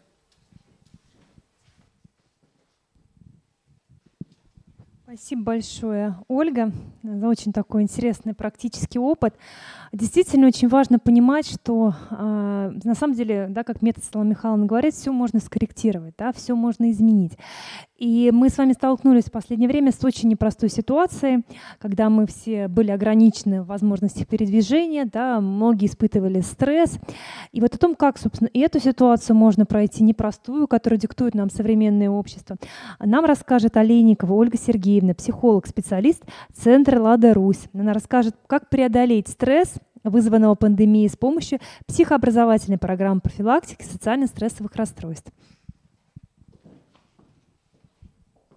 Спасибо большое, Ольга, за очень такой интересный практический опыт. Действительно, очень важно понимать, что э, на самом деле, да, как метод Светлана Михайловна говорит, все можно скорректировать, да, все можно изменить. И мы с вами столкнулись в последнее время с очень непростой ситуацией, когда мы все были ограничены в возможности передвижения, да, многие испытывали стресс. И вот о том, как, собственно, и эту ситуацию можно пройти непростую, которую диктует нам современное общество, нам расскажет Олейникова Ольга Сергеевна, психолог, специалист Центра «Лада Русь». Она расскажет, как преодолеть стресс, вызванного пандемией, с помощью психообразовательной программы профилактики социально-стрессовых расстройств.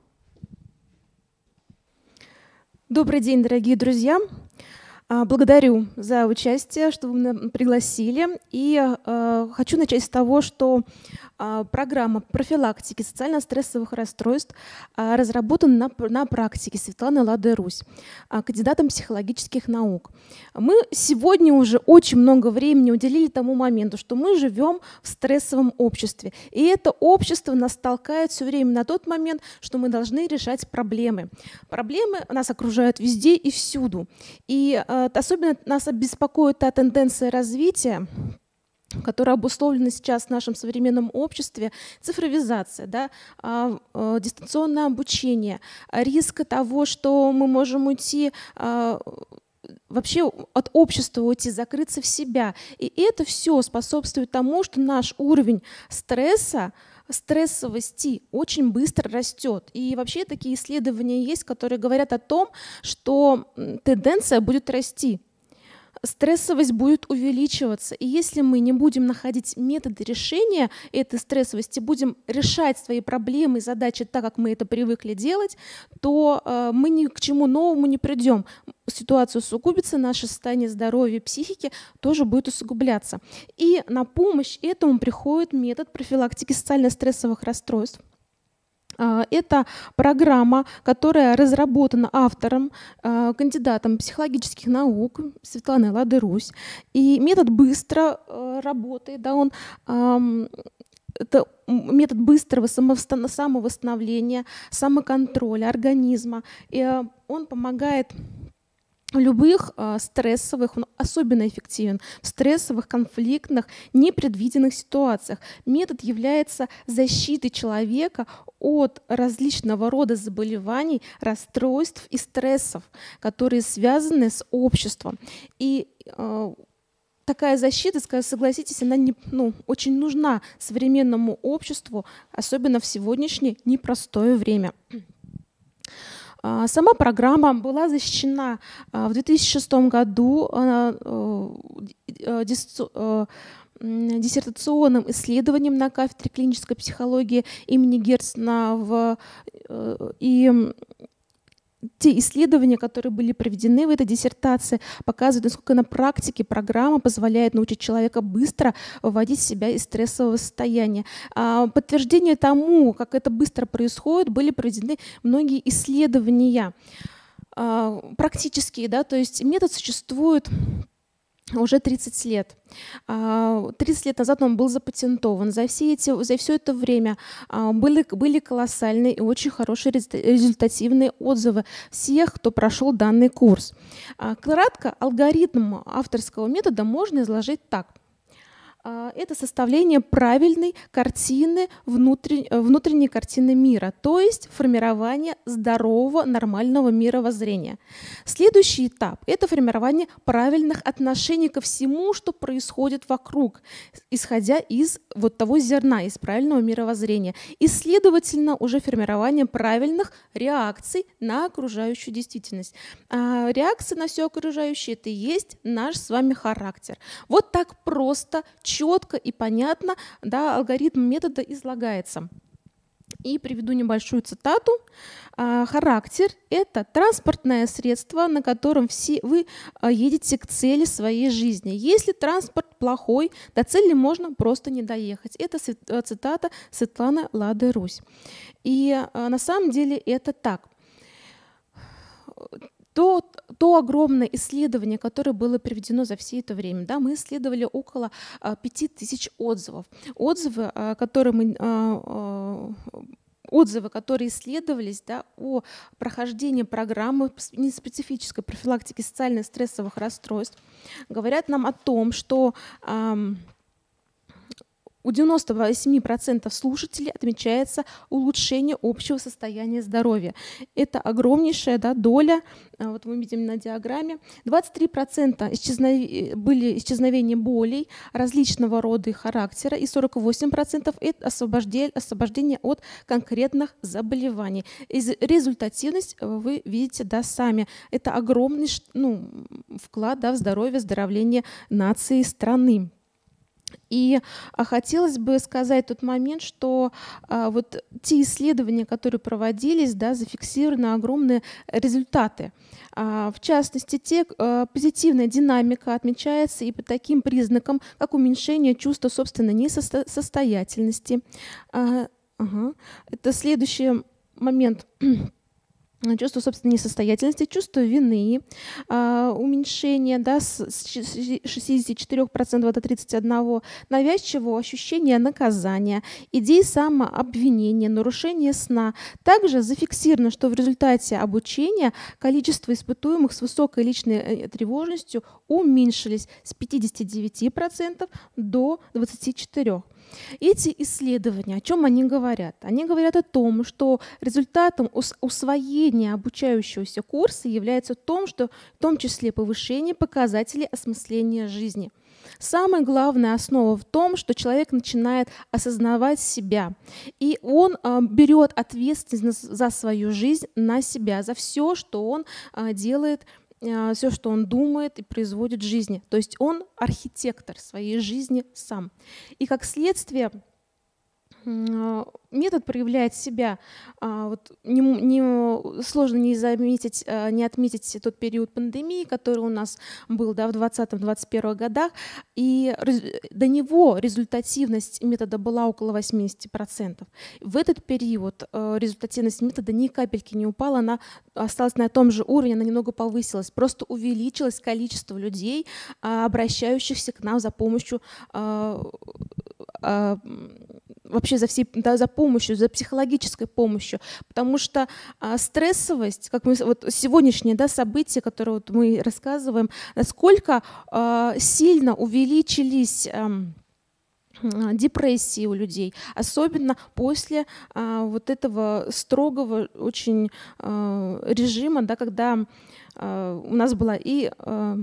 Добрый день, дорогие друзья. Благодарю за участие, что вы меня пригласили. И э, хочу начать с того, что э, программа профилактики социально-стрессовых расстройств э, разработана на, на практике Светланы Лады Русь, э, кандидатом психологических наук. Мы сегодня уже очень много времени уделили тому моменту, что мы живем в стрессовом обществе. И это общество нас толкает все время на тот момент, что мы должны решать проблемы. Проблемы нас окружают везде и всюду. И э, особенно нас беспокоит та тенденция развития, которая обусловлена сейчас в нашем современном обществе, цифровизация, да, а, а, дистанционное обучение, риск того, что мы можем уйти а, вообще от общества, уйти, закрыться в себя. И это все способствует тому, что наш уровень стресса, стрессовости очень быстро растет. И вообще такие исследования есть, которые говорят о том, что тенденция будет расти. Стрессовость будет увеличиваться. И если мы не будем находить методы решения этой стрессовости, будем решать свои проблемы и задачи так, как мы это привыкли делать, то э, мы ни к чему новому не придем. Ситуация усугубится, наше состояние здоровья, психики тоже будет усугубляться. И на помощь этому приходит метод профилактики социально-стрессовых расстройств. Это программа, которая разработана автором, кандидатом психологических наук Светланой Лады Русь. И метод быстро работает, да, он, это метод быстрого самовосстановления, самоконтроля организма. И он помогает в любых э, стрессовых, он особенно эффективен в стрессовых, конфликтных, непредвиденных ситуациях. Метод является защитой человека от различного рода заболеваний, расстройств и стрессов, которые связаны с обществом. И э, такая защита, согласитесь, она не, ну, очень нужна современному обществу, особенно в сегодняшнее непростое время. Сама программа была защищена в две тысячи шестом году диссертационным исследованием на кафедре клинической психологии имени Герцена. В, и те исследования, которые были проведены в этой диссертации, показывают, насколько на практике программа позволяет научить человека быстро выводить себя из стрессового состояния. Подтверждение тому, как это быстро происходит, были проведены многие исследования практические, да, то есть метод существует уже тридцать лет. тридцать лет назад он был запатентован. За, все эти, за все это время были, были колоссальные и очень хорошие результативные отзывы всех, кто прошел данный курс. Кратко, алгоритм авторского метода можно изложить так. Это составление правильной картины, внутренней, внутренней картины мира, то есть формирование здорового, нормального мировоззрения. Следующий этап – это формирование правильных отношений ко всему, что происходит вокруг, исходя из вот того зерна, из правильного мировоззрения. И, следовательно, уже формирование правильных реакций на окружающую действительность. А реакция на все окружающее – это и есть наш с вами характер. Вот так просто, четко и понятно, да, алгоритм метода излагается. И приведу небольшую цитату. Характер – это транспортное средство, на котором все вы едете к цели своей жизни. Если транспорт плохой, до цели можно просто не доехать. Это цитата Светланы Лады Русь. И на самом деле это так. То, то огромное исследование, которое было проведено за все это время, да, мы исследовали около пяти тысяч отзывов. Отзывы, которые мы... Отзывы, которые исследовались, да, о прохождении программы неспецифической профилактики социально-стрессовых расстройств, говорят нам о том, что эм, у девяноста восьми процентов слушателей отмечается улучшение общего состояния здоровья. Это огромнейшая, да, доля, вот мы видим на диаграмме. двадцать три процента исчезновения, были исчезновения болей различного рода и характера, и сорок восемь процентов это освобождение, освобождение от конкретных заболеваний. И результативность вы видите, да, сами. Это огромный, ну, вклад, да, в здоровье, оздоровление нации, страны. И а, хотелось бы сказать тот момент, что а, вот те исследования, которые проводились, да, зафиксированы огромные результаты. А, в частности, те, а, позитивная динамика отмечается и по таким признакам, как уменьшение чувства собственной несостоятельности. А, ага. Это следующий момент. Чувство собственной несостоятельности, чувство вины, э, уменьшение, да, с шестидесяти четырёх процентов до тридцати одного процента, навязчивого ощущения наказания, идеи самообвинения, нарушение сна. Также зафиксировано, что в результате обучения количество испытуемых с высокой личной тревожностью уменьшились с пятидесяти девяти процентов до двадцати четырёх процентов. Эти исследования, о чем они говорят? Они говорят о том, что результатом усвоения обучающегося курса является в том, что в том числе повышение показателей осмысления жизни. Самая главная основа в том, что человек начинает осознавать себя, и он э, берет ответственность за свою жизнь на себя, за все, что он э, делает, все, что он думает и производит в жизни. То есть он архитектор своей жизни сам. И как следствие метод проявляет себя. Вот не, не, сложно не заметить, не отметить тот период пандемии, который у нас был, да, в двадцатом-двадцать первом годах. И до него результативность метода была около восьмидесяти процентов. В этот период результативность метода ни капельки не упала, она осталась на том же уровне, она немного повысилась. Просто увеличилось количество людей, обращающихся к нам за помощью, вообще за, всей, да, за помощью, за психологической помощью, потому что а, стрессовость, как мы вот сегодняшнее, да, событие, которое вот мы рассказываем, насколько а, сильно увеличились а, депрессии у людей, особенно после а, вот этого строгого очень а, режима, да, когда а, у нас была и а,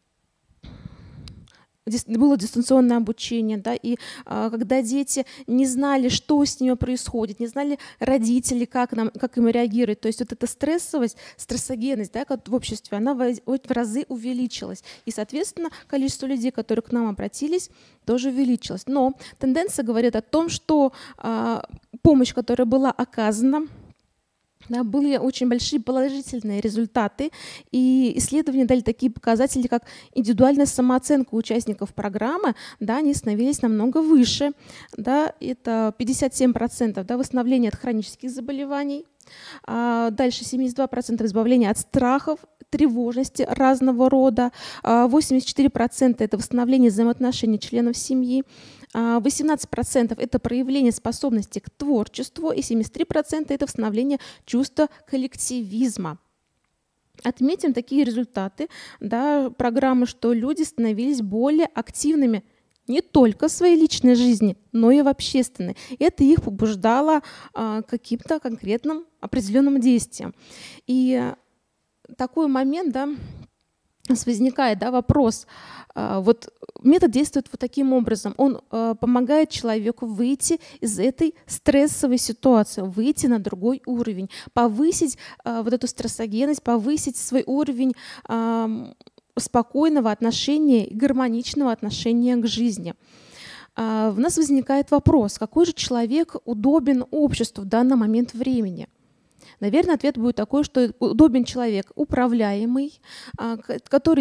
было дистанционное обучение, да, и а, когда дети не знали, что с ними происходит, не знали родители, как, нам, как им реагировать, то есть вот эта стрессовость, стрессогенность, да, как в обществе, она в, в разы увеличилась. И, соответственно, количество людей, которые к нам обратились, тоже увеличилось. Но тенденция говорит о том, что а, помощь, которая была оказана, да, были очень большие положительные результаты, и исследования дали такие показатели, как индивидуальная самооценка участников программы, да, они становились намного выше. Да, это пятьдесят семь процентов, да, восстановление от хронических заболеваний, а дальше семьдесят два процента избавления от страхов, тревожности разного рода, восемьдесят четыре процента это восстановление взаимоотношений членов семьи, восемнадцать процентов это проявление способности к творчеству, и семьдесят три процента это восстановление чувства коллективизма. Отметим такие результаты, да, программы, что люди становились более активными не только в своей личной жизни, но и в общественной. Это их побуждало а, каким-то конкретным определенным действиям. И такой момент, да, возникает, да, вопрос. А, вот метод действует вот таким образом. Он а, помогает человеку выйти из этой стрессовой ситуации, выйти на другой уровень, повысить а, вот эту стрессогенность, повысить свой уровень а, спокойного отношения и гармоничного отношения к жизни. А, у нас возникает вопрос, какой же человек удобен обществу в данный момент времени? Наверное, ответ будет такой, что удобен человек управляемый, который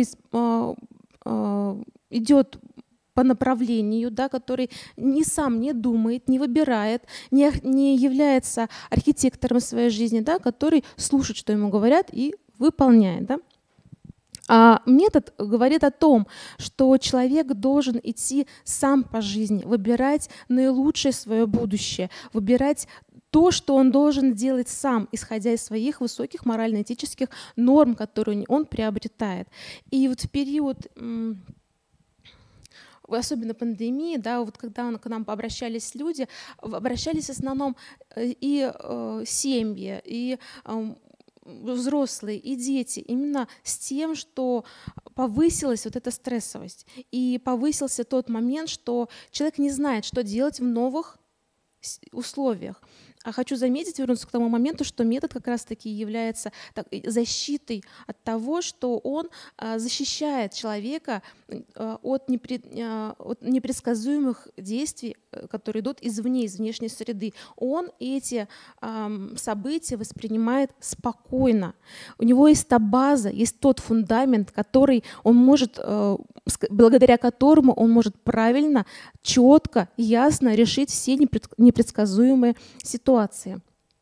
идет по направлению, да, который не сам не думает, не выбирает, не, не является архитектором своей жизни, да, который слушает, что ему говорят, и выполняет. Да. А метод говорит о том, что человек должен идти сам по жизни, выбирать наилучшее свое будущее, выбирать то, что он должен делать сам, исходя из своих высоких морально-этических норм, которые он приобретает. И вот в период, особенно пандемии, да, вот когда к нам обращались люди, обращались в основном и семьи, и взрослые, и дети, именно с тем, что повысилась вот эта стрессовость, и повысился тот момент, что человек не знает, что делать в новых условиях. хочу заметить, вернуться к тому моменту, что метод как раз-таки является так, защитой от того, что он а, защищает человека а, от, непред, а, от непредсказуемых действий, которые идут извне, из внешней среды. Он эти а, события воспринимает спокойно. У него есть та база, есть тот фундамент, который он может, а, благодаря которому он может правильно, четко, ясно решить все непредсказуемые ситуации.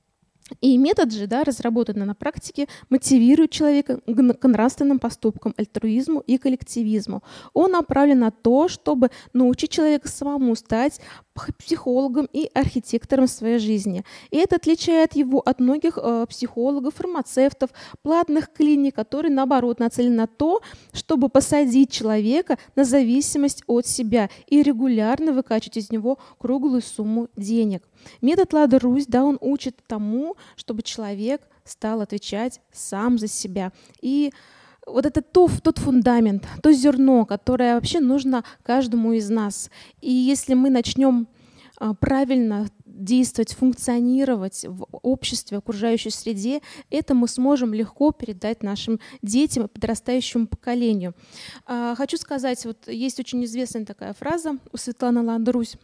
И метод же, да, разработанный на практике, мотивирует человека к нравственным поступкам, альтруизму и коллективизму. Он направлен на то, чтобы научить человека самому стать психологом и архитектором своей жизни. И это отличает его от многих э, психологов, фармацевтов, платных клиник, которые, наоборот, нацелены на то, чтобы посадить человека на зависимость от себя и регулярно выкачивать из него круглую сумму денег. Метод Лады Русь, да, он учит тому, чтобы человек стал отвечать сам за себя. И вот это то, тот фундамент, то зерно, которое вообще нужно каждому из нас. И если мы начнем правильно действовать, функционировать в обществе, в окружающей среде, это мы сможем легко передать нашим детям и подрастающему поколению. Хочу сказать, вот есть очень известная такая фраза у Светланы Лады Русь: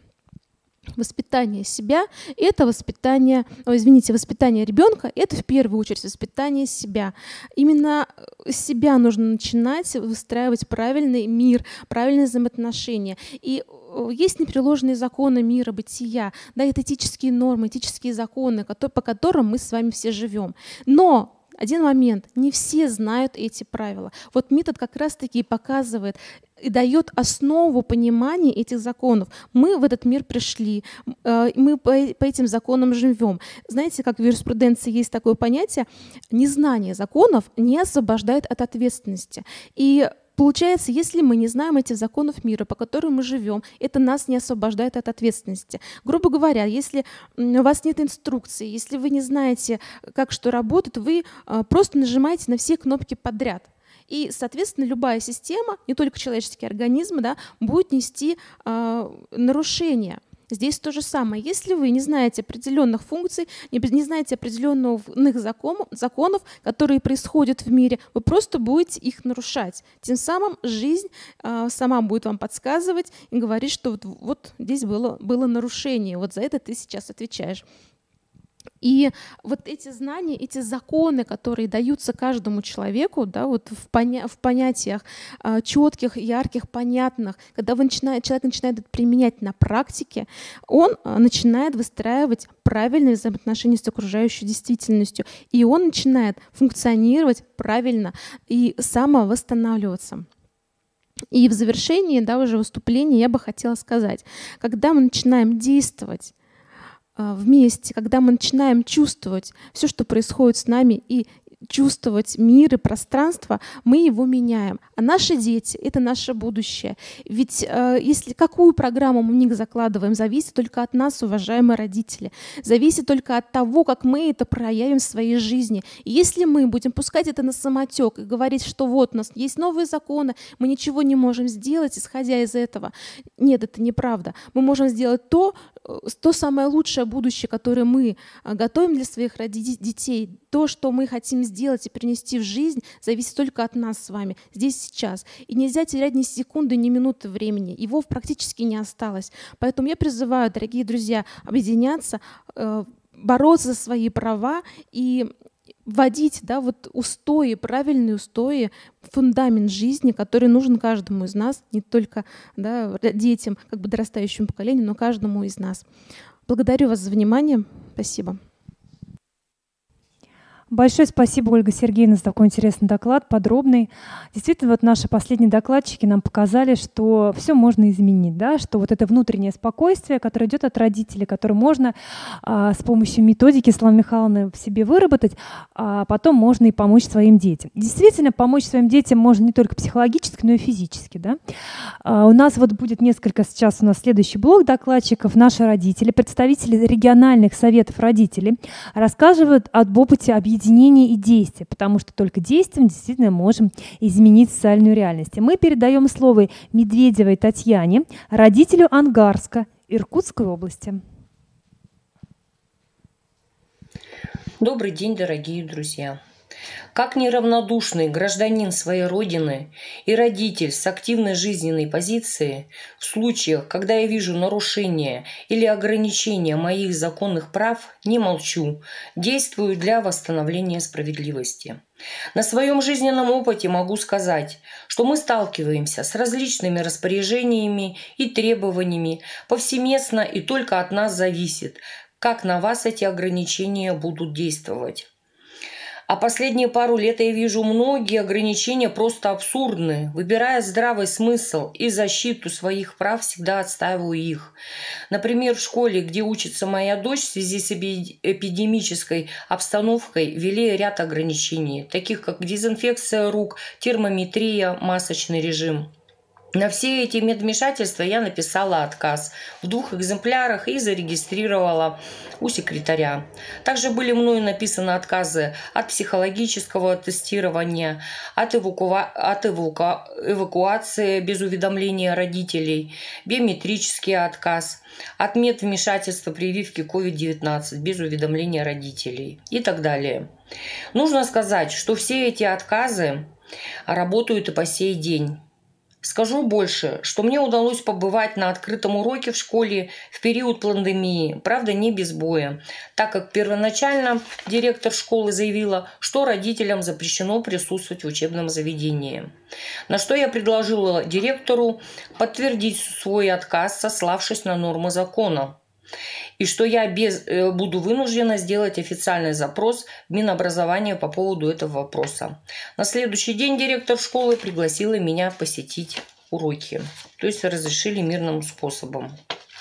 воспитание себя — это воспитание, о, извините, воспитание ребенка — это в первую очередь воспитание себя. Именно с себя нужно начинать выстраивать правильный мир, правильные взаимоотношения. И есть непреложные законы мира, бытия, да, это этические нормы, этические законы, по которым мы с вами все живем. Но один момент, не все знают эти правила. Вот метод как раз-таки показывает и дает основу понимания этих законов. Мы в этот мир пришли, мы по этим законам живем. Знаете, как в юриспруденции есть такое понятие: незнание законов не освобождает от ответственности. И получается, если мы не знаем этих законов мира, по которым мы живем, это нас не освобождает от ответственности. Грубо говоря, если у вас нет инструкции, если вы не знаете, как что работает, вы просто нажимаете на все кнопки подряд. И, соответственно, любая система, не только человеческие организмы, да, будет нести э, нарушения. Здесь то же самое. Если вы не знаете определенных функций, не знаете определенных законов, законов, которые происходят в мире, вы просто будете их нарушать. Тем самым жизнь э, сама будет вам подсказывать и говорить, что вот, вот здесь было, было нарушение, вот за это ты сейчас отвечаешь. И вот эти знания, эти законы, которые даются каждому человеку, да, вот в, поня в понятиях э, четких, ярких, понятных, когда вы начинаете, человек начинает это применять на практике, он э, начинает выстраивать правильные взаимоотношения с окружающей действительностью, и он начинает функционировать правильно и самовосстанавливаться. И в завершении, да, уже выступления я бы хотела сказать, когда мы начинаем действовать вместе, когда мы начинаем чувствовать все, что происходит с нами, и чувствовать мир и пространство, мы его меняем. А наши дети — это наше будущее. Ведь э, если какую программу мы в них закладываем, зависит только от нас, уважаемые родители. Зависит только от того, как мы это проявим в своей жизни. И если мы будем пускать это на самотек и говорить, что вот у нас есть новые законы, мы ничего не можем сделать, исходя из этого. Нет, это неправда. Мы можем сделать то, то самое лучшее будущее, которое мы готовим для своих детей, то, что мы хотим сделать и принести в жизнь, зависит только от нас с вами, здесь, сейчас. И нельзя терять ни секунды, ни минуты времени. Его практически не осталось. Поэтому я призываю, дорогие друзья, объединяться, бороться за свои права и вводить, да, вот устои, правильные устои, фундамент жизни, который нужен каждому из нас, не только, да, детям, как бы дорастающему поколению, но каждому из нас. Благодарю вас за внимание. Спасибо. Большое спасибо, Ольга Сергеевна, за такой интересный доклад, подробный. Действительно, вот наши последние докладчики нам показали, что все можно изменить, да, что вот это внутреннее спокойствие, которое идет от родителей, которое можно а, с помощью методики Светланы Михайловны в себе выработать, а потом можно и помочь своим детям. Действительно, помочь своим детям можно не только психологически, но и физически. Да? А, у нас вот будет несколько, сейчас у нас следующий блок докладчиков, наши родители, представители региональных советов родителей, рассказывают об опыте объединения и действия, потому что только действием действительно можем изменить социальную реальность. И мы передаем слово Медведевой Татьяне, родителю Ангарска, Иркутской области. Добрый день, дорогие друзья! Как неравнодушный гражданин своей Родины и родитель с активной жизненной позицией, в случаях, когда я вижу нарушения или ограничения моих законных прав, не молчу, действую для восстановления справедливости. На своем жизненном опыте могу сказать, что мы сталкиваемся с различными распоряжениями и требованиями повсеместно, и только от нас зависит, как на вас эти ограничения будут действовать. А последние пару лет я вижу многие ограничения просто абсурдные. Выбирая здравый смысл и защиту своих прав, всегда отстаиваю их. Например, в школе, где учится моя дочь, в связи с эпидемической обстановкой ввели ряд ограничений, таких как дезинфекция рук, термометрия, масочный режим. На все эти медвмешательства я написала отказ в двух экземплярах и зарегистрировала у секретаря. Также были мною написаны отказы от психологического тестирования, от, эвакуа... от эваку... эвакуации без уведомления родителей, биометрический отказ, от медвмешательства прививки ковид девятнадцать без уведомления родителей и так далее. Нужно сказать, что все эти отказы работают и по сей день. Скажу больше, что мне удалось побывать на открытом уроке в школе в период пандемии, правда не без боя, так как первоначально директор школы заявила, что родителям запрещено присутствовать в учебном заведении. На что я предложила директору подтвердить свой отказ, сославшись на нормы закона. И что я без, э, буду вынуждена сделать официальный запрос в Минобразование по поводу этого вопроса. На следующий день директор школы пригласила меня посетить уроки, то есть разрешили мирным способом.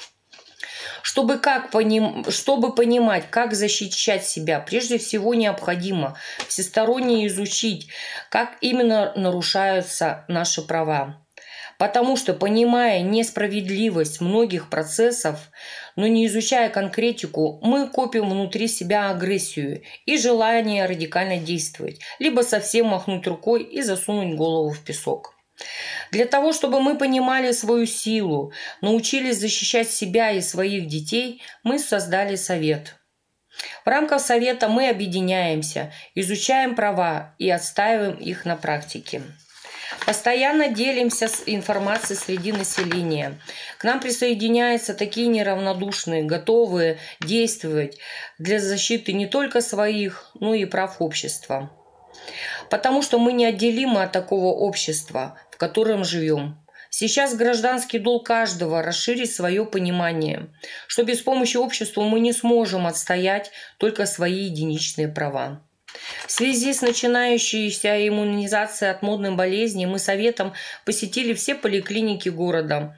Чтобы, как поним... Чтобы понимать, как защищать себя, прежде всего необходимо всесторонне изучить, как именно нарушаются наши права. Потому что, понимая несправедливость многих процессов, но не изучая конкретику, мы копим внутри себя агрессию и желание радикально действовать, либо совсем махнуть рукой и засунуть голову в песок. Для того, чтобы мы понимали свою силу, научились защищать себя и своих детей, мы создали совет. В рамках совета мы объединяемся, изучаем права и отстаиваем их на практике. Постоянно делимся информацией среди населения. К нам присоединяются такие неравнодушные, готовые действовать для защиты не только своих, но и прав общества. Потому что мы неотделимы от такого общества, в котором живем. Сейчас гражданский долг каждого расширить свое понимание, что без помощи общества мы не сможем отстоять только свои единичные права. В связи с начинающейся иммунизацией от модной болезни мы советом посетили все поликлиники города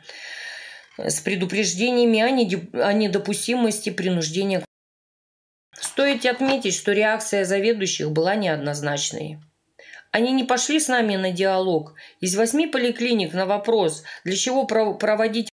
с предупреждениями о недопустимости принуждения. Стоит отметить, что реакция заведующих была неоднозначной. Они не пошли с нами на диалог. Из восьми поликлиник на вопрос, для чего проводить,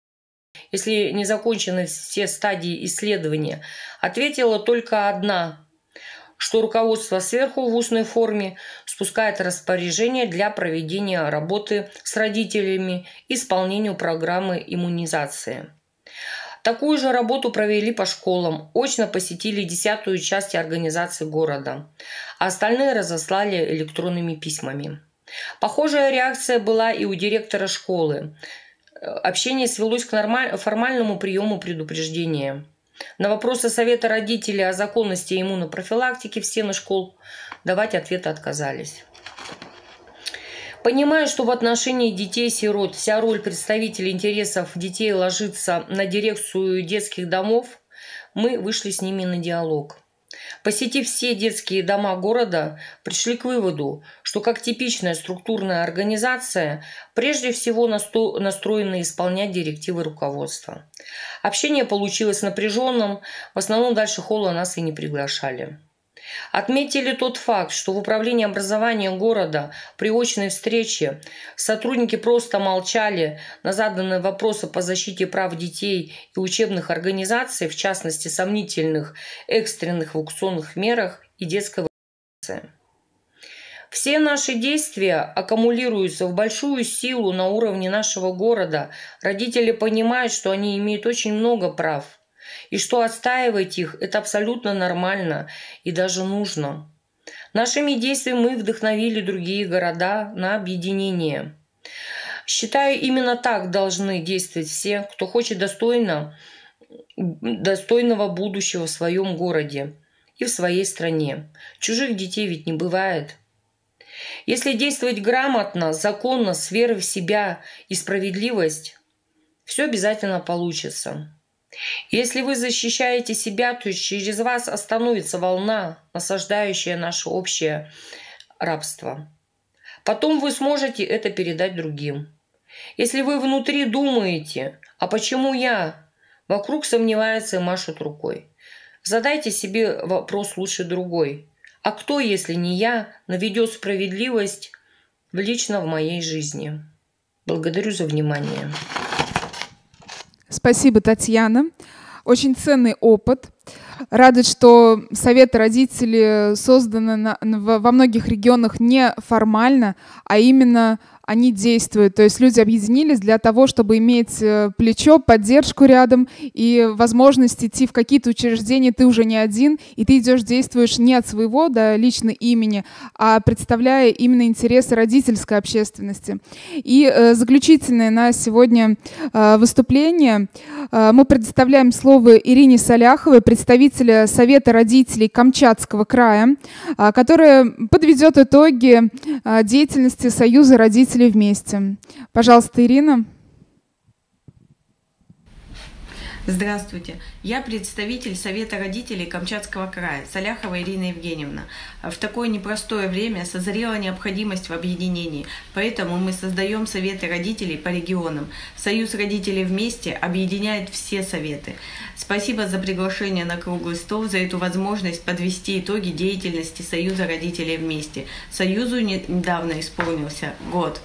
если не закончены все стадии исследования, ответила только одна, что руководство сверху в устной форме спускает распоряжение для проведения работы с родителями и исполнению программы иммунизации. Такую же работу провели по школам, очно посетили десятую часть организации города, а остальные разослали электронными письмами. Похожая реакция была и у директора школы. Общение свелось к нормаль... формальному приему предупреждения. На вопросы совета родителей о законности иммунопрофилактики в стенах школ давать ответы отказались. Понимая, что в отношении детей-сирот вся роль представителей интересов детей ложится на дирекцию детских домов, мы вышли с ними на диалог. Посетив все детские дома города, пришли к выводу, что как типичная структурная организация, прежде всего настроена исполнять директивы руководства. Общение получилось напряженным, в основном дальше холла нас и не приглашали. Отметили тот факт, что в управлении образования города при очной встрече сотрудники просто молчали на заданные вопросы по защите прав детей и учебных организаций, в частности сомнительных экстренных эвакуационных мерах и детской вакцинации. Все наши действия аккумулируются в большую силу на уровне нашего города. Родители понимают, что они имеют очень много прав. и что отстаивать их – это абсолютно нормально и даже нужно. Нашими действиями мы вдохновили другие города на объединение. Считаю, именно так должны действовать все, кто хочет достойно, достойного будущего в своем городе и в своей стране. Чужих детей ведь не бывает. Если действовать грамотно, законно, с верой в себя и справедливость, все обязательно получится. Если вы защищаете себя, то через вас остановится волна, насаждающая наше общее рабство. Потом вы сможете это передать другим. Если вы внутри думаете, а почему я? Вокруг сомневаются и машут рукой. Задайте себе вопрос лучше другой. А кто, если не я, наведет справедливость лично в моей жизни? Благодарю за внимание. Спасибо, Татьяна. Очень ценный опыт. Радует, что советы родителей созданы на, во многих регионах не формально, а именно они действуют. То есть люди объединились для того, чтобы иметь плечо, поддержку рядом и возможность идти в какие-то учреждения. Ты уже не один, и ты идешь, действуешь не от своего, да, лично имени, а представляя именно интересы родительской общественности. И э, заключительное на сегодня э, выступление. Э, мы предоставляем слово Ирине Саляховой, представителя Совета родителей Камчатского края, э, которая подведет итоги э, деятельности Союза родителей вместе. Пожалуйста, Ирина. Здравствуйте. Я представитель Совета родителей Камчатского края, Саляхова Ирина Евгеньевна. В такое непростое время созрела необходимость в объединении, поэтому мы создаем Советы родителей по регионам. Союз родителей вместе объединяет все советы. Спасибо за приглашение на круглый стол, за эту возможность подвести итоги деятельности Союза родителей вместе. Союзу недавно исполнился год.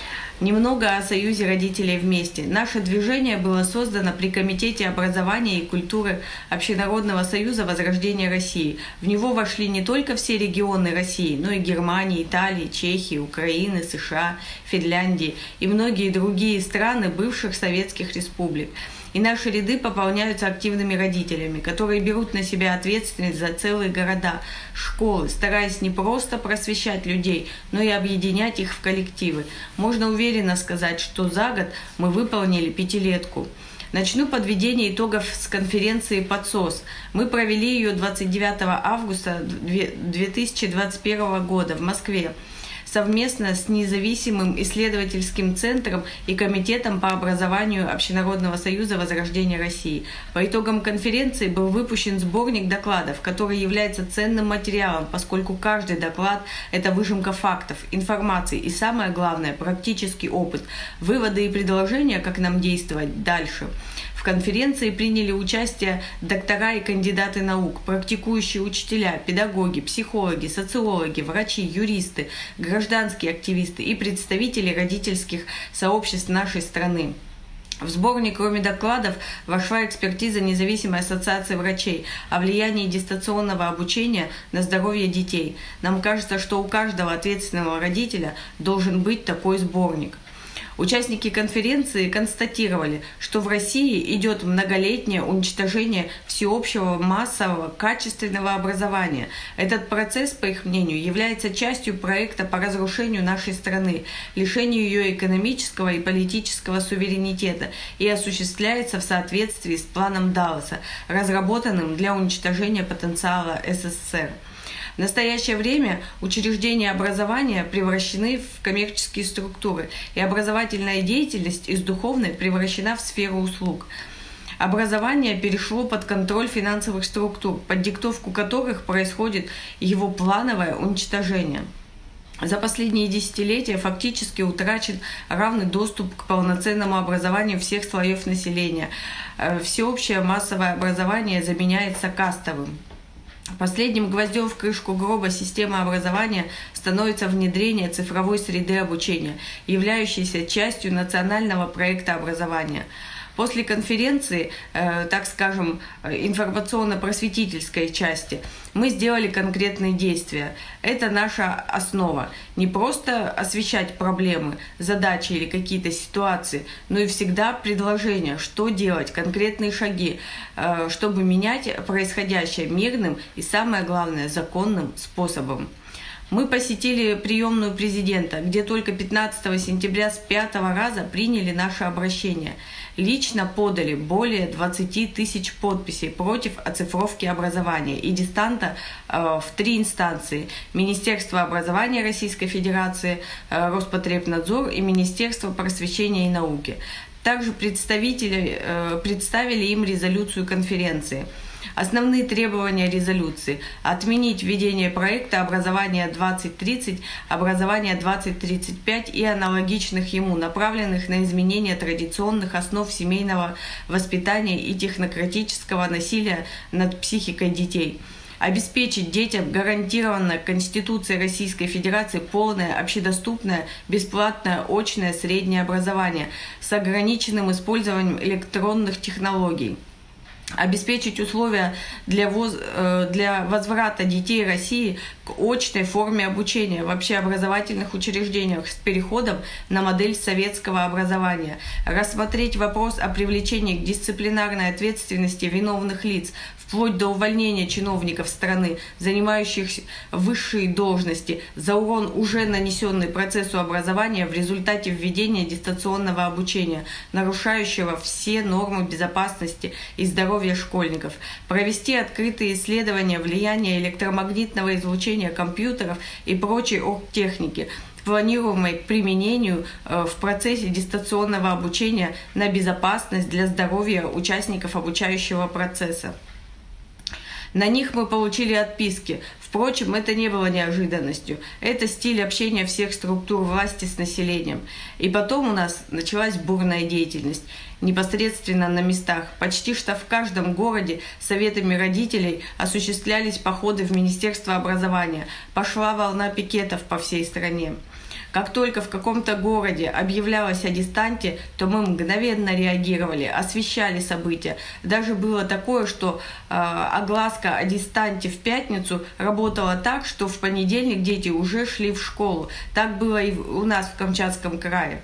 Немного о Союзе родителей вместе. Наше движение было создано при Комитете образования и культуры Общенародного союза возрождения России. В него вошли не только все регионы России, но и Германии, Италии, Чехии, Украины, США, Финляндии и многие другие страны бывших советских республик. И наши ряды пополняются активными родителями, которые берут на себя ответственность за целые города, школы, стараясь не просто просвещать людей, но и объединять их в коллективы. Можно уверенно сказать, что за год мы выполнили пятилетку. Начну подведение итогов с конференции «Подсос». Мы провели ее двадцать девятого августа две тысячи двадцать первого года в Москве совместно с независимым исследовательским центром и Комитетом по образованию Общенародного союза возрождения России. По итогам конференции был выпущен сборник докладов, который является ценным материалом, поскольку каждый доклад – это выжимка фактов, информации и, самое главное, практический опыт, выводы и предложения, как нам действовать дальше. В конференции приняли участие доктора и кандидаты наук, практикующие учителя, педагоги, психологи, социологи, врачи, юристы, гражданские активисты и представители родительских сообществ нашей страны. В сборник, кроме докладов, вошла экспертиза независимой ассоциации врачей о влиянии дистанционного обучения на здоровье детей. Нам кажется, что у каждого ответственного родителя должен быть такой сборник. Участники конференции констатировали, что в России идет многолетнее уничтожение всеобщего массового качественного образования. Этот процесс, по их мнению, является частью проекта по разрушению нашей страны, лишению ее экономического и политического суверенитета и осуществляется в соответствии с планом Далласа, разработанным для уничтожения потенциала СССР. В настоящее время учреждения образования превращены в коммерческие структуры, и образовательная деятельность из духовной превращена в сферу услуг. Образование перешло под контроль финансовых структур, под диктовку которых происходит его плановое уничтожение. За последние десятилетия фактически утрачен равный доступ к полноценному образованию всех слоев населения. Всеобщее массовое образование заменяется кастовым. Последним гвоздем в крышку гроба системы образования становится внедрение цифровой среды обучения, являющейся частью национального проекта образования. После конференции, так скажем, информационно-просветительской части, мы сделали конкретные действия. Это наша основа. Не просто освещать проблемы, задачи или какие-то ситуации, но и всегда предложения, что делать, конкретные шаги, чтобы менять происходящее мирным и, самое главное, законным способом. Мы посетили приемную президента, где только пятнадцатого сентября с пятого раза приняли наше обращение. Лично подали более двадцати тысяч подписей против оцифровки образования и дистанта э, в три инстанции: Министерство образования Российской Федерации, э, Роспотребнадзор и Министерство просвещения и науки. Также представители э, представили им резолюцию конференции. Основные требования резолюции: отменить введение проекта «Образование двадцать тридцать», «Образование двадцать тридцать пять» и аналогичных ему, направленных на изменение традиционных основ семейного воспитания и технократического насилия над психикой детей. Обеспечить детям гарантированное Конституцией Российской Федерации полное, общедоступное, бесплатное, очное среднее образование с ограниченным использованием электронных технологий. Обеспечить условия для, воз, для возврата детей России к очной форме обучения в общеобразовательных учреждениях с переходом на модель советского образования. Рассмотреть вопрос о привлечении к дисциплинарной ответственности виновных лиц, вплоть до увольнения чиновников страны, занимающих высшие должности, за урон, уже нанесенный процессу образования в результате введения дистанционного обучения, нарушающего все нормы безопасности и здоровья школьников. Провести открытые исследования влияния электромагнитного излучения компьютеров и прочей оргтехники, планируемой к применению в процессе дистанционного обучения, на безопасность для здоровья участников обучающего процесса. На них мы получили отписки. Впрочем, это не было неожиданностью. Это стиль общения всех структур власти с населением. И потом у нас началась бурная деятельность. Непосредственно на местах. Почти что в каждом городе советами родителей осуществлялись походы в Министерство образования. Пошла волна пикетов по всей стране. Как только в каком-то городе объявлялось о дистанте, то мы мгновенно реагировали, освещали события. Даже было такое, что э, огласка о дистанте в пятницу работала так, что в понедельник дети уже шли в школу. Так было и у нас в Камчатском крае.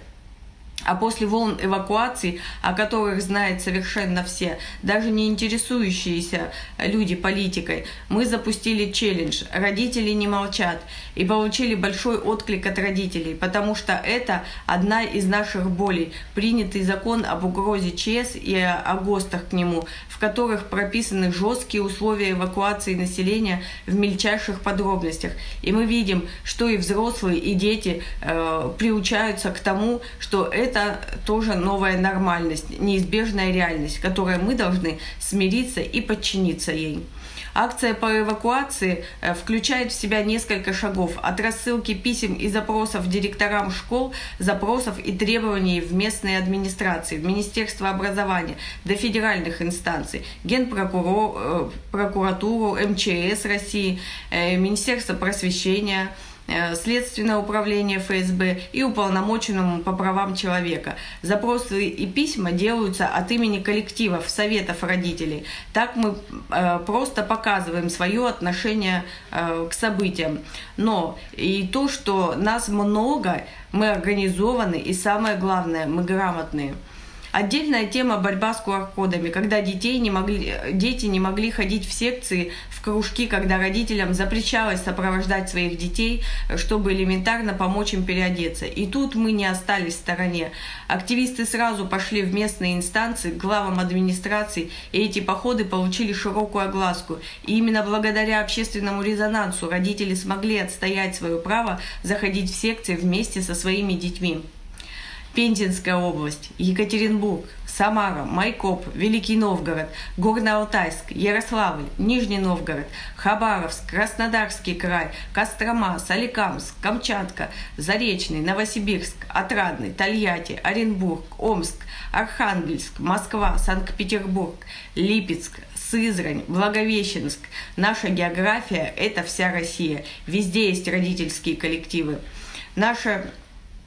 А после волн эвакуаций, о которых знают совершенно все, даже не интересующиеся люди политикой, мы запустили челлендж «Родители не молчат» и получили большой отклик от родителей, потому что это одна из наших болей. Принятый закон об угрозе ЧС и о ГОСТах к нему, в которых прописаны жесткие условия эвакуации населения в мельчайших подробностях. И мы видим, что и взрослые, и дети э, приучаются к тому, что это Это тоже новая нормальность, неизбежная реальность, которой мы должны смириться и подчиниться ей. Акция по эвакуации включает в себя несколько шагов: от рассылки писем и запросов директорам школ, запросов и требований в местные администрации, в Министерство образования, до федеральных инстанций, Генпрокурор, прокуратуру, эм че эс России, Министерство просвещения, Следственное управление эф эс бэ и уполномоченному по правам человека. Запросы и письма делаются от имени коллективов, советов родителей. Так мы э, просто показываем свое отношение э, к событиям. Но и то, что нас много, мы организованы, и самое главное, мы грамотные. Отдельная тема — борьба с ку ар кодами, когда детей не могли, дети не могли ходить в секции, в кружки, когда родителям запрещалось сопровождать своих детей, чтобы элементарно помочь им переодеться. И тут мы не остались в стороне. Активисты сразу пошли в местные инстанции, к главам администраций, и эти походы получили широкую огласку. И именно благодаря общественному резонансу родители смогли отстоять свое право заходить в секции вместе со своими детьми. Пензенская область, Екатеринбург, Самара, Майкоп, Великий Новгород, Горно-Алтайск, Ярославль, Нижний Новгород, Хабаровск, Краснодарский край, Кострома, Соликамск, Камчатка, Заречный, Новосибирск, Отрадный, Тольятти, Оренбург, Омск, Архангельск, Москва, Санкт-Петербург, Липецк, Сызрань, Благовещенск. Наша география – это вся Россия. Везде есть родительские коллективы. Наша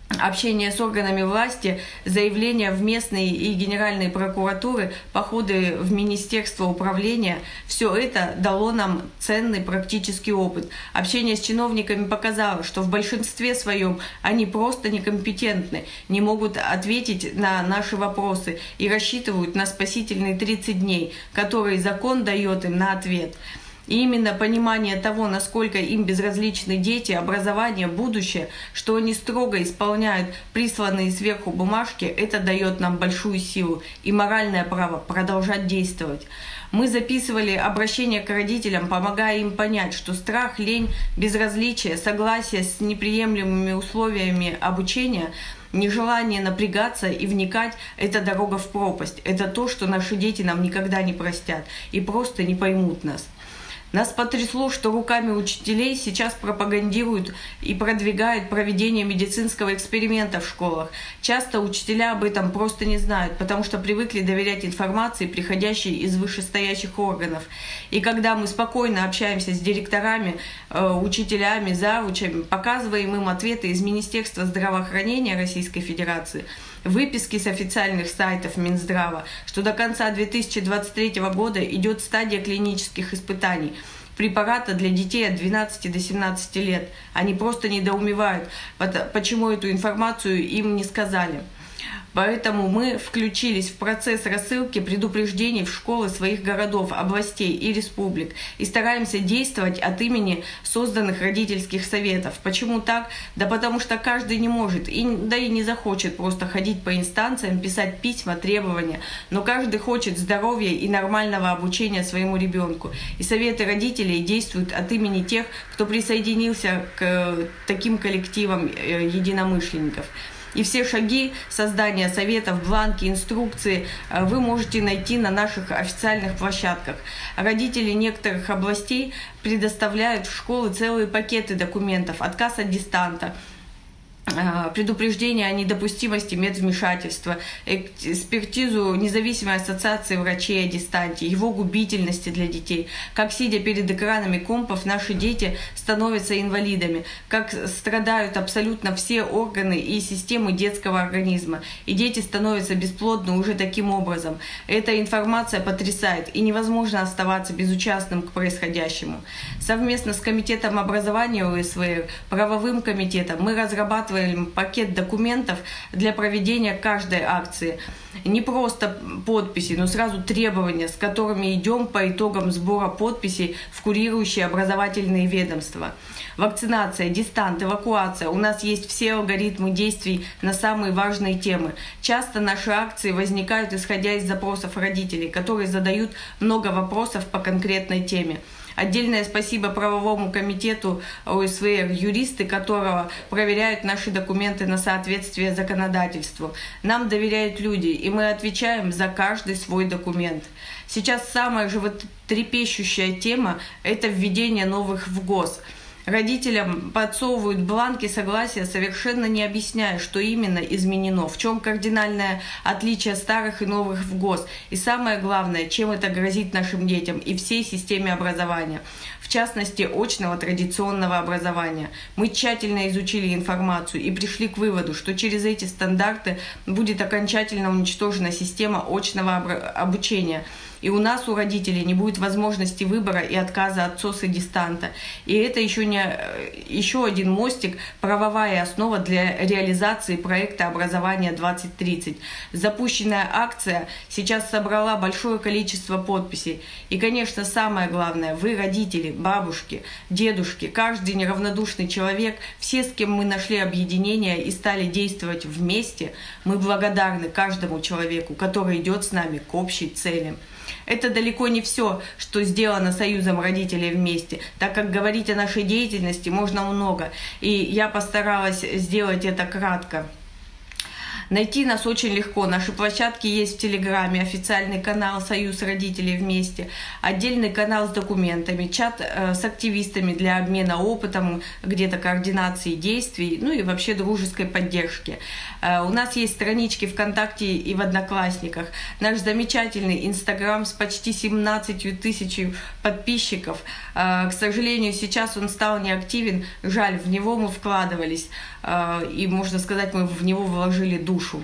общение с органами власти, заявления в местные и генеральные прокуратуры, походы в министерство управления – все это дало нам ценный практический опыт. Общение с чиновниками показало, что в большинстве своем они просто некомпетентны, не могут ответить на наши вопросы и рассчитывают на спасительные тридцать дней, которые закон дает им на ответ. И именно понимание того, насколько им безразличны дети, образование, будущее, что они строго исполняют присланные сверху бумажки, это дает нам большую силу и моральное право продолжать действовать. Мы записывали обращения к родителям, помогая им понять, что страх, лень, безразличие, согласие с неприемлемыми условиями обучения, нежелание напрягаться и вникать – это дорога в пропасть. Это то, что наши дети нам никогда не простят и просто не поймут нас. Нас потрясло, что руками учителей сейчас пропагандируют и продвигают проведение медицинского эксперимента в школах. Часто учителя об этом просто не знают, потому что привыкли доверять информации, приходящей из вышестоящих органов. И когда мы спокойно общаемся с директорами, учителями, завучами, показываем им ответы из Министерства здравоохранения Российской Федерации, выписки с официальных сайтов Минздрава, что до конца две тысячи двадцать третьего года идет стадия клинических испытаний препарата для детей от двенадцати до семнадцати лет. Они просто недоумевают, почему эту информацию им не сказали. Поэтому мы включились в процесс рассылки предупреждений в школы своих городов, областей и республик и стараемся действовать от имени созданных родительских советов. Почему так? Да потому что каждый не может, и, да и не захочет просто ходить по инстанциям, писать письма, требования, но каждый хочет здоровья и нормального обучения своему ребенку. И советы родителей действуют от имени тех, кто присоединился к таким коллективам единомышленников. И все шаги создания советов, бланки, инструкции вы можете найти на наших официальных площадках. Родители некоторых областей предоставляют в школы целые пакеты документов, отказ от дистанта, предупреждение о недопустимости медвмешательства, экспертизу независимой ассоциации врачей о дистанте, его губительности для детей, как, сидя перед экранами компов, наши дети становятся инвалидами, как страдают абсолютно все органы и системы детского организма, и дети становятся бесплодны уже таким образом. Эта информация потрясает, и невозможно оставаться безучастным к происходящему. Совместно с Комитетом образования ОСВР, правовым комитетом, мы разрабатываем пакет документов для проведения каждой акции. Не просто подписи, но сразу требования, с которыми идем по итогам сбора подписей в курирующие образовательные ведомства. Вакцинация, дистант, эвакуация. У нас есть все алгоритмы действий на самые важные темы. Часто наши акции возникают, исходя из запросов родителей, которые задают много вопросов по конкретной теме. Отдельное спасибо правовому комитету ОСВР, юристы которого проверяют наши документы на соответствие законодательству. Нам доверяют люди, и мы отвечаем за каждый свой документ. Сейчас самая животрепещущая тема – это введение новых в ГОС. Родителям подсовывают бланки согласия, совершенно не объясняя, что именно изменено, в чем кардинальное отличие старых и новых в ГОС, и самое главное, чем это грозит нашим детям и всей системе образования, в частности, очного традиционного образования. Мы тщательно изучили информацию и пришли к выводу, что через эти стандарты будет окончательно уничтожена система очного обучения. И у нас, у родителей, не будет возможности выбора и отказа от СОС и дистанта. И это еще, не, еще один мостик, правовая основа для реализации проекта «Образование двадцать тридцать». Запущенная акция сейчас собрала большое количество подписей. И, конечно, самое главное, вы, родители, бабушки, дедушки, каждый неравнодушный человек, все, с кем мы нашли объединение и стали действовать вместе, мы благодарны каждому человеку, который идет с нами к общей цели. Это далеко не все, что сделано Союзом родителей вместе, так как говорить о нашей деятельности можно много, и я постаралась сделать это кратко. Найти нас очень легко. Наши площадки есть в Телеграме, официальный канал «Союз родителей вместе», отдельный канал с документами, чат с активистами для обмена опытом, где-то координации действий, ну и вообще дружеской поддержки. У нас есть странички ВКонтакте и в Одноклассниках. Наш замечательный Инстаграм с почти семнадцатью тысячами подписчиков. К сожалению, сейчас он стал неактивен. Жаль, в него мы вкладывались. и, можно сказать, мы в него вложили душу.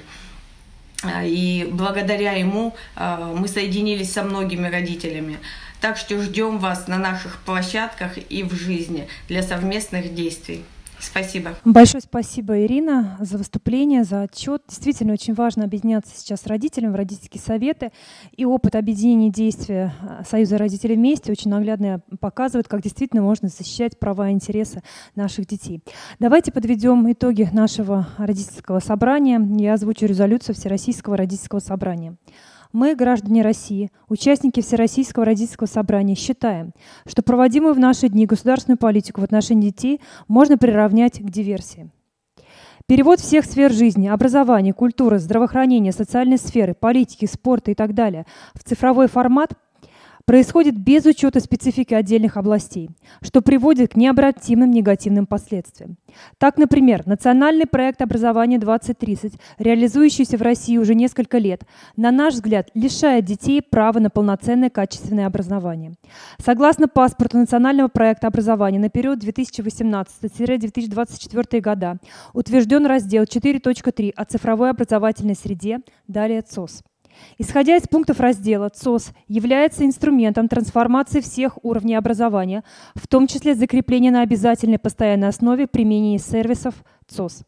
И благодаря ему мы соединились со многими родителями. Так что ждем вас на наших площадках и в жизни для совместных действий. Спасибо. Большое спасибо, Ирина, за выступление, за отчет. Действительно, очень важно объединяться сейчас с родителями в родительские советы. И опыт объединения действия Союза родителей вместе очень наглядно показывает, как действительно можно защищать права и интересы наших детей. Давайте подведем итоги нашего родительского собрания. Я озвучу резолюцию Всероссийского родительского собрания. Мы, граждане России, участники Всероссийского родительского собрания, считаем, что проводимую в наши дни государственную политику в отношении детей можно приравнять к диверсии. Перевод всех сфер жизни, образования, культуры, здравоохранения, социальной сферы, политики, спорта и так далее в цифровой формат происходит без учета специфики отдельных областей, что приводит к необратимым негативным последствиям. Так, например, национальный проект «Образование двадцать тридцать», реализующийся в России уже несколько лет, на наш взгляд, лишает детей права на полноценное качественное образование. Согласно паспорту национального проекта образования на период две тысячи восемнадцатый — две тысячи двадцать четвёртый года утвержден раздел четыре точка три о цифровой образовательной среде, далее ЦОС. Исходя из пунктов раздела, ЦОС является инструментом трансформации всех уровней образования, в том числе закрепления на обязательной постоянной основе применения сервисов ЦОС.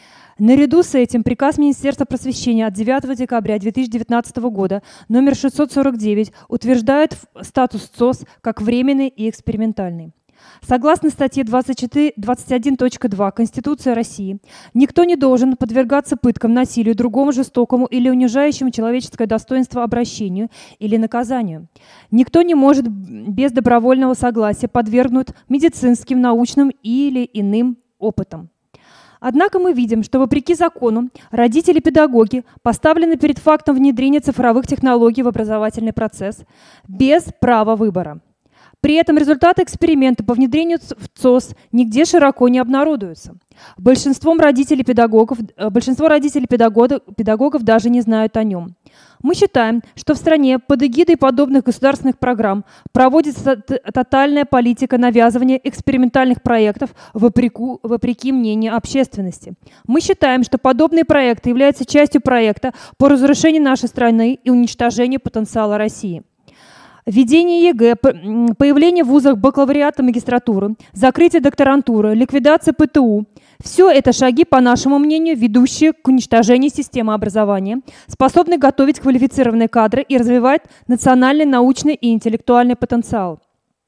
Наряду с этим приказ Министерства просвещения от девятого декабря две тысячи девятнадцатого года номер шестьсот сорок девять утверждает статус ЦОС как временный и экспериментальный. Согласно статье двадцать один точка два Конституции России, никто не должен подвергаться пыткам, насилию, другому жестокому или унижающему человеческое достоинство обращению или наказанию. Никто не может без добровольного согласия подвергнуть медицинским, научным или иным опытам. Однако мы видим, что вопреки закону родители-педагоги поставлены перед фактом внедрения цифровых технологий в образовательный процесс без права выбора. При этом результаты эксперимента по внедрению в ЦОС нигде широко не обнародуются. Большинством родителей-педагогов, большинство родителей-педагогов педагогов даже не знают о нем. Мы считаем, что в стране под эгидой подобных государственных программ проводится тотальная политика навязывания экспериментальных проектов вопреки, вопреки мнению общественности. Мы считаем, что подобные проекты являются частью проекта по разрушению нашей страны и уничтожению потенциала России. Введение ЕГЭ, появление в вузах бакалавриата, магистратуры, закрытие докторантуры, ликвидация ПТУ – все это шаги, по нашему мнению, ведущие к уничтожению системы образования, способные готовить квалифицированные кадры и развивать национальный, научный и интеллектуальный потенциал.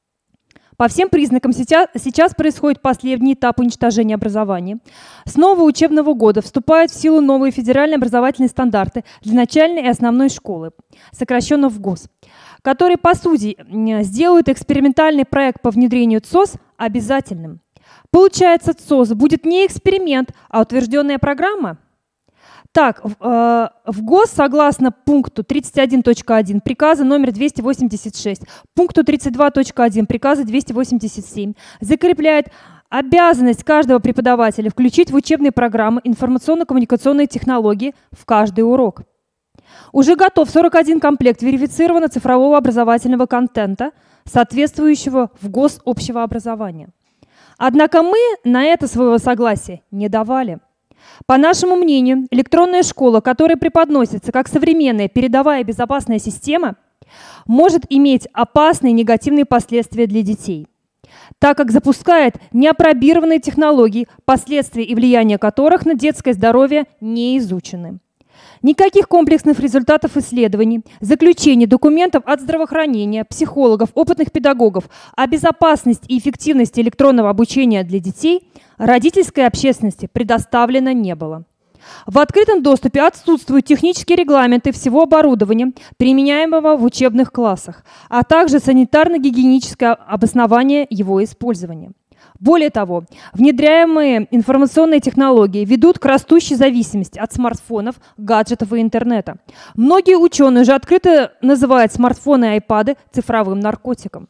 По всем признакам сейчас, сейчас происходит последний этап уничтожения образования. С нового учебного года вступают в силу новые федеральные образовательные стандарты для начальной и основной школы, сокращенно в ГОС, которые, по сути, сделают экспериментальный проект по внедрению ЦОС обязательным. Получается, ЦОС будет не эксперимент, а утвержденная программа? Так, в ГОС, согласно пункту тридцать один точка один приказа номер двести восемьдесят шесть, пункту тридцать два точка один приказа двести восемьдесят семь, закрепляет обязанность каждого преподавателя включить в учебные программы информационно-коммуникационные технологии в каждый урок. Уже готов сорок один комплект верифицированного цифрового образовательного контента, соответствующего в ГОС общего образования. Однако мы на это своего согласия не давали. По нашему мнению, электронная школа, которая преподносится как современная передовая безопасная система, может иметь опасные негативные последствия для детей, так как запускает неопробированные технологии, последствия и влияние которых на детское здоровье не изучены. Никаких комплексных результатов исследований, заключений, документов от здравоохранения, психологов, опытных педагогов о безопасности и эффективности электронного обучения для детей родительской общественности предоставлено не было. В открытом доступе отсутствуют технические регламенты всего оборудования, применяемого в учебных классах, а также санитарно-гигиеническое обоснование его использования. Более того, внедряемые информационные технологии ведут к растущей зависимости от смартфонов, гаджетов и интернета. Многие ученые уже открыто называют смартфоны и айпады цифровым наркотиком.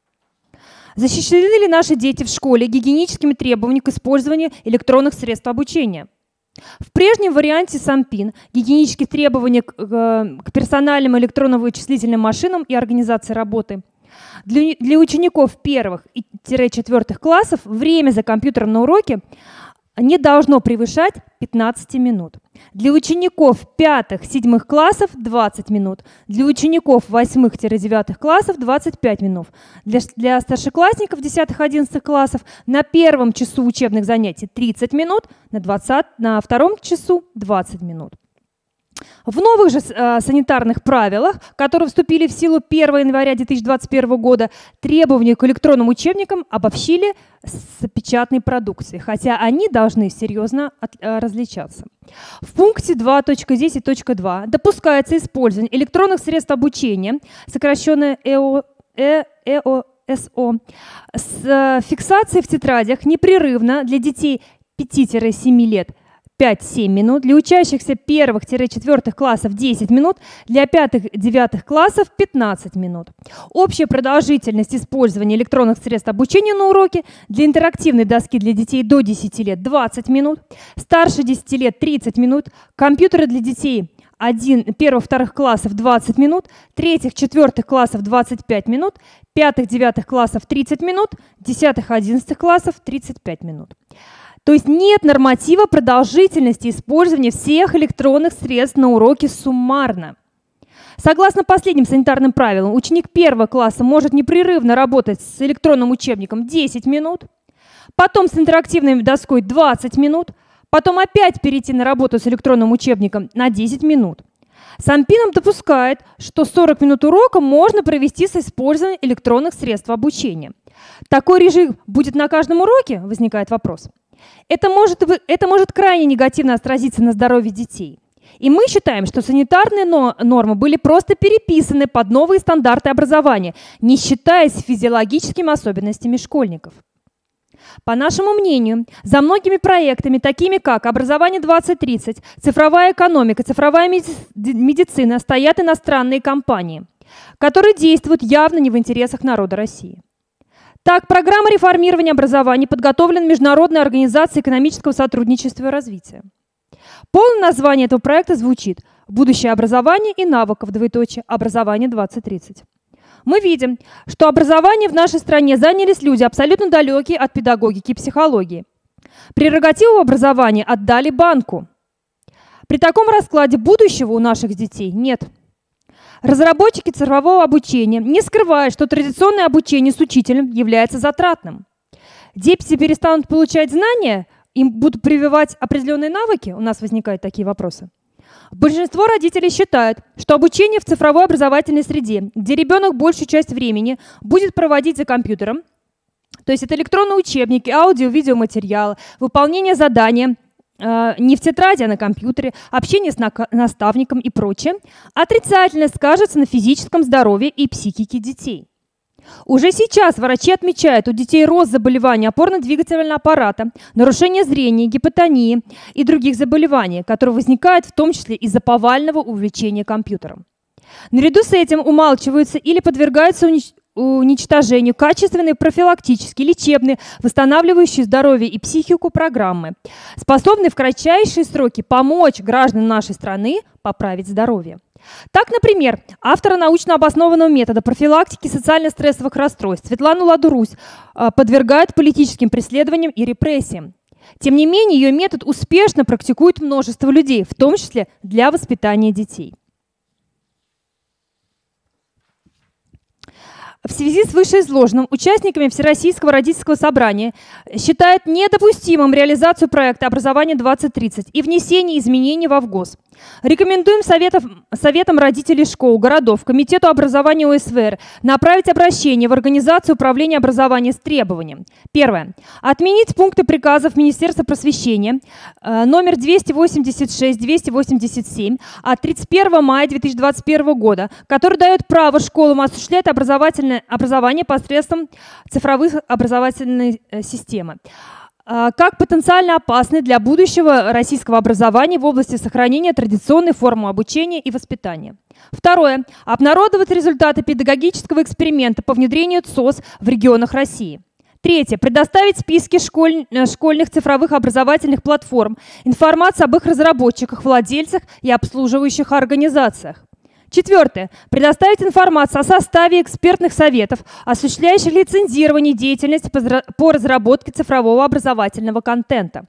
Защищены ли наши дети в школе гигиеническими требованиями к использованию электронных средств обучения? В прежнем варианте СамПин гигиенические требования к, к персональным электронно-вычислительным машинам и организации работы. Для, для учеников первых и четвертых классов время за компьютером на уроке не должно превышать пятнадцать минут. Для учеников пятых-седьмых классов двадцать минут, для учеников восьмых-девятых классов двадцать пять минут, для, для старшеклассников десятых-одиннадцатых классов на первом часу учебных занятий тридцать минут, на, двадцатом, на втором часу двадцать минут. В новых же э, санитарных правилах, которые вступили в силу первого января две тысячи двадцать первого года, требования к электронным учебникам обобщили с печатной продукцией, хотя они должны серьезно от, э, различаться. В пункте два точка десять точка два допускается использование электронных средств обучения, сокращенно ЭО, э, ЭОСО, с э, фиксацией в тетрадях непрерывно для детей пяти-семи лет пять-семь минут, для учащихся первых-четвертых классов десять минут, для пятых-девятых классов пятнадцать минут. Общая продолжительность использования электронных средств обучения на уроке для интерактивной доски для детей до десяти лет двадцать минут, старше десяти лет тридцать минут, компьютеры для детей первых-вторых классов двадцать минут, третьих-четвертых классов двадцать пять минут, пятых-девятых классов тридцать минут, десятых-одиннадцатых классов тридцать пять минут. То есть нет норматива продолжительности использования всех электронных средств на уроке суммарно. Согласно последним санитарным правилам, ученик первого класса может непрерывно работать с электронным учебником десять минут, потом с интерактивной доской двадцать минут, потом опять перейти на работу с электронным учебником на десять минут. Санпином допускает, что сорок минут урока можно провести с использованием электронных средств обучения. Такой режим будет на каждом уроке? Возникает вопрос. Это может, это может крайне негативно отразиться на здоровье детей. И мы считаем, что санитарные нормы были просто переписаны под новые стандарты образования, не считаясь физиологическими особенностями школьников. По нашему мнению, за многими проектами, такими как «Образование двадцать тридцать», «Цифровая экономика», «Цифровая медицина», стоят иностранные компании, которые действуют явно не в интересах народа России. Так, программа реформирования образования подготовлена Международной организацией экономического сотрудничества и развития. Полное название этого проекта звучит «Будущее образования и навыков, двоеточие, образование двадцать тридцать». Мы видим, что образование в нашей стране занялись люди, абсолютно далекие от педагогики и психологии. Прерогативу образования отдали банку. При таком раскладе будущего у наших детей нет. Разработчики цифрового обучения не скрывают, что традиционное обучение с учителем является затратным. Дети перестанут получать знания, им будут прививать определенные навыки? У нас возникают такие вопросы. Большинство родителей считают, что обучение в цифровой образовательной среде, где ребенок большую часть времени будет проводить за компьютером, то есть это электронные учебники, аудио, видеоматериалы, выполнение задания, не в тетради, а на компьютере, общение с наставником и прочее, отрицательно скажется на физическом здоровье и психике детей. Уже сейчас врачи отмечают у детей рост заболеваний опорно-двигательного аппарата, нарушение зрения, гипотонии и других заболеваний, которые возникают в том числе из-за повального увлечения компьютером. Наряду с этим умалчиваются или подвергаются унич... уничтожению качественные профилактические, лечебные, восстанавливающие здоровье и психику программы, способные в кратчайшие сроки помочь гражданам нашей страны поправить здоровье. Так, например, автора научно обоснованного метода профилактики социально-стрессовых расстройств Светлану Ладурусь подвергают политическим преследованиям и репрессиям. Тем не менее, ее метод успешно практикует множество людей, в том числе для воспитания детей. В связи с вышеизложенным участниками Всероссийского родительского собрания считают недопустимым реализацию проекта «Образование двадцать тридцать» и внесение изменений во ВГОС. Рекомендуем советов, советам родителей школ, городов, Комитету образования О С В Р направить обращение в Организацию управления образованием с требованием. Первое. Отменить пункты приказов Министерства просвещения э, номер двести восемьдесят шесть двести восемьдесят семь от тридцать первого мая две тысячи двадцать первого года, который дает право школам осуществлять образовательное образование посредством цифровых образовательной э, системы, как потенциально опасны для будущего российского образования в области сохранения традиционной формы обучения и воспитания. Второе. Обнародовать результаты педагогического эксперимента по внедрению Ц О С в регионах России. Третье. Предоставить списки школь... школьных цифровых образовательных платформ, информацию об их разработчиках, владельцах и обслуживающих организациях. Четвертое. Предоставить информацию о составе экспертных советов, осуществляющих лицензирование деятельности по разработке цифрового образовательного контента.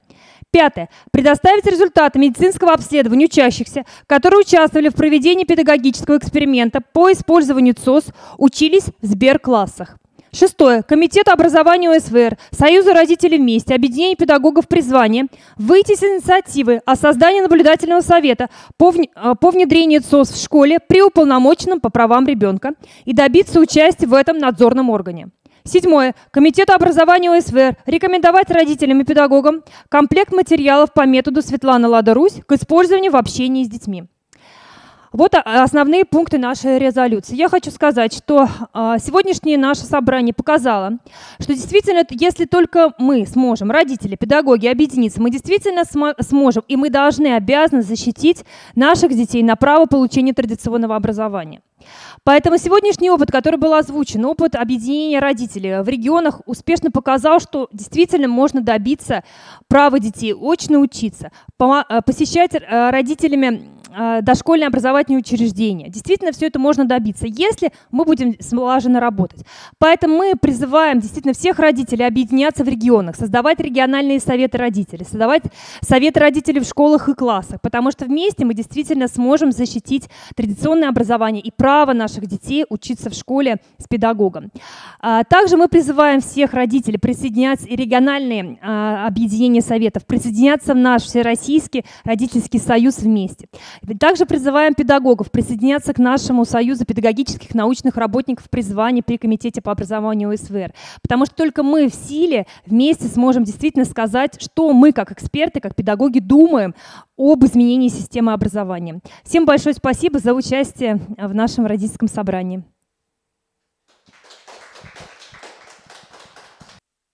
Пятое. Предоставить результаты медицинского обследования учащихся, которые участвовали в проведении педагогического эксперимента по использованию ЦОС, учились в Сберклассах. Шестое. Комитету образования ОСВР, Союзу родителей вместе, Объединению педагогов призвания выйти с инициативы о создании наблюдательного совета по, по внедрению ЦОС в школе при уполномоченном по правам ребенка и добиться участия в этом надзорном органе. Седьмое. Комитету образования ОСВР рекомендовать родителям и педагогам комплект материалов по методу Светлана Лада Русь к использованию в общении с детьми. Вот основные пункты нашей резолюции. Я хочу сказать, что сегодняшнее наше собрание показало, что действительно, если только мы сможем, родители, педагоги, объединиться, мы действительно сможем, и мы должны, обязаны защитить наших детей на право получения традиционного образования. Поэтому сегодняшний опыт, который был озвучен, опыт объединения родителей в регионах, успешно показал, что действительно можно добиться права детей очно учиться, посещать родителями дошкольные образовательные учреждения. Действительно, все это можно добиться, если мы будем слаженно работать. Поэтому мы призываем действительно всех родителей объединяться в регионах, создавать региональные советы родителей, создавать советы родителей в школах и классах, потому что вместе мы действительно сможем защитить традиционное образование и право наших детей учиться в школе с педагогом. Также мы призываем всех родителей присоединяться, и региональные объединения советов, присоединяться в наш Всероссийский родительский союз вместе. Также призываем педагогов присоединяться к нашему Союзу педагогических научных работников призвания при Комитете по образованию ОСВР, потому что только мы в силе вместе сможем действительно сказать, что мы как эксперты, как педагоги думаем об изменении системы образования. Всем большое спасибо за участие в нашем родительском собрании.